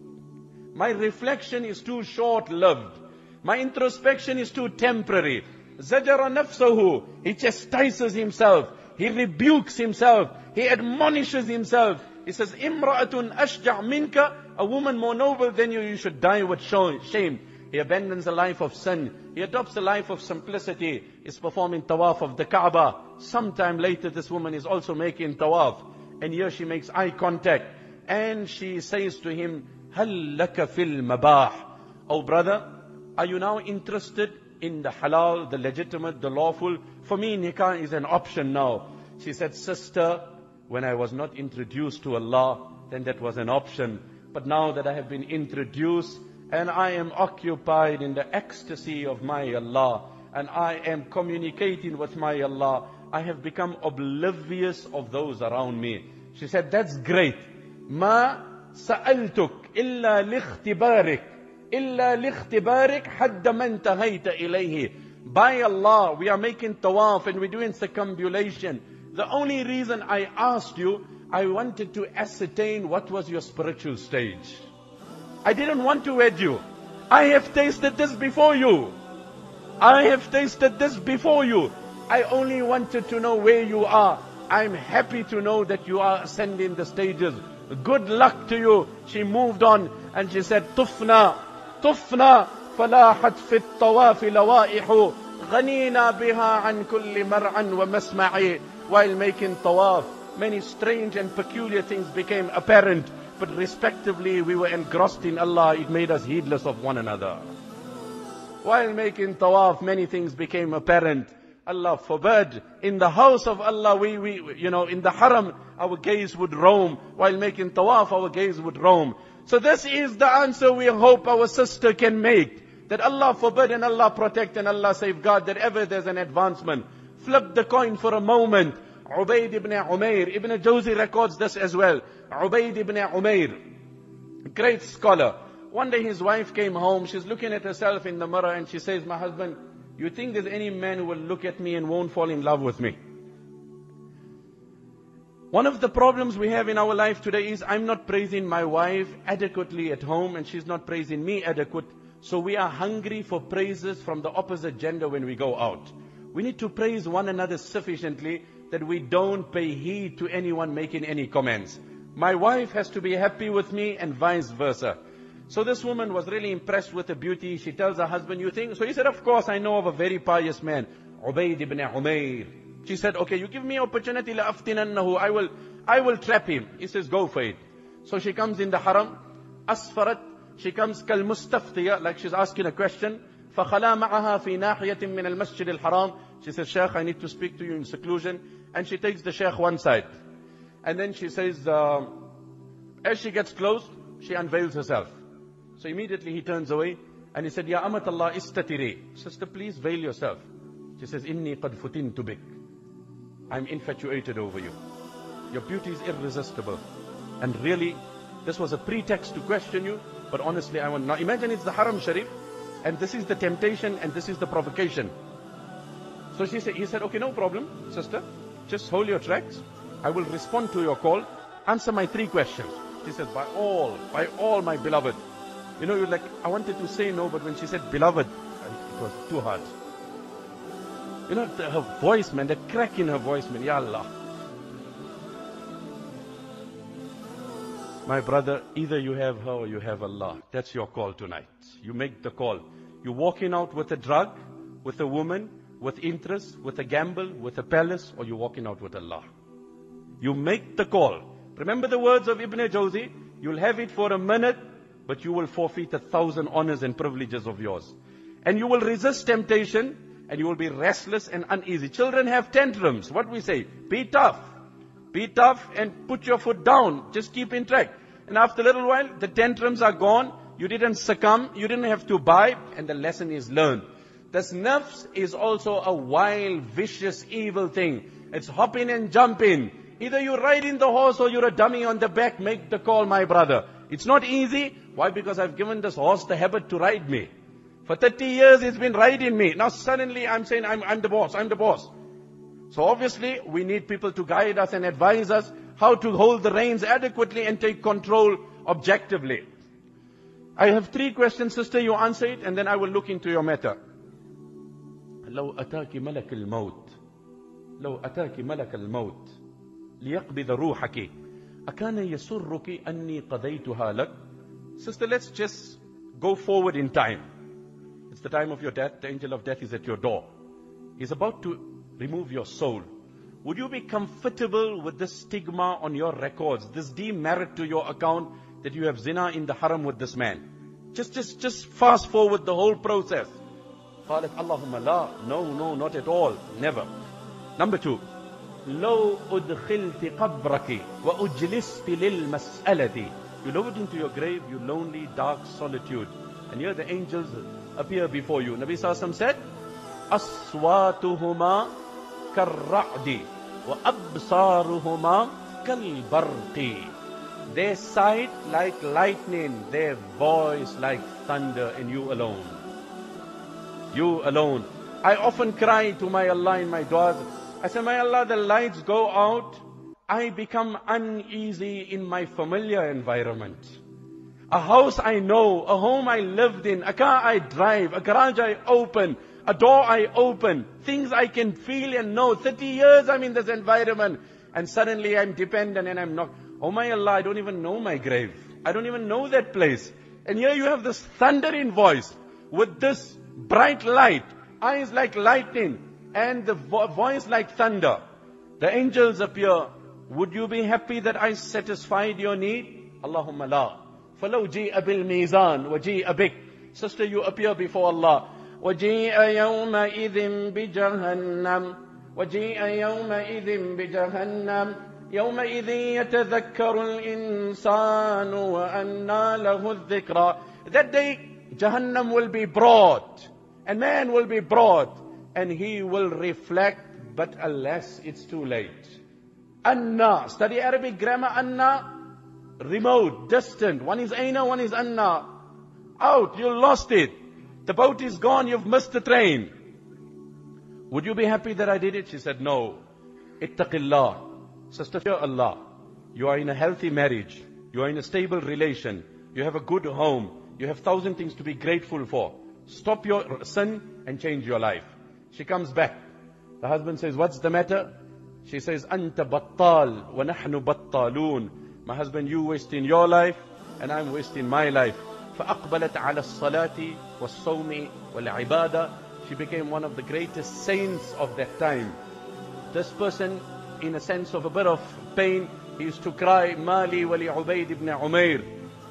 My reflection is too short-lived. My introspection is too temporary. Zajara nafsahu. He chastises himself. He rebukes himself. He admonishes himself. He says, Imra'atun ashja' minka. A woman more noble than you, you should die with shame. He abandons a life of sin. He adopts a life of simplicity. He's performing tawaf of the Kaaba. Sometime later, this woman is also making tawaf. And here she makes eye contact. And she says to him, Hal laka fil mabah. Oh brother, are you now interested in the halal, the legitimate, the lawful? For me, nikah is an option now. She said, sister, when I was not introduced to Allah, then that was an option. But now that I have been introduced, and I am occupied in the ecstasy of my Allah, and I am communicating with my Allah, I have become oblivious of those around me. She said, that's great. Ma sa'altuk illa likhtibarik. إِلَّا لِاخْتِبَارِكَ حَدَّ مَنْ تَهَيْتَ إِلَيْهِ. By Allah, we are making tawaf and we're doing circumambulation. The only reason I asked you, I wanted to ascertain what was your spiritual stage. I didn't want to wed you. I have tasted this before you. I have tasted this before you. I only wanted to know where you are. I'm happy to know that you are ascending the stages. Good luck to you. She moved on and she said, طفنا فلاحت في الطواف لوائح غنينا بها عن كل مرع ومسمع. While making tawaf, many strange and peculiar things became apparent, but respectively we were engrossed in Allah. It made us heedless of one another. While making tawaf, many things became apparent. Allah forbid, in the house of Allah, in the haram, our gaze would roam. While making tawaf, our gaze would roam. So this is the answer we hope our sister can make. That Allah forbid and Allah protect and Allah safeguard that ever there's an advancement. Flip the coin for a moment. Ubayd ibn Umair. Ibn Jawzi records this as well. Ubayd ibn Umair, great scholar. One day his wife came home. She's looking at herself in the mirror and she says, my husband, you think there's any man who will look at me and won't fall in love with me? One of the problems we have in our life today is I'm not praising my wife adequately at home and she's not praising me adequate. So we are hungry for praises from the opposite gender when we go out. We need to praise one another sufficiently that we don't pay heed to anyone making any comments. My wife has to be happy with me and vice versa. So this woman was really impressed with her beauty. She tells her husband, you think? So he said, of course, I know of a very pious man, Ubayd ibn Umair. She said, okay, you give me opportunity, لَأَفْتِنَنَّهُ. I will trap him. He says, go for it. So she comes in the haram, asfarat She comes كالمستفتية, like she's asking a question. فخلا معها في ناحية من المسجد الحرام. She says, Sheikh, I need to speak to you in seclusion. And she takes the Sheikh one side. And then she says, as she gets close, she unveils herself. So immediately he turns away and he said, Ya Amat Allah istatiri. Sister, please veil yourself. She says, Inni qad futintu bik. I'm infatuated over you. Your beauty is irresistible. And really, this was a pretext to question you. But honestly, I want, now imagine it's the Haram Sharif. And this is the temptation and this is the provocation. So he said, okay, no problem, sister. Just hold your tracks. I will respond to your call. Answer my 3 questions. She said, by all, my beloved. You know, you're like, I wanted to say no, but when she said beloved, it was too hard. You know, her voice, man, the crack in her voice, man, Ya Allah. My brother, either you have her or you have Allah. That's your call tonight. You make the call. You're walking out with a drug, with a woman, with interest, with a gamble, with a palace, or you're walking out with Allah. You make the call. Remember the words of Ibn Jawzi, you'll have it for a minute, but you will forfeit 1,000 honors and privileges of yours. And you will resist temptation, and you will be restless and uneasy. Children have tantrums. What we say? Be tough. Be tough and put your foot down. Just keep in track. And after a little while, the tantrums are gone. You didn't succumb. You didn't have to buy. And the lesson is learned. This nafs is also a wild, vicious, evil thing. It's hopping and jumping. Either you ride in the horse or you're a dummy on the back. Make the call, my brother. It's not easy. Why? Because I've given this horse the habit to ride me. For 30 years it's been riding me. Now suddenly I'm saying I'm the boss. I'm the boss. So obviously we need people to guide us and advise us how to hold the reins adequately and take control objectively. I have 3 questions, sister. You answer it and then I will look into your matter. لو أتاك ملك الموت لو أتاك ملك الموت ليقبض روحك أكان يسرك أني قضيتها لك. Sister, let's just go forward in time. It's the time of your death. The angel of death is at your door. He's about to remove your soul. Would you be comfortable with this stigma on your records, this demerit to your account that you have zina in the haram with this man? Just fast forward the whole process. قالت اللهم لا. No, not at all. Never. Number 2. لو أدخلت قبرك وأجلست للمسألة. You lowered into your grave, you lonely, dark solitude. And here the angels appear before you. Nabi Sallallahu Alaihi Wasallam said, أصواتهما كالرعد وأبصارهما كالبرق. Their sight like lightning, their voice like thunder, and you alone. You alone. I often cry to my Allah in my du'as. I say, my Allah, the lights go out. I become uneasy in my familiar environment. A house I know, a home I lived in, a car I drive, a garage I open, a door I open, things I can feel and know. 30 years I'm in this environment and suddenly I'm dependent and I'm not. Oh my Allah, I don't even know my grave. I don't even know that place. And here you have this thundering voice with this bright light, eyes like lightning and the voice like thunder. The angels appear. Would you be happy that I satisfied your need? Allahumma la. فَلَوْ جِيءَ بِالْمِيزَانِ وَجِيءَ بِكْ. Sister, you appear before Allah. وَجِيءَ يَوْمَئِذٍ بِجَهَنَّمْ وَجِيءَ يَوْمَئِذٍ بِجَهَنَّمْ يَوْمَئِذٍ يَتَذَكَّرُ الْإِنسَانُ وَأَنَّى لَهُ الذِّكْرَى. That day, Jahannam will be brought, and man will be brought, and he will reflect, but alas, it's too late. Anna, study Arabic grammar. Anna, remote, distant. One is aina, one is anna. Out, you lost it. The boat is gone, you've missed the train. Would you be happy that I did it? She said, no. Ittaqillah. Sister, fear Allah. You are in a healthy marriage. You are in a stable relation. You have a good home. You have 1,000 things to be grateful for. Stop your sin and change your life. She comes back. The husband says, what's the matter? She says, Anta battal wa nahnu battaloon. My husband, you wasting your life and I'm wasting my life. فَأَقْبَلَتْ عَلَى الصَّلَاةِ وَالصَّوْمِ وَالْعِبَادَةِ. She became one of the greatest saints of that time. This person, in a sense of a bit of pain, he used to cry, Mali wali Ubayd ibn Umair.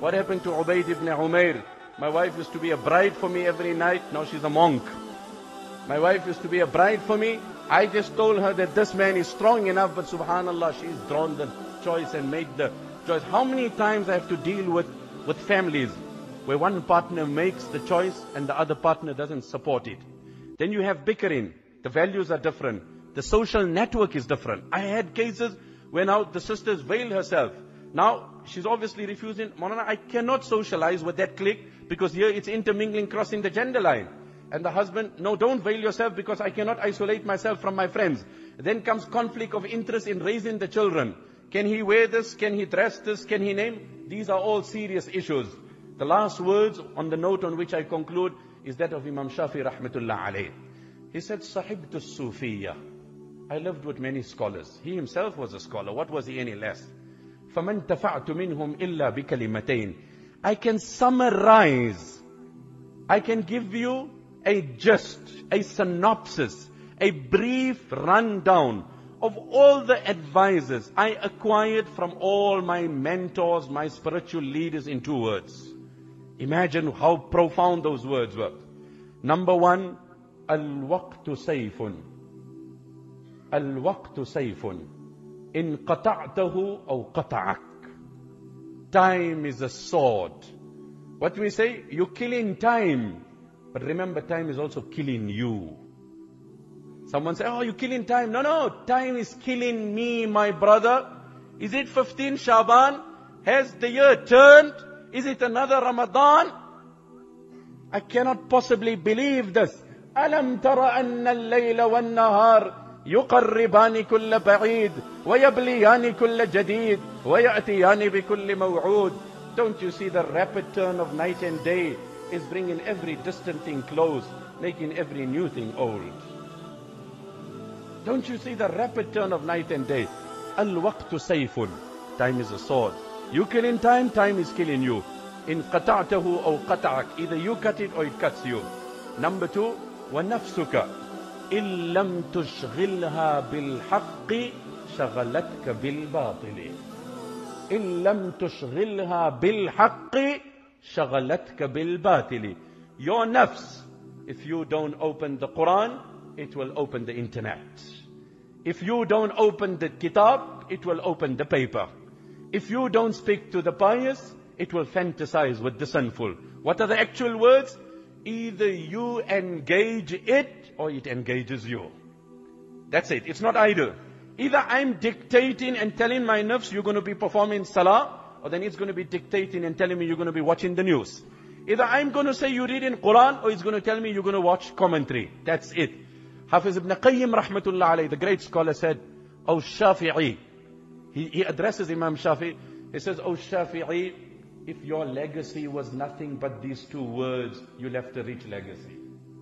What happened to Ubayd ibn Umair? My wife used to be a bride for me every night. Now she's a monk. My wife used to be a bride for me. I just told her that this man is strong enough, but subhanallah, she's drawn the choice and made the choice. How many times I have to deal with families where one partner makes the choice and the other partner doesn't support it. Then you have bickering. The values are different. The social network is different. I had cases where now the sisters veil herself. Now she's obviously refusing. Maulana, I cannot socialize with that clique because here it's intermingling, crossing the gender line. And the husband, no, don't veil yourself because I cannot isolate myself from my friends. Then comes conflict of interest in raising the children. Can he wear this? Can he dress this? Can he name? These are all serious issues. The last words on the note on which I conclude is that of Imam Shafi rahmatullah alayh. He said, Sahibtu Sufiya. I lived with many scholars. He himself was a scholar. What was he any less? فَمَنْ تَفَعْتُ مِنْهُمْ إِلَّا بِكَلِمَتَيْنِ. I can summarize. I can give you a gist, a synopsis, a brief rundown of all the advices I acquired from all my mentors, my spiritual leaders in 2 words. Imagine how profound those words were. Number 1, Al-waqtu sayfun. Al-waqtu sayfun. In qata'tahu aw qata'ak. Time is a sword. What we say? You're killing time. But remember, time is also killing you. Someone say, oh, you're killing time. No, time is killing me, my brother. Is it 15 Shaban? Has the year turned? Is it another Ramadan? I cannot possibly believe this. أَلَمْ تَرَ أَنَّ اللَّيْلَ وَالنَّهَارِ يُقَرِّبَانِ كُلَّ بَعِيدٍ وَيَبْلِيَانِ كُلَّ جَدِيدٍ وَيَأْتِيَانِ بِكُلِّ مَوْعُودٍ. Don't you see the rapid turn of night and day is bringing every distant thing close, making every new thing old? Don't you see the rapid turn of night and day? Al-waqtu sayfun. Time is a sword. You killing time, time is killing you. In qata'tahu aw qata'ak. Either you cut it or it cuts you. Number 2, وَنَفْسُكَ إِن لَمْ تُشْغِلْهَا بِالْحَقِّ شَغَلَتْكَ بِالْبَاطِلِ. إِن لَمْ تُشْغِلْهَا بِالْحَقِّ شَغَلَتْكَ بِالْبَاطِلِ. Your nafs, if you don't open the Quran, it will open the internet. If you don't open the kitab, it will open the paper. If you don't speak to the pious, it will fantasize with the sinful. What are the actual words? Either you engage it or it engages you. That's it. It's not either. Either I'm dictating and telling my nafs you're going to be performing salah, or then it's going to be dictating and telling me you're going to be watching the news. Either I'm going to say you read in Quran, or it's going to tell me you're going to watch commentary. That's it. Hafiz ibn Qayyim rahmatullah alayhi, the great scholar, said, O Shafi'i. He addresses Imam Shafi'i. He says, O Shafi'i, if your legacy was nothing but these 2 words, you left a rich legacy.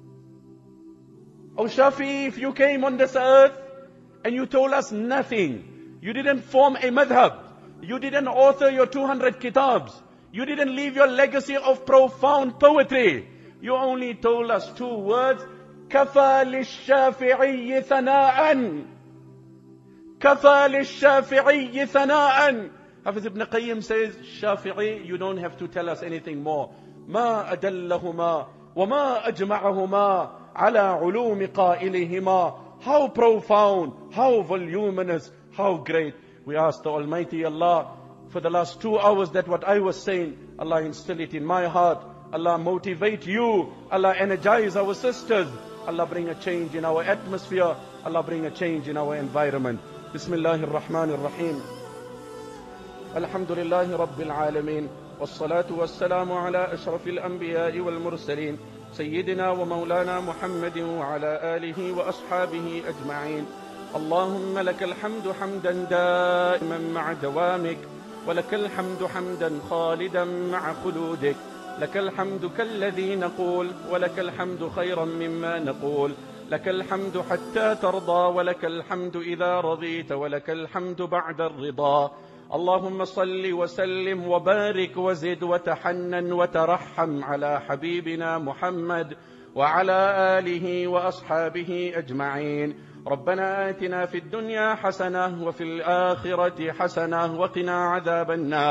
O Shafi'i, if you came on this earth and you told us nothing, you didn't form a madhab, you didn't author your 200 kitabs, you didn't leave your legacy of profound poetry, you only told us 2 words, كَفَى لِلشَّافِعِيِّ ثَنَاءً. كَفَى لِلشَّافِعِيِّ ثَنَاءً. Hafiz ibn Qayyim says, Shafi'i, you don't have to tell us anything more. مَا أَدَلَّهُمَا وَمَا أَجْمَعَهُمَا عَلَى عُلُومِ قَائِلِهِمَا. How profound, how voluminous, how great. We ask the Almighty Allah, for the last 2 hours that what I was saying, Allah instill it in my heart. Allah motivate you. Allah energize our sisters. Allah bring a change in our atmosphere. Allah bring a change in our environment. Bismillahir Rahmanir Rahim. Alhamdulillahi Rabbil Alameen. Wassalatu wassalamu ala ashrafil anbiya'i wal mursaleen. Sayyidina wa maulana Muhammadin wa ala alihi wa ashabihi ajma'in. Allahumma lakal hamdu hamdan da'iman ma'a dawamik. ولك الحمد حمدا خالدا مع خلودك. لك الحمد كالذي نقول ولك الحمد خيرا مما نقول. لك الحمد حتى ترضى ولك الحمد إذا رضيت ولك الحمد بعد الرضا. اللهم صل وسلم وبارك وزد وتحنن وترحم على حبيبنا محمد وعلى آله وأصحابه أجمعين. ربنا آتنا في الدنيا حسنة وفي الآخرة حسنة وقنا عذاب النار.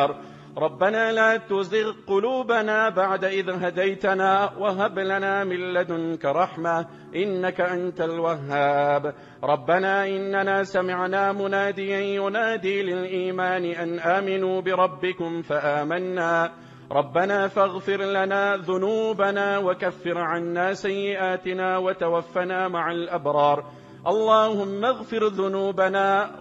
ربنا لا تزغ قلوبنا بعد إذ هديتنا وهب لنا من لدنك رحمة إنك أنت الوهاب. ربنا إننا سمعنا مناديا ينادي للإيمان أن آمنوا بربكم فآمنا ربنا فاغفر لنا ذنوبنا وكفر عنا سيئاتنا وتوفنا مع الأبرار. اللهم اغفر ذنوبنا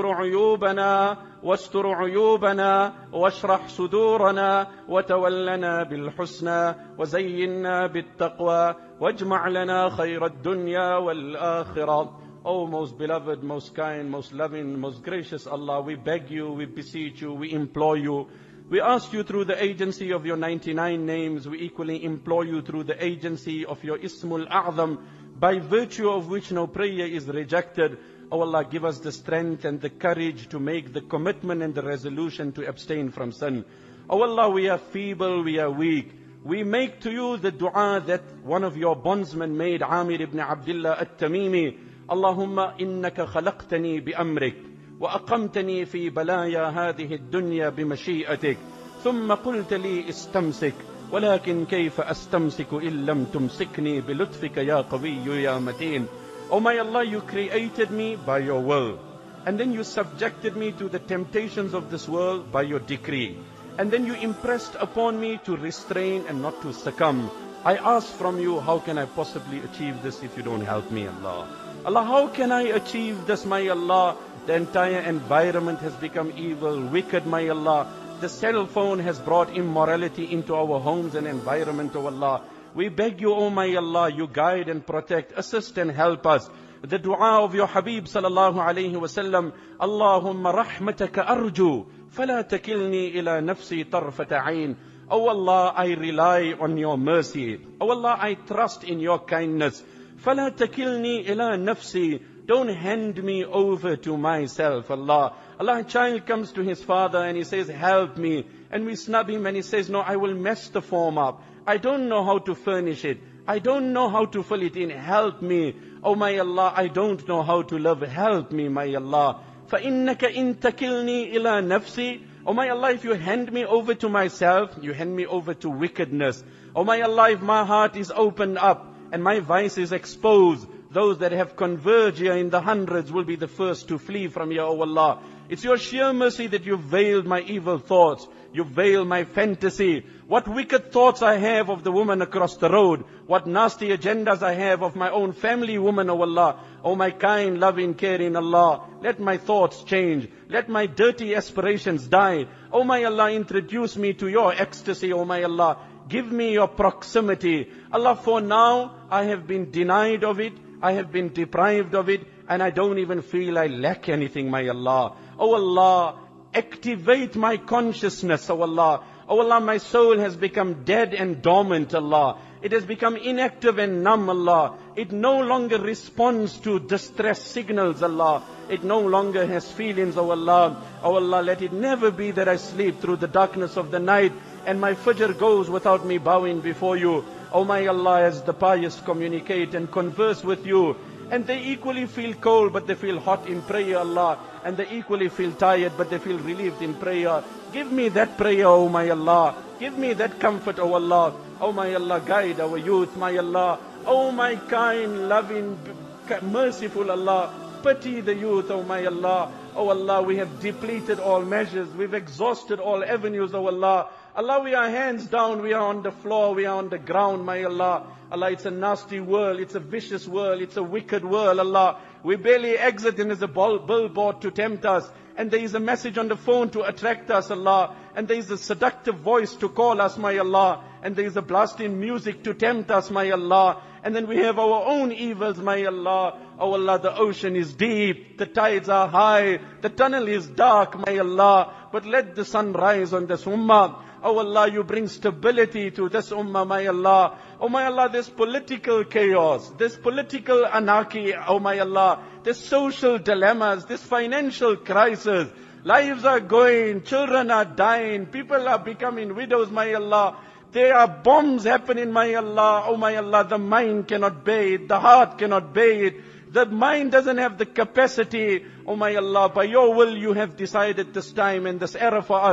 واستر عيوبنا واشرح صدورنا وتولنا بالحسنى وزينا بالتقوى واجمع لنا خير الدنيا والآخرة. Oh, most beloved, most kind, most loving, most gracious Allah, we beg you, we beseech you, we implore you. We ask you through the agency of your 99 names, we equally implore you through the agency of your Ismul A'zam, by virtue of which no prayer is rejected. Oh Allah, give us the strength and the courage to make the commitment and the resolution to abstain from sin. Oh Allah, we are feeble, we are weak. We make to you the dua that one of your bondsmen made, Amir ibn Abdullah at-Tamimi. Allahumma innaka khalaqtani bi amrik. وأقمتني في بلايا هذه الدنيا بمشيئتك ثم قلت لي استمسك ولكن كيف أستمسك إن لم تمسكني بلطفك يا قوي يا متين. Oh my Allah, you created me by your will, and then you subjected me to the temptations of this world by your decree, and then you impressed upon me to restrain and not to succumb. I ask from you, how can I possibly achieve this if you don't help me, Allah? Allah, how can I achieve this, my Allah? The entire environment has become evil, wicked, my Allah. The cell phone has brought immorality into our homes and environment, oh Allah. We beg you, oh my Allah, you guide and protect, assist and help us. The dua of your Habib sallallahu alayhi wa sallam, Allahumma rahmataka arju, fala takilni ila nafsi tarfata ayn. Oh Allah, I rely on your mercy. Oh Allah, I trust in your kindness. Fala takilni ila nafsi. Don't hand me over to myself, Allah. Allah, a child comes to his father and he says, help me. And we snub him and he says, no, I will mess the form up. I don't know how to furnish it. I don't know how to fill it in. Help me. Oh my Allah, I don't know how to love. Help me, my Allah. فَإِنَّكَ إِن تَكِلْنِي إِلَى نَفْسِي. Oh my Allah, if you hand me over to myself, you hand me over to wickedness. Oh my Allah, if my heart is opened up and my vice is exposed, those that have converged here in the hundreds will be the first to flee from here, oh Allah. It's your sheer mercy that you've veiled my evil thoughts. You've veiled my fantasy. What wicked thoughts I have of the woman across the road. What nasty agendas I have of my own family woman, oh Allah. Oh my kind, loving, caring Allah. Let my thoughts change. Let my dirty aspirations die. Oh my Allah, introduce me to your ecstasy, oh my Allah. Give me your proximity. Allah, for now, I have been denied of it. I have been deprived of it, and I don't even feel I lack anything, my Allah. Oh Allah, activate my consciousness, oh Allah. Oh Allah, my soul has become dead and dormant, Allah. It has become inactive and numb, Allah. It no longer responds to distress signals, Allah. It no longer has feelings, oh Allah. Oh Allah, let it never be that I sleep through the darkness of the night and my fajr goes without me bowing before you. Oh my Allah, as the pious communicate and converse with you, and they equally feel cold but they feel hot in prayer, Allah, and they equally feel tired but they feel relieved in prayer. Give me that prayer, oh my Allah. Give me that comfort, oh Allah. Oh my Allah, guide our youth, my Allah. Oh my kind, loving, merciful Allah, pity the youth, oh my Allah. Oh Allah, we have depleted all measures. We've exhausted all avenues, oh Allah. Allah, we are hands down, we are on the floor, we are on the ground, my Allah. Allah, it's a nasty world, it's a vicious world, it's a wicked world, Allah. We barely exit and there's a billboard to tempt us. And there is a message on the phone to attract us, Allah. And there is a seductive voice to call us, my Allah. And there is a blasting music to tempt us, my Allah. And then we have our own evils, my Allah. Oh Allah, the ocean is deep, the tides are high, the tunnel is dark, my Allah. But let the sun rise on this ummah. Oh Allah, you bring stability to this ummah, my Allah. Oh my Allah, this political chaos, this political anarchy, oh my Allah, this social dilemmas, this financial crisis, lives are going, children are dying, people are becoming widows, my Allah. There are bombs happening, my Allah. Oh my Allah, the mind cannot bear it, the heart cannot bear it. The mind doesn't have the capacity. Oh my Allah, by your will you have decided this time and this era for us.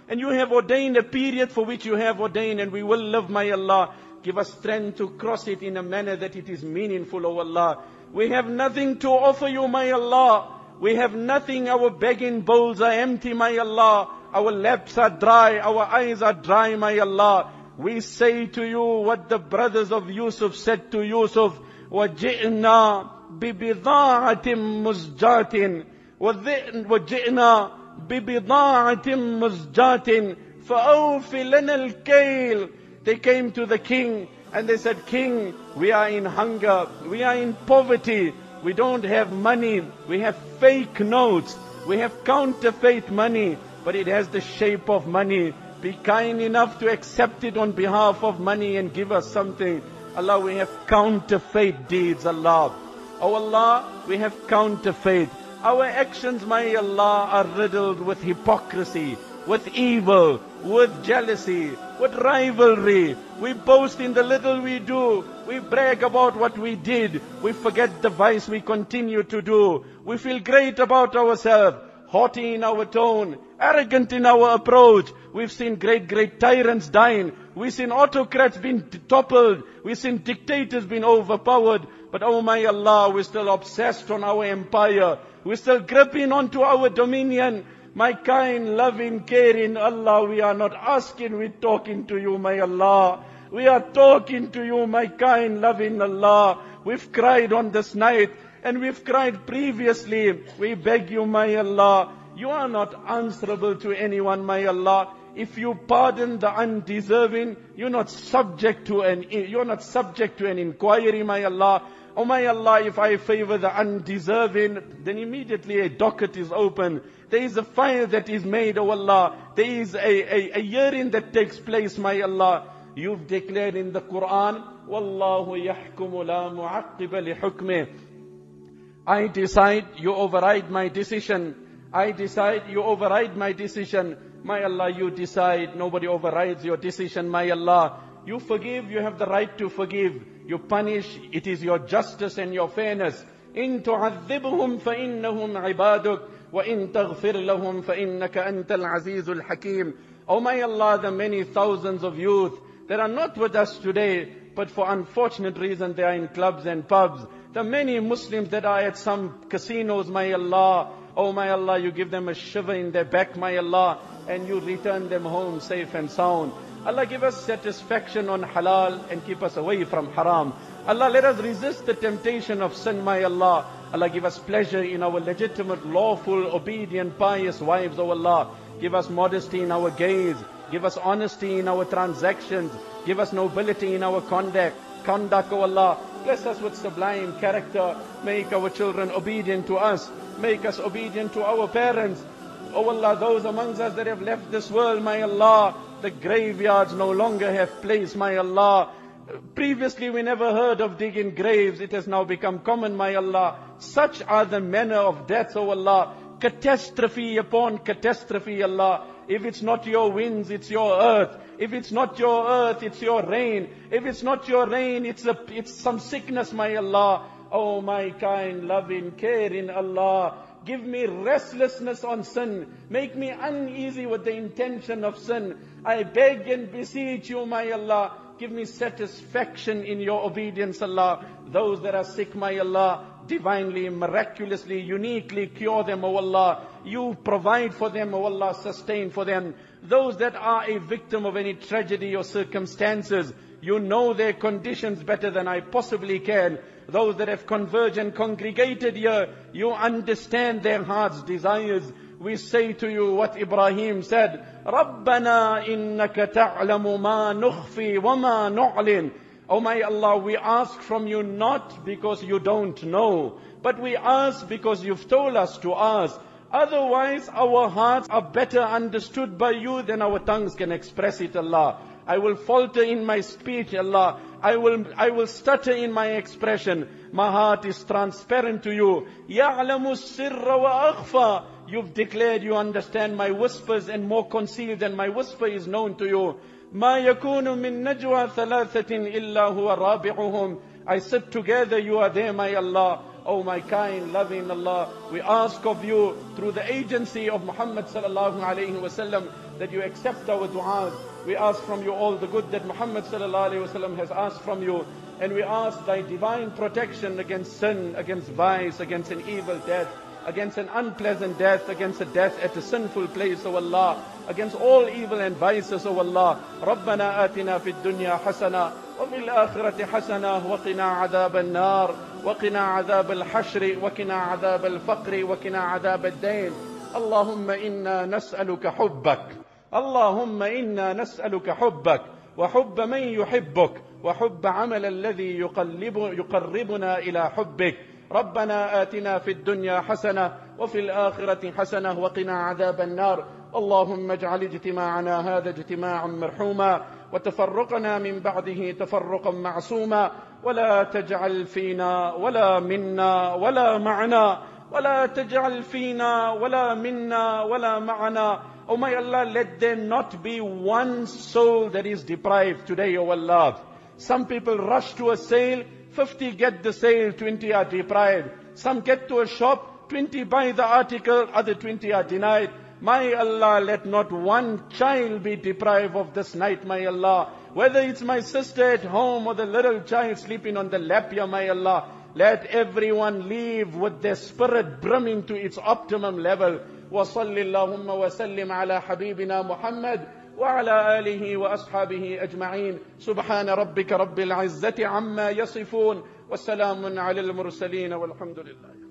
And you have ordained a period for which you have ordained, and we will live, my Allah. Give us strength to cross it in a manner that it is meaningful, O Allah. We have nothing to offer you, my Allah. We have nothing. Our begging bowls are empty, my Allah. Our laps are dry. Our eyes are dry, my Allah. We say to you what the brothers of Yusuf said to Yusuf. وَجِئْنَا بِبِضَاعَةٍ مُزْجَاةٍ وَجِئْنَا بِبِضَاعَةٍ مُزْجَاةٍ فَأَوْفِ لَنَا الْكَيْلِ. They came to the king and they said, King, we are in hunger, we are in poverty, we don't have money, we have fake notes, we have counterfeit money, but it has the shape of money. Be kind enough to accept it on behalf of money and give us something. Allah, we have counterfeit deeds, Allah. Oh Allah, we have counterfeit. Our actions, my Allah, are riddled with hypocrisy, with evil, with jealousy, with rivalry. We boast in the little we do. We brag about what we did. We forget the vice we continue to do. We feel great about ourselves, haughty in our tone, arrogant in our approach. We've seen great tyrants dying. We've seen autocrats being toppled. We've seen dictators being overpowered. But oh my Allah, we're still obsessed on our empire. We're still gripping onto our dominion. My kind, loving, caring Allah, we are not asking, we're talking to you, my Allah. We are talking to you, my kind, loving Allah. We've cried on this night and we've cried previously. We beg you, my Allah. You are not answerable to anyone, my Allah. If you pardon the undeserving, you're not subject to an inquiry, my Allah. Oh my Allah, if I favor the undeserving, then immediately a docket is open. There is a fire that is made, oh Allah. There is a hearing that takes place, my Allah. You've declared in the Quran, Wallahu yahkumu la mu'aqqiba li hukmih. I decide, you override my decision. I decide, you override my decision. My Allah, you decide, nobody overrides your decision, my Allah. You forgive, you have the right to forgive. You punish, it is your justice and your fairness. إِن تُعَذِّبْهُمْ فَإِنَّهُمْ عِبَادُكَ وَإِن تَغْفِرْ لَهُمْ فَإِنَّكَ أَنْتَ الْعَزِيزُ الْحَكِيمُ. Oh my Allah, the many thousands of youth that are not with us today, but for unfortunate reason they are in clubs and pubs. The many Muslims that are at some casinos, my Allah. Oh my Allah, you give them a shiver in their back, my Allah, and you return them home safe and sound. Allah, give us satisfaction on halal and keep us away from haram. Allah, let us resist the temptation of sin, my Allah. Allah, give us pleasure in our legitimate, lawful, obedient, pious wives, oh Allah. Give us modesty in our gaze. Give us honesty in our transactions. Give us nobility in our conduct, oh Allah. Bless us with sublime character. Make our children obedient to us. Make us obedient to our parents. Oh Allah, those amongst us that have left this world, my Allah, the graveyards no longer have place, my Allah. Previously we never heard of digging graves. It has now become common, my Allah. Such are the manner of death, oh Allah. Catastrophe upon catastrophe, Allah. If it's not your winds, it's your earth. If it's not your earth, it's your rain. If it's not your rain, it's some sickness, my Allah. Oh my kind, loving, caring Allah. Give me restlessness on sin. Make me uneasy with the intention of sin. I beg and beseech you, my Allah. Give me satisfaction in your obedience, Allah. Those that are sick, my Allah, divinely, miraculously, uniquely cure them, O Allah. You provide for them, O Allah, sustain for them. Those that are a victim of any tragedy or circumstances, you know their conditions better than I possibly can. Those that have converged and congregated here, you understand their heart's desires. We say to you what Ibrahim said, رَبَّنَا إِنَّكَ تَعْلَمُ مَا نُخْفِي وَمَا نُعْلِنُ. Oh my Allah, we ask from you not because you don't know, but we ask because you've told us to ask. Otherwise, our hearts are better understood by you than our tongues can express it, Allah. I will falter in my speech, Allah. I will stutter in my expression. My heart is transparent to you. يَعْلَمُ السِّرَّ وَأَخْفَى. You've declared you understand my whispers, and more concealed than my whisper is known to you. مَا يَكُونُ مِن نَجْوَى ثَلَاثَةٍ إِلَّا هُوَ رَابِعُهُمْ. I sit together, you are there, my Allah. Oh my kind, loving Allah, we ask of you through the agency of Muhammad sallallahu alayhi wasallam that you accept our du'as. We ask from you all the good that Muhammad sallallahu alayhi wasallam has asked from you. And we ask thy divine protection against sin, against vice, against an evil death, against an unpleasant death, against a death at a sinful place, O Allah, against all evil and vices, O Allah. رَبَّنَا آتِنَا فِي الدُّنْيَا حَسَنَةً وَفِي الْآخِرَةِ حَسَنَةً وَقِنَا عَذَابَ النَّارِ وَقِنَا عَذَابَ الْحَشْرِ وَقِنَا عَذَابَ الْفَقْرِ وَقِنَا عَذَابَ الدَّيْنِ. اللهم إنا نسألك حبك، اللهم إنا نسألك حبك وحب من يحبك وحب عمل الذي يقربنا إلى حبك. ربنا آتنا في الدنيا حسنة وفي الآخرة حسنة وقنا عذاب النار. اللهم اجعل اجتماعنا هذا اجتماعا مرحوما وتفرقنا من بعده تفرقا معصوما، ولا تجعل فينا ولا منا ولا معنا، ولا تجعل فينا ولا منا ولا معنا. Oh my Allah, let there not be one soul that is deprived today, O Allah. Some people rush to a sale, 50 get the sale, 20 are deprived. Some get to a shop, 20 buy the article, other 20 are denied. My Allah, let not one child be deprived of this night, my Allah. Whether it's my sister at home or the little child sleeping on the lap, ya my Allah. Let everyone leave with their spirit brimming to its optimum level. وصل اللهم وسلم على حبيبنا محمد وعلى آله وأصحابه أجمعين. سبحان ربك رب العزة عما يصفون، والسلام على المرسلين، والحمد لله.